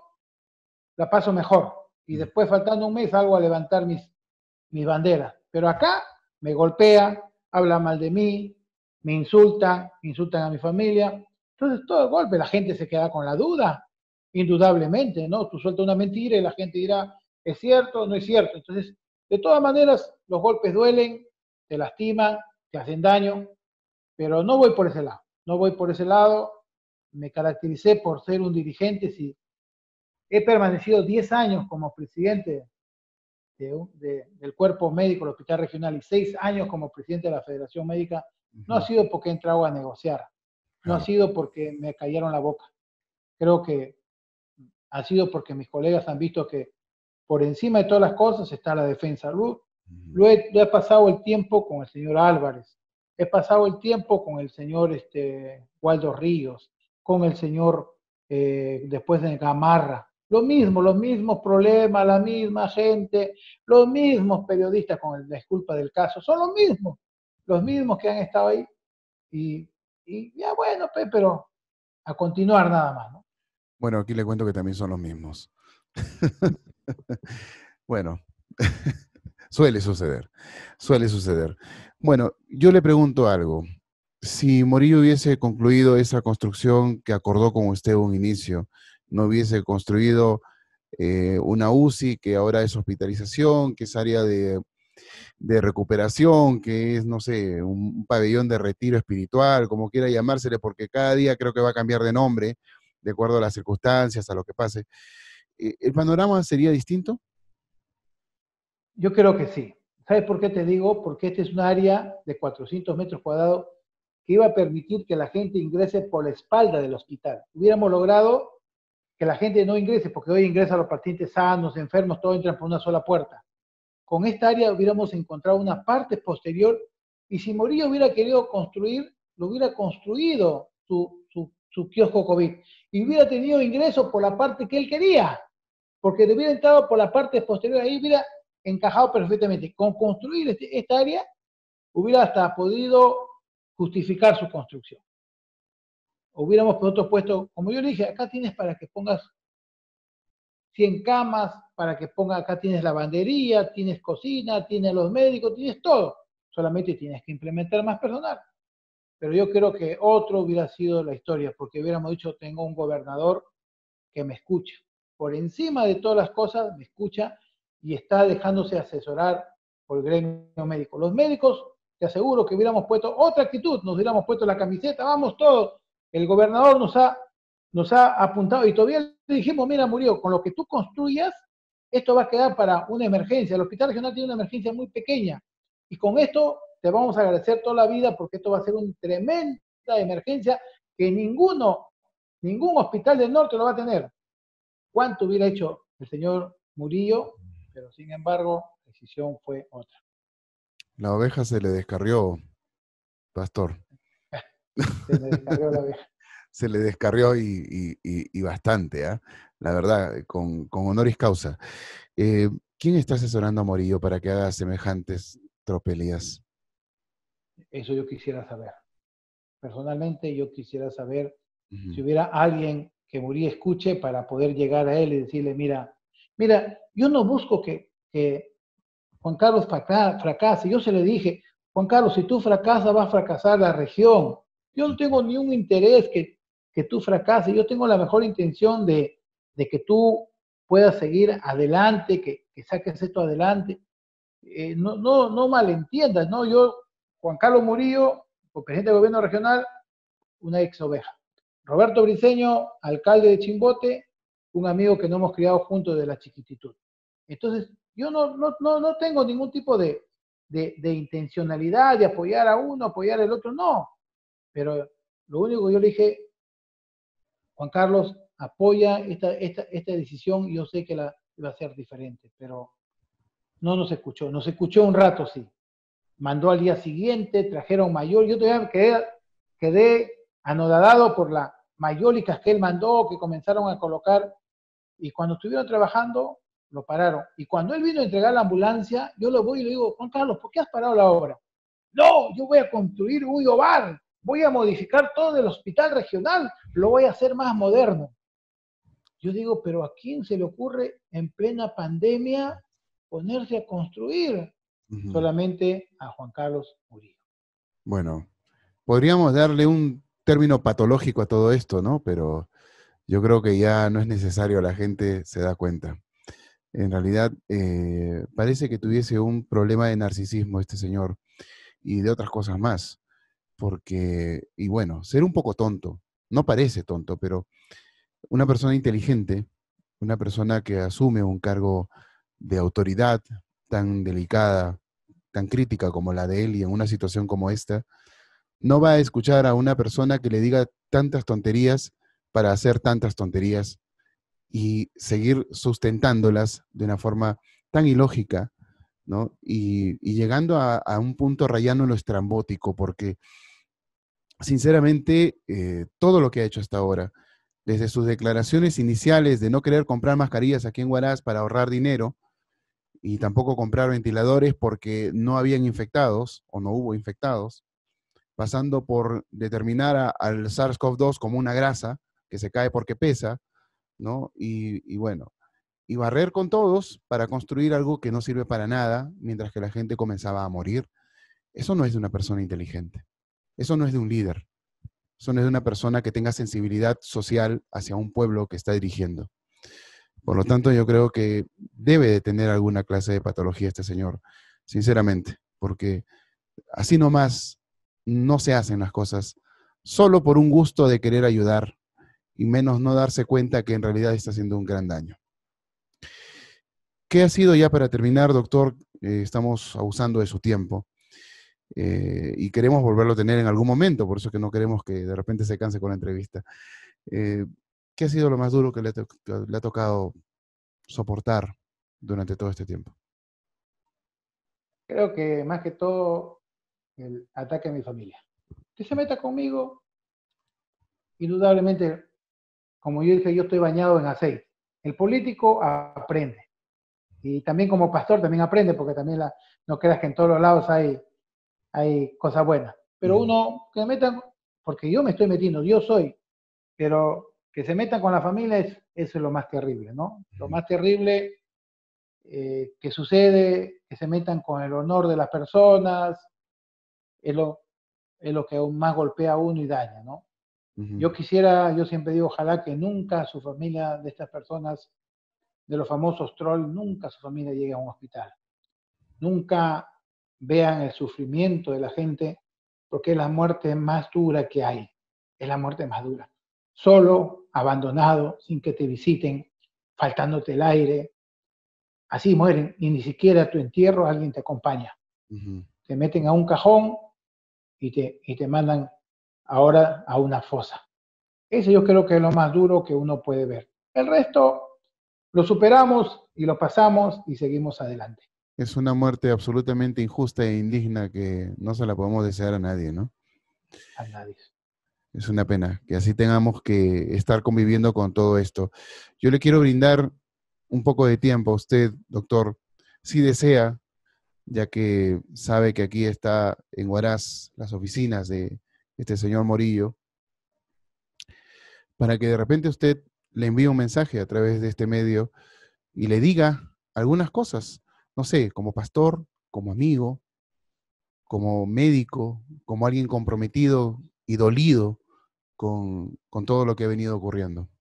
F: la paso mejor, y después faltando un mes salgo a levantar mis, mis banderas. Pero acá me golpea, habla mal de mí, me insultan, insultan a mi familia. Entonces todo el golpe, la gente se queda con la duda. Indudablemente, ¿no? Tú sueltas una mentira y la gente dirá, ¿es cierto o no es cierto? Entonces, de todas maneras, los golpes duelen, te lastiman, te hacen daño, pero no voy por ese lado, no voy por ese lado. Me caractericé por ser un dirigente, si he permanecido diez años como presidente de, de, del cuerpo médico del Hospital Regional y seis años como presidente de la Federación Médica, uh-huh. no ha sido porque he entrado a negociar, no uh-huh. ha sido porque me callaron la boca. Creo que ha sido porque mis colegas han visto que por encima de todas las cosas está la defensa. Lo, lo, he, lo he pasado el tiempo con el señor Álvarez, he pasado el tiempo con el señor este, Waldo Ríos, con el señor eh, después de Gamarra. Lo mismo, los mismos problemas, la misma gente, los mismos periodistas con la disculpa del caso, son los mismos, los mismos que han estado ahí. Y, y ya bueno, pero a continuar nada más, ¿no?
G: Bueno, aquí le cuento que también son los mismos. Bueno, suele suceder, suele suceder. Bueno, yo le pregunto algo. Si Murillo hubiese concluido esa construcción que acordó con usted un inicio, no hubiese construido eh, una U C I que ahora es hospitalización, que es área de, de recuperación, que es, no sé, un pabellón de retiro espiritual, como quiera llamársele, porque cada día creo que va a cambiar de nombre, de acuerdo a las circunstancias, a lo que pase. ¿El panorama sería distinto?
F: Yo creo que sí. ¿Sabes por qué te digo? Porque este es un área de cuatrocientos metros cuadrados que iba a permitir que la gente ingrese por la espalda del hospital. Hubiéramos logrado que la gente no ingrese, porque hoy ingresan los pacientes sanos, enfermos, todos entran por una sola puerta. Con esta área hubiéramos encontrado una parte posterior, y si Murillo hubiera querido construir, lo hubiera construido su, su, su kiosco COVID, y hubiera tenido ingresos por la parte que él quería, porque le hubiera entrado por la parte posterior, ahí hubiera encajado perfectamente. Con construir este, esta área, hubiera hasta podido justificar su construcción. Hubiéramos nosotros puesto, como yo le dije, acá tienes para que pongas cien camas, para que pongas, acá tienes lavandería, tienes cocina, tienes los médicos, tienes todo. Solamente tienes que implementar más personal. Pero yo creo que otro hubiera sido la historia, porque hubiéramos dicho, tengo un gobernador que me escucha. Por encima de todas las cosas, me escucha y está dejándose asesorar por el gremio médico. Los médicos, te aseguro que hubiéramos puesto otra actitud, nos hubiéramos puesto la camiseta, vamos todos. El gobernador nos ha, nos ha apuntado y todavía le dijimos, mira, Murillo, con lo que tú construyas, esto va a quedar para una emergencia. El hospital regional tiene una emergencia muy pequeña y con esto te vamos a agradecer toda la vida porque esto va a ser una tremenda emergencia que ninguno, ningún hospital del norte lo va a tener. ¿Cuánto hubiera hecho el señor Murillo? Pero sin embargo, la decisión fue otra.
G: La oveja se le descarrió, pastor.
F: Se le descarrió la oveja.
G: Se le descarrió y, y, y, y bastante, ¿eh? La verdad, con, con honoris causa. Eh, ¿Quién está asesorando a Murillo para que haga semejantes tropelías?
F: Eso yo quisiera saber. Personalmente yo quisiera saber
G: Uh-huh.
F: si hubiera alguien que Murillo escuche para poder llegar a él y decirle, mira, mira, yo no busco que, que Juan Carlos fracase. Yo se le dije, Juan Carlos, si tú fracasas va a fracasar la región. Yo no tengo ni un interés que, que tú fracases. Yo tengo la mejor intención de, de que tú puedas seguir adelante, que, que saques esto adelante. Eh, no, no, no malentiendas, ¿no? Yo, Juan Carlos Murillo, presidente del gobierno regional, una ex oveja. Roberto Briceño, alcalde de Chimbote, un amigo que nos hemos criado juntos de la chiquititud. Entonces, yo no, no, no, no tengo ningún tipo de, de, de intencionalidad de apoyar a uno, apoyar al otro, no. Pero lo único que yo le dije, Juan Carlos, apoya esta, esta, esta decisión, yo sé que la iba a ser diferente, pero no nos escuchó. Nos escuchó un rato, sí. Mandó al día siguiente, trajeron mayor, yo todavía quedé, quedé anodadado por las mayólicas que él mandó, que comenzaron a colocar, y cuando estuvieron trabajando, lo pararon. Y cuando él vino a entregar la ambulancia, yo lo voy y le digo, Juan Carlos, ¿por qué has parado la obra? No, yo voy a construir un hogar, voy a modificar todo el hospital regional, lo voy a hacer más moderno. Yo digo, pero ¿a quién se le ocurre en plena pandemia ponerse a construir? Uh-huh. Solamente a Juan Carlos Murillo.
G: Bueno, podríamos darle un término patológico a todo esto, ¿no? Pero yo creo que ya no es necesario, la gente se da cuenta. En realidad, eh, parece que tuviese un problema de narcisismo este señor y de otras cosas más. Porque, y bueno, ser un poco tonto, no parece tonto, pero una persona inteligente, una persona que asume un cargo de autoridad tan delicada, tan crítica como la de él y en una situación como esta, no va a escuchar a una persona que le diga tantas tonterías para hacer tantas tonterías y seguir sustentándolas de una forma tan ilógica, ¿no? Y, y llegando a, a un punto rayano en lo estrambótico, porque sinceramente eh, todo lo que ha hecho hasta ahora, desde sus declaraciones iniciales de no querer comprar mascarillas aquí en Huaraz para ahorrar dinero, y tampoco comprar ventiladores porque no habían infectados o no hubo infectados, pasando por determinar a, al SARS CoV dos como una grasa que se cae porque pesa, ¿no? Y, y bueno, y barrer con todos para construir algo que no sirve para nada mientras que la gente comenzaba a morir. Eso no es de una persona inteligente, eso no es de un líder, eso no es de una persona que tenga sensibilidad social hacia un pueblo que está dirigiendo. Por lo tanto, yo creo que debe de tener alguna clase de patología este señor, sinceramente, porque así nomás no se hacen las cosas solo por un gusto de querer ayudar y menos no darse cuenta que en realidad está haciendo un gran daño. ¿Qué ha sido ya para terminar, doctor? Eh, estamos abusando de su tiempo eh, y queremos volverlo a tener en algún momento, por eso que no queremos que de repente se canse con la entrevista. Eh, ¿Qué ha sido lo más duro que le, to que le ha tocado soportar durante todo este tiempo?
F: Creo que más que todo el ataque a mi familia. Que se meta conmigo, indudablemente, como yo dije, yo estoy bañado en aceite. El político aprende. Y también como pastor también aprende, porque también la, no creas que en todos los lados hay, hay cosas buenas. Pero
G: Ujú.
F: uno, que metan, porque yo me estoy metiendo, yo soy, pero que se metan con la familia, es, eso es lo más terrible, ¿no? Lo más terrible eh, que sucede, que se metan con el honor de las personas, es lo, es lo que aún más golpea a uno y daña, ¿no?
G: Ujú.
F: Yo quisiera, yo siempre digo, ojalá que nunca su familia de estas personas, de los famosos trolls, nunca su familia llegue a un hospital. Nunca vean el sufrimiento de la gente, porque es la muerte más dura que hay. Es la muerte más dura. Solo, abandonado, sin que te visiten, faltándote el aire. Así mueren y ni siquiera a tu entierro alguien te acompaña.
G: Ujú.
F: Te meten a un cajón y te, y te mandan ahora a una fosa. Eso yo creo que es lo más duro que uno puede ver. El resto lo superamos y lo pasamos y seguimos adelante.
G: Es una muerte absolutamente injusta e indigna que no se la podemos desear a nadie, ¿no?
F: A nadie.
G: Es una pena que así tengamos que estar conviviendo con todo esto. Yo le quiero brindar un poco de tiempo a usted, doctor, si desea, ya que sabe que aquí está en Huaraz las oficinas de este señor Morillo, para que de repente usted le envíe un mensaje a través de este medio y le diga algunas cosas, no sé, como pastor, como amigo, como médico, como alguien comprometido y dolido con, con todo lo que ha venido ocurriendo.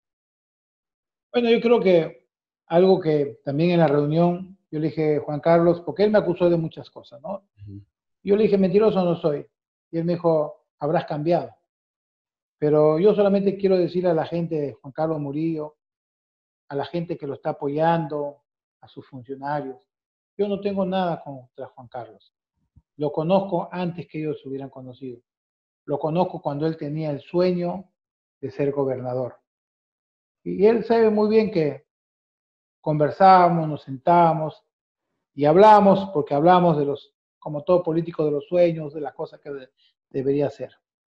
F: Bueno, yo creo que algo que también en la reunión yo le dije, Juan Carlos, porque él me acusó de muchas cosas, ¿no?
G: Ujú.
F: Yo le dije, mentiroso no soy. Y él me dijo, habrás cambiado. Pero yo solamente quiero decirle a la gente de Juan Carlos Murillo, a la gente que lo está apoyando, a sus funcionarios, yo no tengo nada contra Juan Carlos. Lo conozco antes que ellos se hubieran conocido. Lo conozco cuando él tenía el sueño de ser gobernador. Y él sabe muy bien que conversábamos, nos sentábamos y hablamos, porque hablamos de los, como todo político, de los sueños, de las cosas que de, debería hacer.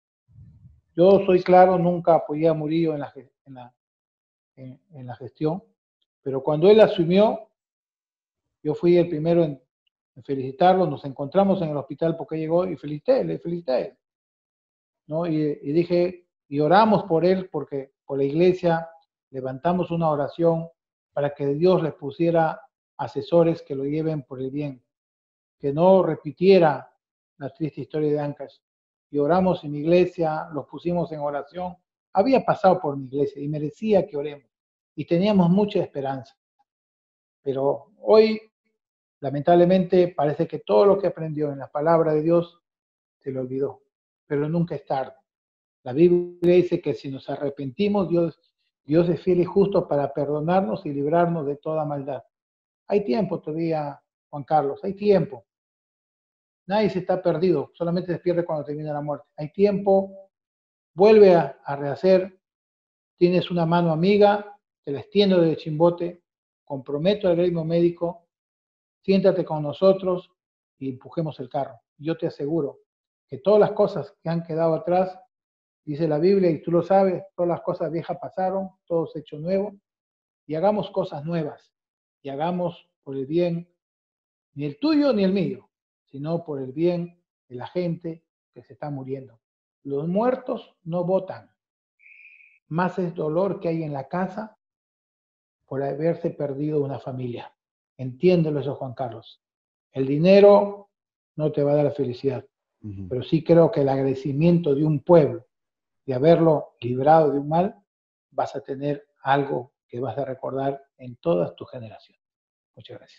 F: Yo soy claro, nunca apoyé a Murillo en la, en la, en, en la gestión, pero cuando él asumió, yo fui el primero en, en felicitarlo, nos encontramos en el hospital porque llegó y felicité, le felicité a él, ¿no? Y, y dije, y oramos por él, porque por la iglesia levantamos una oración para que Dios les pusiera asesores que lo lleven por el bien, que no repitiera la triste historia de Ancash. Y oramos en mi iglesia, los pusimos en oración. Había pasado por mi iglesia y merecía que oremos. Y teníamos mucha esperanza. Pero hoy, lamentablemente, parece que todo lo que aprendió en la palabra de Dios se lo olvidó. Pero nunca es tarde. La Biblia dice que si nos arrepentimos, Dios, Dios es fiel y justo para perdonarnos y librarnos de toda maldad. Hay tiempo todavía, Juan Carlos, hay tiempo. Nadie se está perdido, solamente se pierde cuando termina la muerte. Hay tiempo, vuelve a, a rehacer, tienes una mano amiga, te la extiendo de Chimbote, comprometo al gremio médico, siéntate con nosotros y empujemos el carro. Yo te aseguro que todas las cosas que han quedado atrás, dice la Biblia, y tú lo sabes, todas las cosas viejas pasaron, todo se ha hecho nuevo, y hagamos cosas nuevas, y hagamos por el bien, ni el tuyo ni el mío, sino por el bien de la gente que se está muriendo. Los muertos no votan, más es dolor que hay en la casa por haberse perdido una familia. Entiéndelo eso, Juan Carlos. El dinero no te va a dar la felicidad,
G: Ujú.
F: pero sí creo que el agradecimiento de un pueblo de haberlo librado de un mal, vas a tener algo que vas a recordar en todas tus generaciones. Muchas gracias.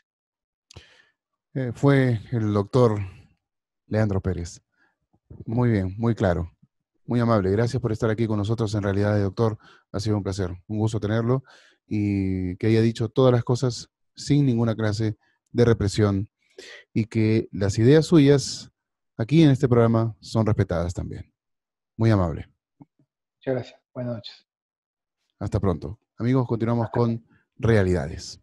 G: Eh, fue el doctor Leandro Pérez. Muy bien, muy claro, muy amable. Gracias por estar aquí con nosotros. En realidad, doctor, ha sido un placer, un gusto tenerlo y que haya dicho todas las cosas sin ninguna clase de represión y que las ideas suyas aquí en este programa son respetadas también. Muy amable.
F: Muchas gracias. Buenas noches.
G: Hasta pronto. Amigos, continuamos
F: Hasta pronto.
G: con Realidades.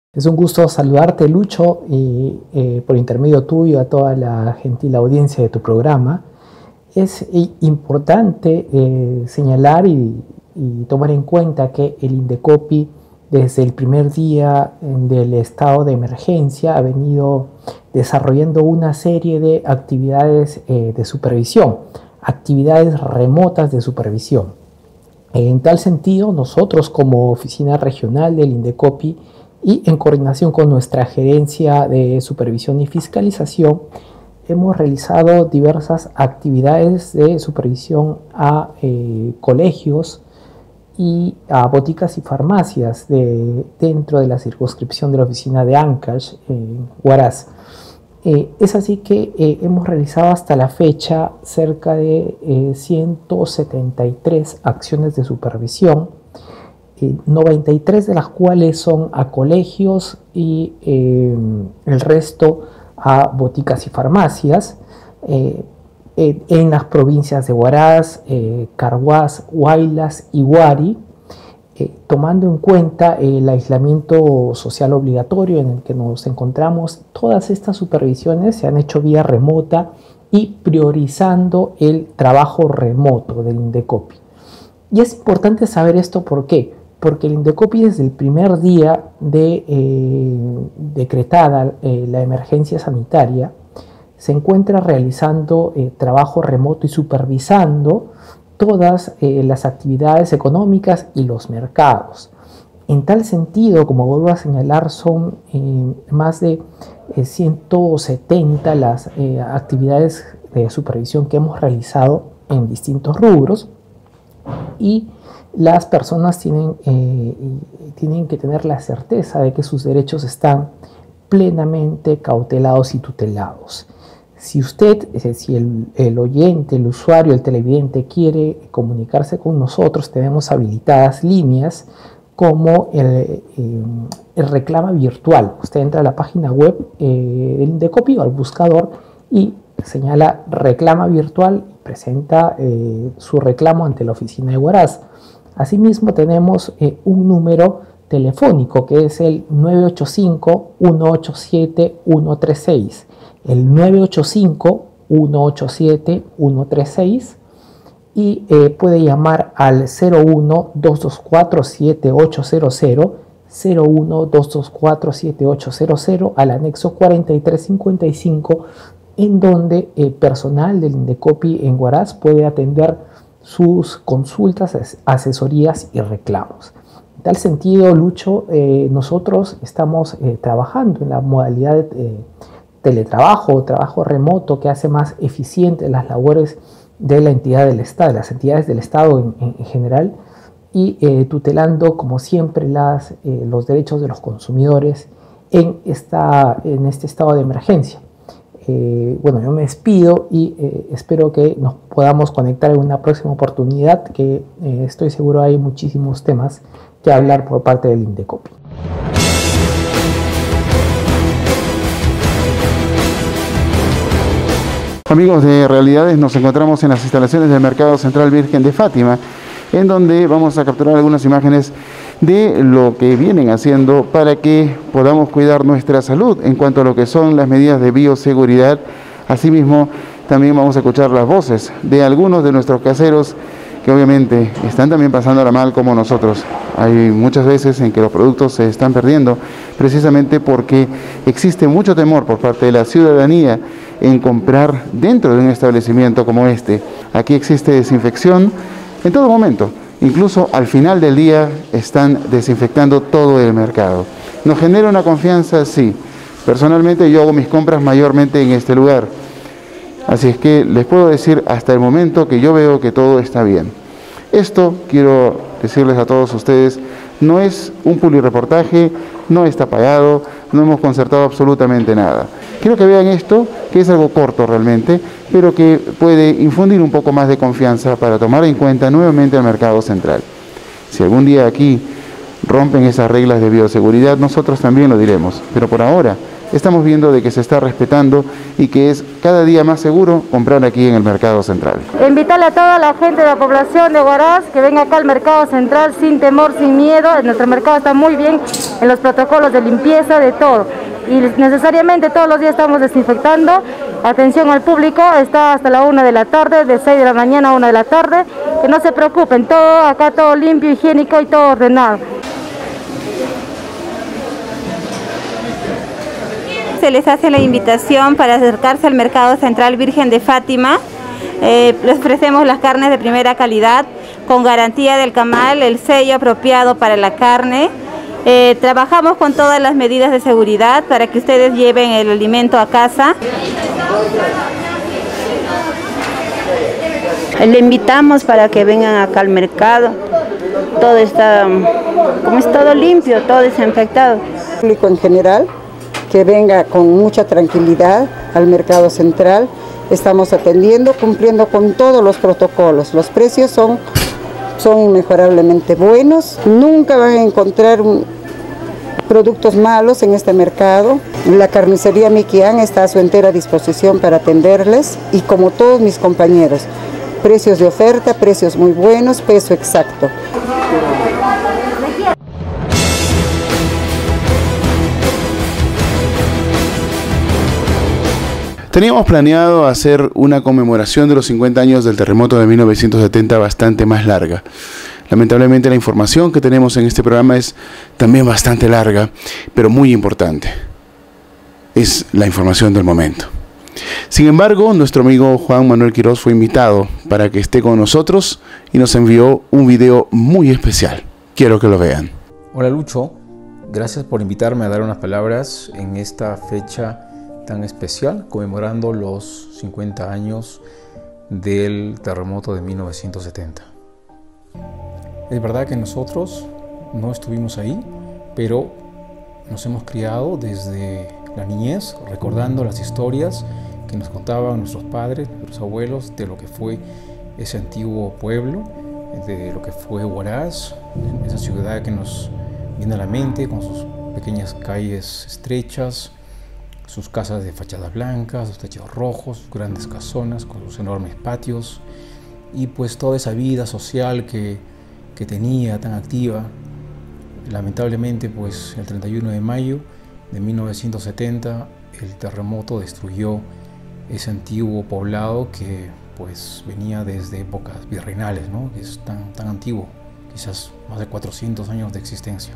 H: Es un gusto saludarte, Lucho, y eh, por intermedio tuyo a toda la gentil audiencia de tu programa. Es eh, importante eh, señalar y, y tomar en cuenta que el Indecopi, desde el primer día del estado de emergencia, ha venido desarrollando una serie de actividades eh, de supervisión, actividades remotas de supervisión. En tal sentido, nosotros como oficina regional del Indecopi y en coordinación con nuestra gerencia de supervisión y fiscalización, hemos realizado diversas actividades de supervisión a eh, colegios y a boticas y farmacias de, dentro de la circunscripción de la oficina de Ancash en Huaraz. Eh, es así que eh, hemos realizado hasta la fecha cerca de eh, ciento setenta y tres acciones de supervisión, eh, noventa y tres de las cuales son a colegios y eh, el resto a boticas y farmacias eh, eh, en las provincias de Huaraz, eh, Carhuaz, Huaylas y Huari, eh, tomando en cuenta el aislamiento social obligatorio en el que nos encontramos. Todas estas supervisiones se han hecho vía remota y priorizando el trabajo remoto del Indecopi. Y es importante saber esto, ¿por qué? Porque el Indecopi, desde el primer día de eh, decretada eh, la emergencia sanitaria, se encuentra realizando eh, trabajo remoto y supervisando todas eh, las actividades económicas y los mercados. En tal sentido, como vuelvo a señalar, son eh, más de eh, ciento setenta las eh, actividades de supervisión que hemos realizado en distintos rubros, y las personas tienen, eh, tienen que tener la certeza de que sus derechos están plenamente cautelados y tutelados. Si usted, si el, el oyente, el usuario, el televidente quiere comunicarse con nosotros, tenemos habilitadas líneas como el, eh, el reclama virtual. Usted entra a la página web eh, del Indecopi o al buscador y señala reclama virtual y presenta eh, su reclamo ante la oficina de Huaraz. Asimismo, tenemos eh, un número telefónico que es el nueve ocho cinco, uno ocho siete, uno tres seis. El nueve ocho cinco, uno ocho siete, uno tres seis, y eh, puede llamar al cero uno, dos dos cuatro, siete ocho cero cero, cero uno, dos dos cuatro, siete ocho cero cero, al anexo cuarenta y tres cincuenta y cinco, en donde el personal del Indecopi en Huaraz puede atender sus consultas, asesorías y reclamos. En tal sentido, Lucho, eh, nosotros estamos eh, trabajando en la modalidad de eh, teletrabajo o trabajo remoto que hace más eficientes las labores de la entidad del Estado, de las entidades del Estado en, en, en general, y eh, tutelando, como siempre, las, eh, los derechos de los consumidores en, esta, en este estado de emergencia. Eh, bueno, yo me despido y eh, espero que nos podamos conectar en una próxima oportunidad, que eh, estoy seguro hay muchísimos temas que hablar por parte del Indecopi.
A: Amigos de Realidades, nos encontramos en las instalaciones del Mercado Central Virgen de Fátima, en donde vamos a capturar algunas imágenes de lo que vienen haciendo para que podamos cuidar nuestra salud en cuanto a lo que son las medidas de bioseguridad. Asimismo, también vamos a escuchar las voces de algunos de nuestros caseros que obviamente están también pasándola mal como nosotros. Hay muchas veces en que los productos se están perdiendo precisamente porque existe mucho temor por parte de la ciudadanía en comprar dentro de un establecimiento como este. Aquí existe desinfección en todo momento, incluso al final del día están desinfectando todo el mercado. ¿Nos genera una confianza? Sí. Personalmente yo hago mis compras mayormente en este lugar, así es que les puedo decir hasta el momento que yo veo que todo está bien. Esto, quiero decirles a todos ustedes, no es un publireportaje, no está pagado, no hemos concertado absolutamente nada. Quiero que vean esto, que es algo corto realmente, pero que puede infundir un poco más de confianza para tomar en cuenta nuevamente el mercado central. Si algún día aquí rompen esas reglas de bioseguridad, nosotros también lo diremos, pero por ahora estamos viendo de que se está respetando y que es cada día más seguro comprar aquí en el Mercado Central.
I: Invitarle a toda la gente de la población de Huaraz que venga acá al Mercado Central sin temor, sin miedo. Nuestro mercado está muy bien en los protocolos de limpieza, de todo. Y necesariamente todos los días estamos desinfectando. Atención al público, está hasta la una de la tarde, de seis de la mañana a una de la tarde. Que no se preocupen, todo acá todo limpio, higiénico y todo ordenado.
J: Se les hace la invitación para acercarse al Mercado Central Virgen de Fátima. Eh, les ofrecemos las carnes de primera calidad, con garantía del camal, el sello apropiado para la carne. Eh, trabajamos con todas las medidas de seguridad para que ustedes lleven el alimento a casa.
K: Le invitamos para que vengan acá al mercado. Todo está, como es todo limpio, todo desinfectado.
L: El público en general, que venga con mucha tranquilidad al Mercado Central. Estamos atendiendo, cumpliendo con todos los protocolos. Los precios son, son inmejorablemente buenos. Nunca van a encontrar un, productos malos en este mercado. La carnicería Miquián está a su entera disposición para atenderles y como todos mis compañeros. Precios de oferta, precios muy buenos, peso exacto.
A: Teníamos planeado hacer una conmemoración de los cincuenta años del terremoto de mil novecientos setenta bastante más larga. Lamentablemente la información que tenemos en este programa es también bastante larga, pero muy importante. Es la información del momento. Sin embargo, nuestro amigo Juan Manuel Quiroz fue invitado para que esté con nosotros y nos envió un video muy especial. Quiero que lo vean.
M: Hola Lucho, gracias por invitarme a dar unas palabras en esta fecha tan especial, conmemorando los cincuenta años del terremoto de mil novecientos setenta. Es verdad que nosotros no estuvimos ahí, pero nos hemos criado desde la niñez, recordando las historias que nos contaban nuestros padres, nuestros abuelos, de lo que fue ese antiguo pueblo, de lo que fue Huaraz, esa ciudad que nos viene a la mente con sus pequeñas calles estrechas, sus casas de fachadas blancas, sus techos rojos, sus grandes casonas con sus enormes patios y pues toda esa vida social que, que tenía tan activa. Lamentablemente pues el treinta y uno de mayo de mil novecientos setenta el terremoto destruyó ese antiguo poblado que pues venía desde épocas virreinales, ¿no? Que es tan, tan antiguo, quizás más de cuatrocientos años de existencia.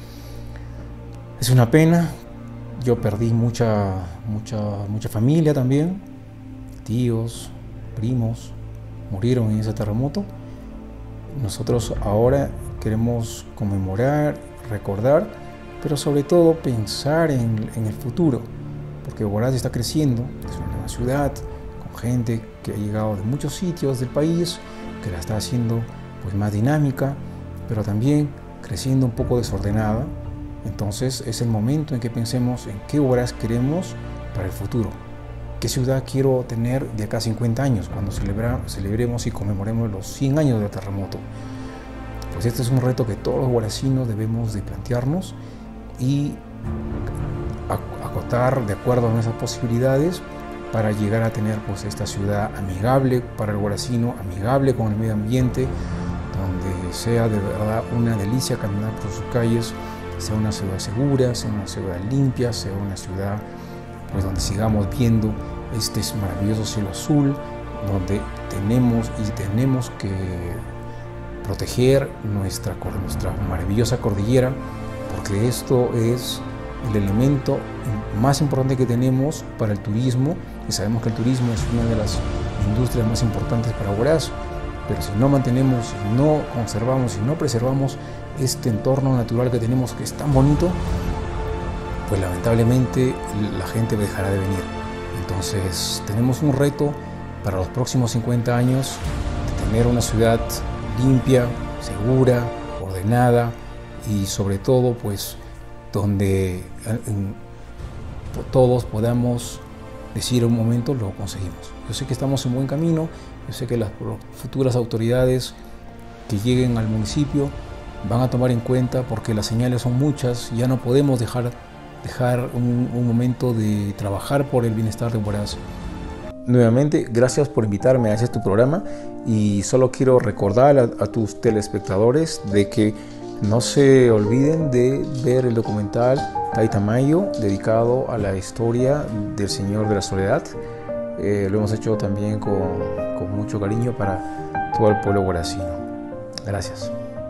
M: Es una pena. Yo perdí mucha, mucha, mucha familia también, tíos, primos, murieron en ese terremoto. Nosotros ahora queremos conmemorar, recordar, pero sobre todo pensar en, en el futuro, porque Huaraz está creciendo, es una nueva ciudad, con gente que ha llegado de muchos sitios del país, que la está haciendo pues, más dinámica, pero también creciendo un poco desordenada. Entonces es el momento en que pensemos en qué Huaraz queremos para el futuro. ¿Qué ciudad quiero tener de acá a cincuenta años, cuando celebra, celebremos y conmemoremos los cien años del terremoto? Pues este es un reto que todos los huarazinos debemos de plantearnos y acotar de acuerdo a nuestras posibilidades para llegar a tener pues, esta ciudad amigable para el huarazino, amigable con el medio ambiente, donde sea de verdad una delicia caminar por sus calles, sea una ciudad segura, sea una ciudad limpia, sea una ciudad pues, donde sigamos viendo este maravilloso cielo azul, donde tenemos y tenemos que proteger nuestra, nuestra maravillosa cordillera, porque esto es el elemento más importante que tenemos para el turismo, y sabemos que el turismo es una de las industrias más importantes para Huaraz, pero si no mantenemos, si no conservamos, si no preservamos este entorno natural que tenemos, que es tan bonito, pues lamentablemente la gente dejará de venir. Entonces tenemos un reto para los próximos cincuenta años de tener una ciudad limpia, segura, ordenada y sobre todo pues donde en, todos podamos decir un momento lo conseguimos. Yo sé que estamos en buen camino, yo sé que las futuras autoridades que lleguen al municipio van a tomar en cuenta, porque las señales son muchas, ya no podemos dejar dejar un, un momento de trabajar por el bienestar de Huaraz. Nuevamente, gracias por invitarme a este tu programa y solo quiero recordar a, a tus telespectadores de que no se olviden de ver el documental Taitamayo, dedicado a la historia del Señor de la Soledad. Eh, lo hemos hecho también con, con mucho cariño para todo el pueblo huaracino. Gracias.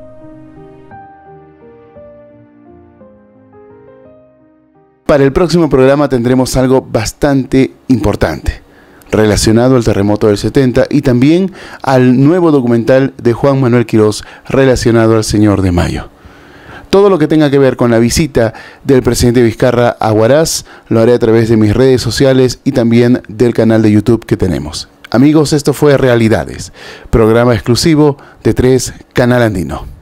A: Para el próximo programa tendremos algo bastante importante, relacionado al terremoto del setenta y también al nuevo documental de Juan Manuel Quirós relacionado al Señor de Mayo. Todo lo que tenga que ver con la visita del presidente Vizcarra a Huaraz lo haré a través de mis redes sociales y también del canal de YouTube que tenemos. Amigos, esto fue Realidades, programa exclusivo de tres Canal Andino.